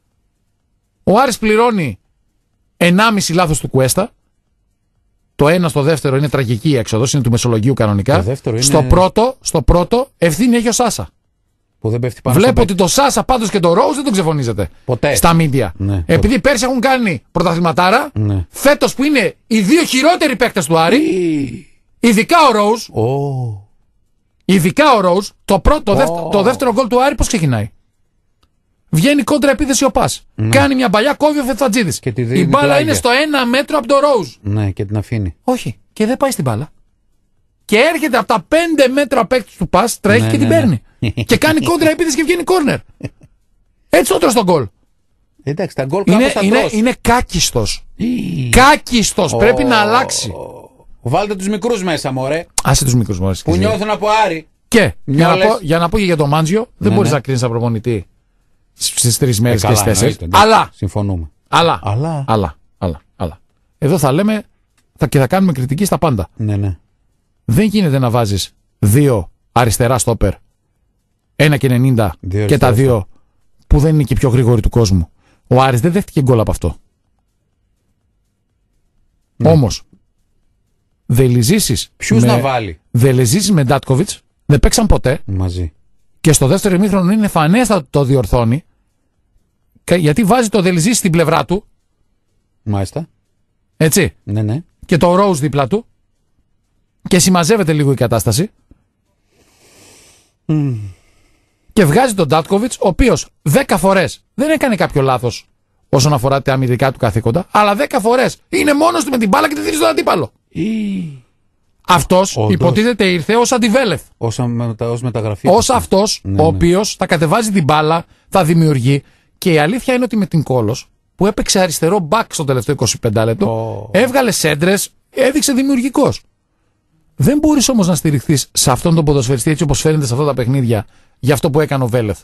Ο Άρης πληρώνει ενάμιση λάθος του Κουέστα. Το ένα στο δεύτερο είναι τραγική η έξοδος, είναι του Μεσολογίου κανονικά. Το δεύτερο είναι- στο, πρώτο, στο πρώτο ευθύνη έχει ο Σάσα. Που δεν πέφτει πάνω Βλέπω στον ότι το Σάσα πάντως και το Ρόουζ δεν τον ξεφωνίζετε. Ποτέ. Στα μίντια. Ναι, Επειδή πέρσι έχουν κάνει πρωταθληματάρα, Ναι. φέτος που είναι οι δύο χειρότεροι παίκτες του Άρη, ειδικά ο Ρόουζ, Ω. ειδικά ο Ρόουζ, το, πρώτο, το, Ω. δεύτερο, το δεύτερο γκολ του Άρη πώς ξεκινάει. Βγαίνει κόντρα επίθεση ο Πας. Κάνει μια παλιά, κόβει ο Φετφατζίδης. Και τη Η δίνει μπάλα πλάγια. είναι στο ένα μέτρο από το Ρόουζ. Ναι, και την αφήνει. Όχι. Και δεν πάει στην μπάλα. Και έρχεται από τα πέντε μέτρα παίκτη του Πας, τρέχει Ναι, και ναι, την ναι. παίρνει. Και κάνει κόντρα επίθεση και βγαίνει κόρνερ. Έτσι το τρως τον γκολ. Εντάξει, τα γκολ Είναι, κάπως τα είναι, τρως. είναι κάκιστος. Κάκιστος. Πρέπει να αλλάξει. Βάλτε τους μικρούς μέσα, μωρέ. Άσε τους μικρούς μόλις. Που νιώθουν από Άρη. Και για να, Μιόλες. πω, για να πω και για τον Μάντζιο, δεν Ναι, μπορείς ναι. να κρίνεις ένα προπονητή στις τρεις Ε, μέρες και καλά, στις τέσσερις. εννοείται, εντάξει, Αλλά, συμφωνούμε. αλλά, Αλλά. αλλά, αλλά, αλλά. Εδώ θα λέμε θα, και θα κάνουμε κριτική στα πάντα. Ναι, ναι. Δεν γίνεται να βάζεις δύο αριστερά στόπερ, ένα και ενενήντα Δύο και τα αριστερά δύο που δεν είναι και οι πιο γρήγοροι του κόσμου. Ο Άρης δεν δέχτηκε γκολ από αυτό. Ναι. Όμως, δελιζήσεις Ποιους με, να βάλει δελιζήσεις με Ντάτκοβιτς δεν παίξαν ποτέ. μαζί. Και στο δεύτερο ημίχρονο είναι φανέστατο το διορθώνει. Και- Γιατί βάζει το Δελιζή στην πλευρά του. Μάλιστα. Έτσι. Ναι, ναι. και το Rose δίπλα του και συμμαζεύεται λίγο η κατάσταση mm. και βγάζει τον Ντάτκοβιτς, ο οποίος δέκα φορές δεν έκανε κάποιο λάθος όσον αφορά τα αμυντικά του καθήκοντα, αλλά δέκα φορές είναι μόνος του με την μπάλα και τη δίνει στον αντίπαλο. Mm. Αυτός Όντως. υποτίθεται ήρθε ως αντιβέλεθ. Ως, μετα, ως μεταγραφή. Ως αυτός ναι, ο ναι. οποίος θα κατεβάζει την μπάλα, θα δημιουργεί. Και η αλήθεια είναι ότι με την Κόλος που έπαιξε αριστερό μπακ στο τελευταίο είκοσι πέντε λεπτό, oh. έβγαλε σέντρες, έδειξε δημιουργικός. Δεν μπορείς όμως να στηριχθείς σε αυτόν τον ποδοσφαιριστή έτσι όπως φαίνεται σε αυτά τα παιχνίδια για αυτό που έκανε ο Βέλεθ.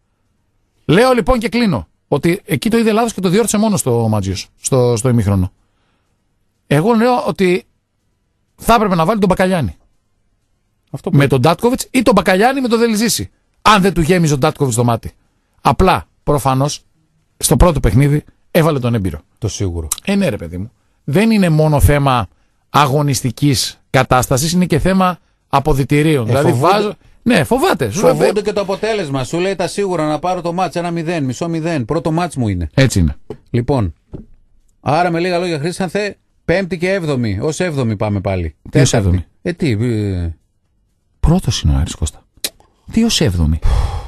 Λέω λοιπόν και κλείνω ότι εκεί το είδε λάθος και το διόρθωσε μόνο στο Μάτζιος, στο, στο ημίχρονο. Εγώ λέω ότι θα έπρεπε να βάλει τον Μπακαλιάνη. Αυτό με τον Ντάτκοβιτς ή τον Μπακαλιάνη με τον Δελιζίση. Αν δεν του γέμιζε ο Ντάτκοβιτς το μάτι. Απλά, προφανώς, στο πρώτο παιχνίδι έβαλε τον έμπειρο. Το σίγουρο. Ε, ναι, ρε παιδί μου. Δεν είναι μόνο θέμα αγωνιστικής κατάστασης, είναι και θέμα αποδυτηρίων. Ε, δηλαδή φοβούνται... βάζω. Ναι, φοβάται. Φοβούνται και το αποτέλεσμα. Σου λέει τα σίγουρα να πάρω το μάτς ένα μηδέν, μισό μηδέν. Πρώτο μάτς μου είναι. Έτσι είναι. Λοιπόν, άρα με λίγα λόγια, Χρήστανθε, πέμπτη και έβδομη. Ως έβδομη πάμε πάλι. Τι ως έβδομη. Ε, τι. Ε... Πρώτος είναι ο Άρης, Κώστα. Τι ως έβδομη.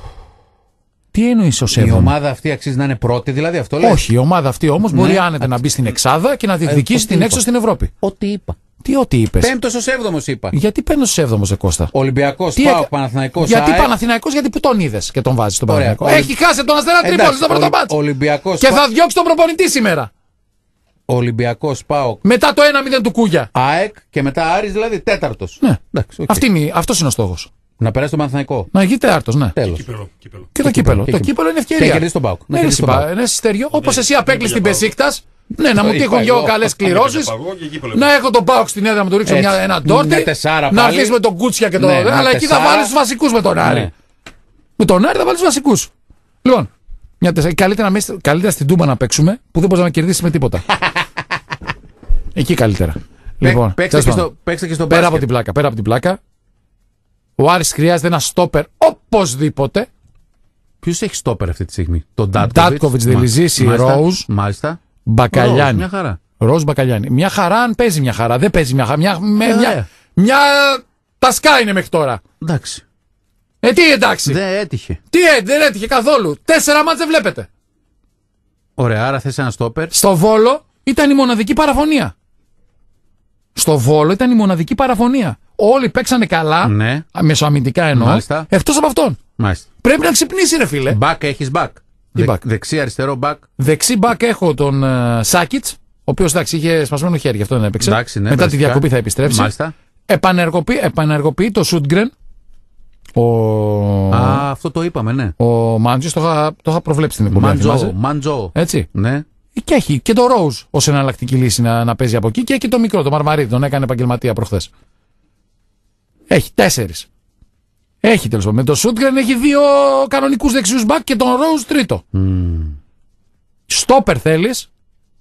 Τι εννοείς ως έβδομη. Η ομάδα αυτή αξίζει να είναι πρώτη, δηλαδή αυτό λέει. Όχι, η ομάδα αυτή όμως ναι, μπορεί άνετα να μπει στην εξάδα και να διεκδικήσει την έξω στην Ευρώπη. Ό,τι είπα. Τι ό,τι είπες. Πέμπτος ως έβδομος είπα. Γιατί πέμπτος ως έβδομος, Κώστα. Ολυμπιακός, ΠΑΟΚ, Παναθηναϊκός. Γιατί Παναθηναϊκός, γιατί που τον είδες και τον βάζεις στον Παναθηναϊκό. Ολυ... Έχει χάσει τον Αστέρα Τρίπολη στο πρώτο μάτς. Και θα διώξει τον προπονητή σήμερα. Ολυμπιακός, ΠΑΟΚ. Μετά το ένα μηδέν του Κούγια. ΑΕΚ και μετά Άρης, δηλαδή τέταρτος. Ναι. Εντάξει, okay. Αυτός είναι ο στόχος. Να περάσει το Παναθηναϊκό. Να γίνει τέταρτος, ναι. Τέλος. Και, κύπελο, κύπελο. και το κύπελο. Το κύπελο είναι ευκαιρία. Και κερδίσει τον ΠΑΟΚ. Ναι, στεριό. Όπως εσύ απέκλεισες την Μπεσίκτας. Ναι, να μου τύχουν δυο καλές κληρώσεις. Να έχω τον ΠΑΟΚ στην έδρα, να του ρίξω ένα ντόρτι. Να έρθεις με τον Κούτσια και τον. Αλλά εκεί θα βάλεις τους βασικούς με τον Άρη. Με τον Άρη θα βάλεις τους βασικούς. Λοιπόν, καλύτερα στην Τούμπα να παίξουμε που δεν μπορείς να κερδίσεις με τίποτα. Εκεί καλύτερα. Λοιπόν, παίξτε και στο, παίξτε και στο πέρα από την πλάκα, πέρα από την πλάκα. Ο Άρης χρειάζεται ένα στόπερ οπωσδήποτε. Ποιος έχει στόπερ αυτή τη στιγμή? Τον Ντάτκοβιτς, Δελιζίση, Ρόουζ, μάλιστα. Μπακαλιάνη. Μια χαρά. Ροζ Μπακαλιάνη. Μια χαρά αν παίζει μια χαρά. Δεν παίζει μια χαρά. Μια, με, ε, μια, μια τασκά είναι μέχρι τώρα. Εντάξει. Ε, τι εντάξει. Δεν έτυχε. Τι ε, δεν έτυχε καθόλου. Τέσσερα μάτς δεν βλέπετε. Ωραία, άρα θες ένα στόπερ. Στο Βόλο ήταν η μοναδική παραφωνία. Στο Βόλο ήταν η μοναδική παραφωνία. Όλοι παίξανε καλά. Ναι. Μεσοαμυντικά εννοώ. Εκτός από αυτόν. Μάλιστα. Πρέπει να ξυπνήσει, ρε φίλε. Μπακ έχεις μπακ. Δε, δεξί, αριστερό μπακ. Δεξί μπακ έχω τον uh, Σάκιτς, ο οποίος εντάξει είχε σπασμένο χέρι, γι' αυτό δεν έπαιξε. Εντάξει, ναι, μετά τη διακοπή θα επιστρέψει. Μάλιστα. Επανεργοποιεί, επανεργοποιεί το Σούντγκρεν. Ο... Α, αυτό το είπαμε, ναι. Ο Μάντζος το είχα, το είχα προβλέψει στην εκπομπή. Μάντζο, Μάντζο. Έτσι. Ναι. Και έχει και το Ρόουζ ως εναλλακτική λύση να, να παίζει από εκεί και έχει και το μικρό, το Μαρμαρίδη, τον έκανε επαγγελματία προχθές. Έχει τέσσερις. Έχει τέλος πάντων. Με το Σούντγκρεν έχει δύο κανονικούς δεξιούς μπακ και τον Ρόουζ τρίτο. Mm. Στόπερ θέλεις.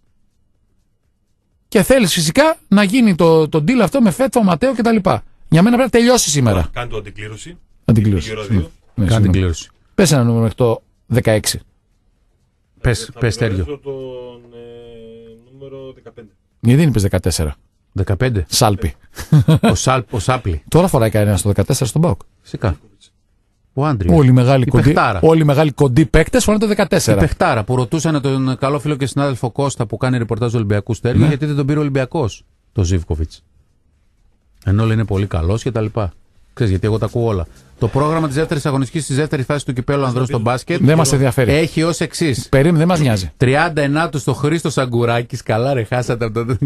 Και θέλεις φυσικά να γίνει το, το deal αυτό με Φέτφα, Ματέο κτλ. Για μένα πρέπει να τελειώσει σήμερα. Κάνει το αντικλήρωση. Αντικλήρωση. Ναι, κάνει αντικλήρωση. Πες ένα νούμερο μέχρι το δεκαέξι. Πες, πες Τέριο. Τον ε, νούμερο δεκαπέντε. Γιατί δεν είπες δεκατέσσερα. δεκαπέντε. Σάλπι. Ο, Σάλ, ο Σάπλι. Τώρα φοράει κανένα στο δεκατέσσερα στον ΠΑΟΚ. Φυσικά. Ο Άντρια. Όλοι οι μεγάλοι, κοντί, όλοι οι μεγάλοι κοντοί παίκτες φοράνε το δεκατέσσερα. Η παιχτάρα που ρωτούσαν τον καλό φίλο και συνάδελφο Κώστα που κάνει ρεπορτάζ Ολυμπιακού Στέργη, ναι. γιατί δεν τον πήρε ο Ολυμπιακός το Ζίβκοβιτς. Ενώ λέει είναι πολύ καλός και τα λοιπά. Ξέρεις γιατί εγώ τα ακούω όλα. Το πρόγραμμα της δεύτερης αγωνιστικής της δεύτερης φάσης του κυπέλλου ανδρών στο μπάσκετ δεν μας ενδιαφέρει. Έχει ως εξής. Περίμενε, δεν μας νοιάζει. τριάντα εννιά στο Χρήστος Αγκουράκης. Καλά, ρε, χάσατε από το.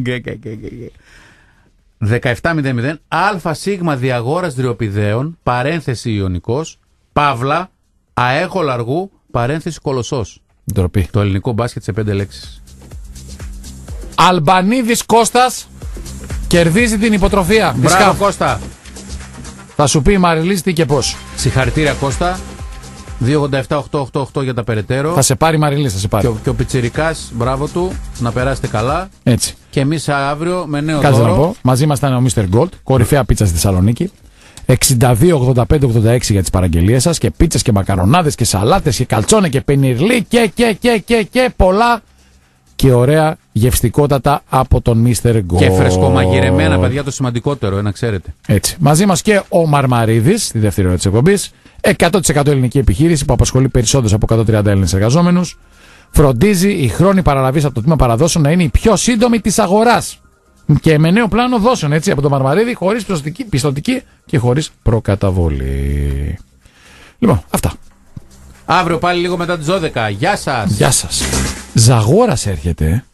δεκαεπτά μηδέν μηδέν. Α σίγμα Διαγόρας Δριοπηδαίων, παρένθεση Ιωνικός, Παύλα, ΑΕΧΟ Λαργού, παρένθεση Κολοσσός. Ντροπή. Το ελληνικό μπάσκετ σε πέντε λέξεις. Αλμπανίδης Κώστας κερδίζει την υποτροφία. Μπράβο Κώστα. Θα σου πει η Μαριλής τι και πώς. Συγχαρητήρια Κώστα. δύο ογδόντα επτά οκτακόσια ογδόντα οκτώ για τα περαιτέρω. Θα σε πάρει η Μαριλής, θα σε πάρει. Και ο, και ο Πιτσιρικάς, μπράβο του, να περάσετε καλά. Έτσι. Και εμείς αύριο με νέο Κάτσε δώρο. να πω, μαζί μας ήταν ο μίστερ Gold, κορυφαία πίτσα στη Θεσσαλονίκη. εξήντα δύο ογδόντα πέντε ογδόντα έξι για τις παραγγελίες σας και πίτσες και μακαρονάδες και σαλάτες και καλτσόνε και πενιρλί και και και και και πολλά και ωραία γευστικότατα από τον μίστερ Γκολ. Και φρεσκομαγειρεμένα, παιδιά, το σημαντικότερο, να ξέρετε. Έτσι. Μαζί μας και ο Μαρμαρίδης, στη δεύτερη ώρα της εκπομπής. εκατό τοις εκατό ελληνική επιχείρηση που απασχολεί περισσότερους από εκατόν τριάντα Έλληνες εργαζόμενους. Φροντίζει η χρόνη παραλαβής από το τμήμα παραδόσεων να είναι η πιο σύντομη της αγοράς. Και με νέο πλάνο δόσεων, έτσι, από τον Μαρμαρίδη, χωρίς πιστωτική, πιστωτική και χωρίς προκαταβολή. Λοιπόν, αυτά. Αύριο πάλι λίγο μετά τις δώδεκα. Γεια σας. Γεια σας. Ζαγόρας έρχεται.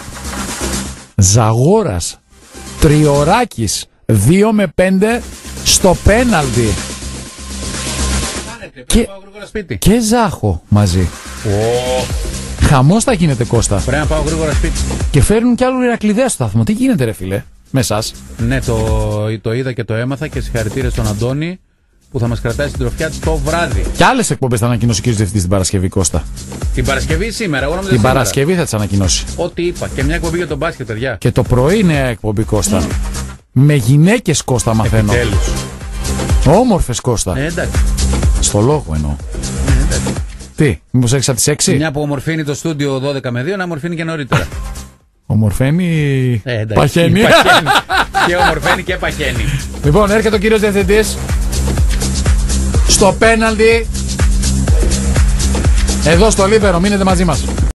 Ζαγόρας. Τριωράκης. δύο με πέντε στο πέναλτι. Και, και Ζάχο μαζί. Oh. Χαμός θα γίνεται, Κώστα. Πρέπει να πάω γρήγορα σπίτι. Και φέρνουν κι άλλου Ηρακλειδέα στο σταθμό. Τι γίνεται, ρε φίλε, με εσάς? Ναι, το, το είδα και το έμαθα και συγχαρητήρια στον Αντώνη που θα μας κρατάει στην τροφιά της το βράδυ. Και άλλες εκπομπές θα ανακοινώσει ο κ. Διευθυντής την Παρασκευή, Κώστα. Την Παρασκευή σήμερα, εγώ νομίζω. Την σήμερα. Παρασκευή θα τις ανακοινώσει. Ό,τι είπα. Και μια εκπομπή για τον μπάσκετ, παιδιά. Και το πρωί νέα εκπομπή, Κώστα. Mm. Με γυναίκες, Κώστα, μαθαίνω. Επιτέλους. Όμορφες, Κώστα. Ε, εντάξει. Στο λόγο εννοώ. Ε, εντάξει. Τι, μήπως έχεις από τις έξι? Μια που ομορφαίνει το στούντιο δώδεκα με δύο, να ομορφαίνει και νωρίτερα. Ομορφαίνει. Ε, παχαίνει. παχαίνει. Και ομορφαίνει και παχαίνει. Λοιπόν, έρχεται ο κύριος Διευθυντής στο πέναλτι. Εδώ στο Λίβερο, μείνετε μαζί μας.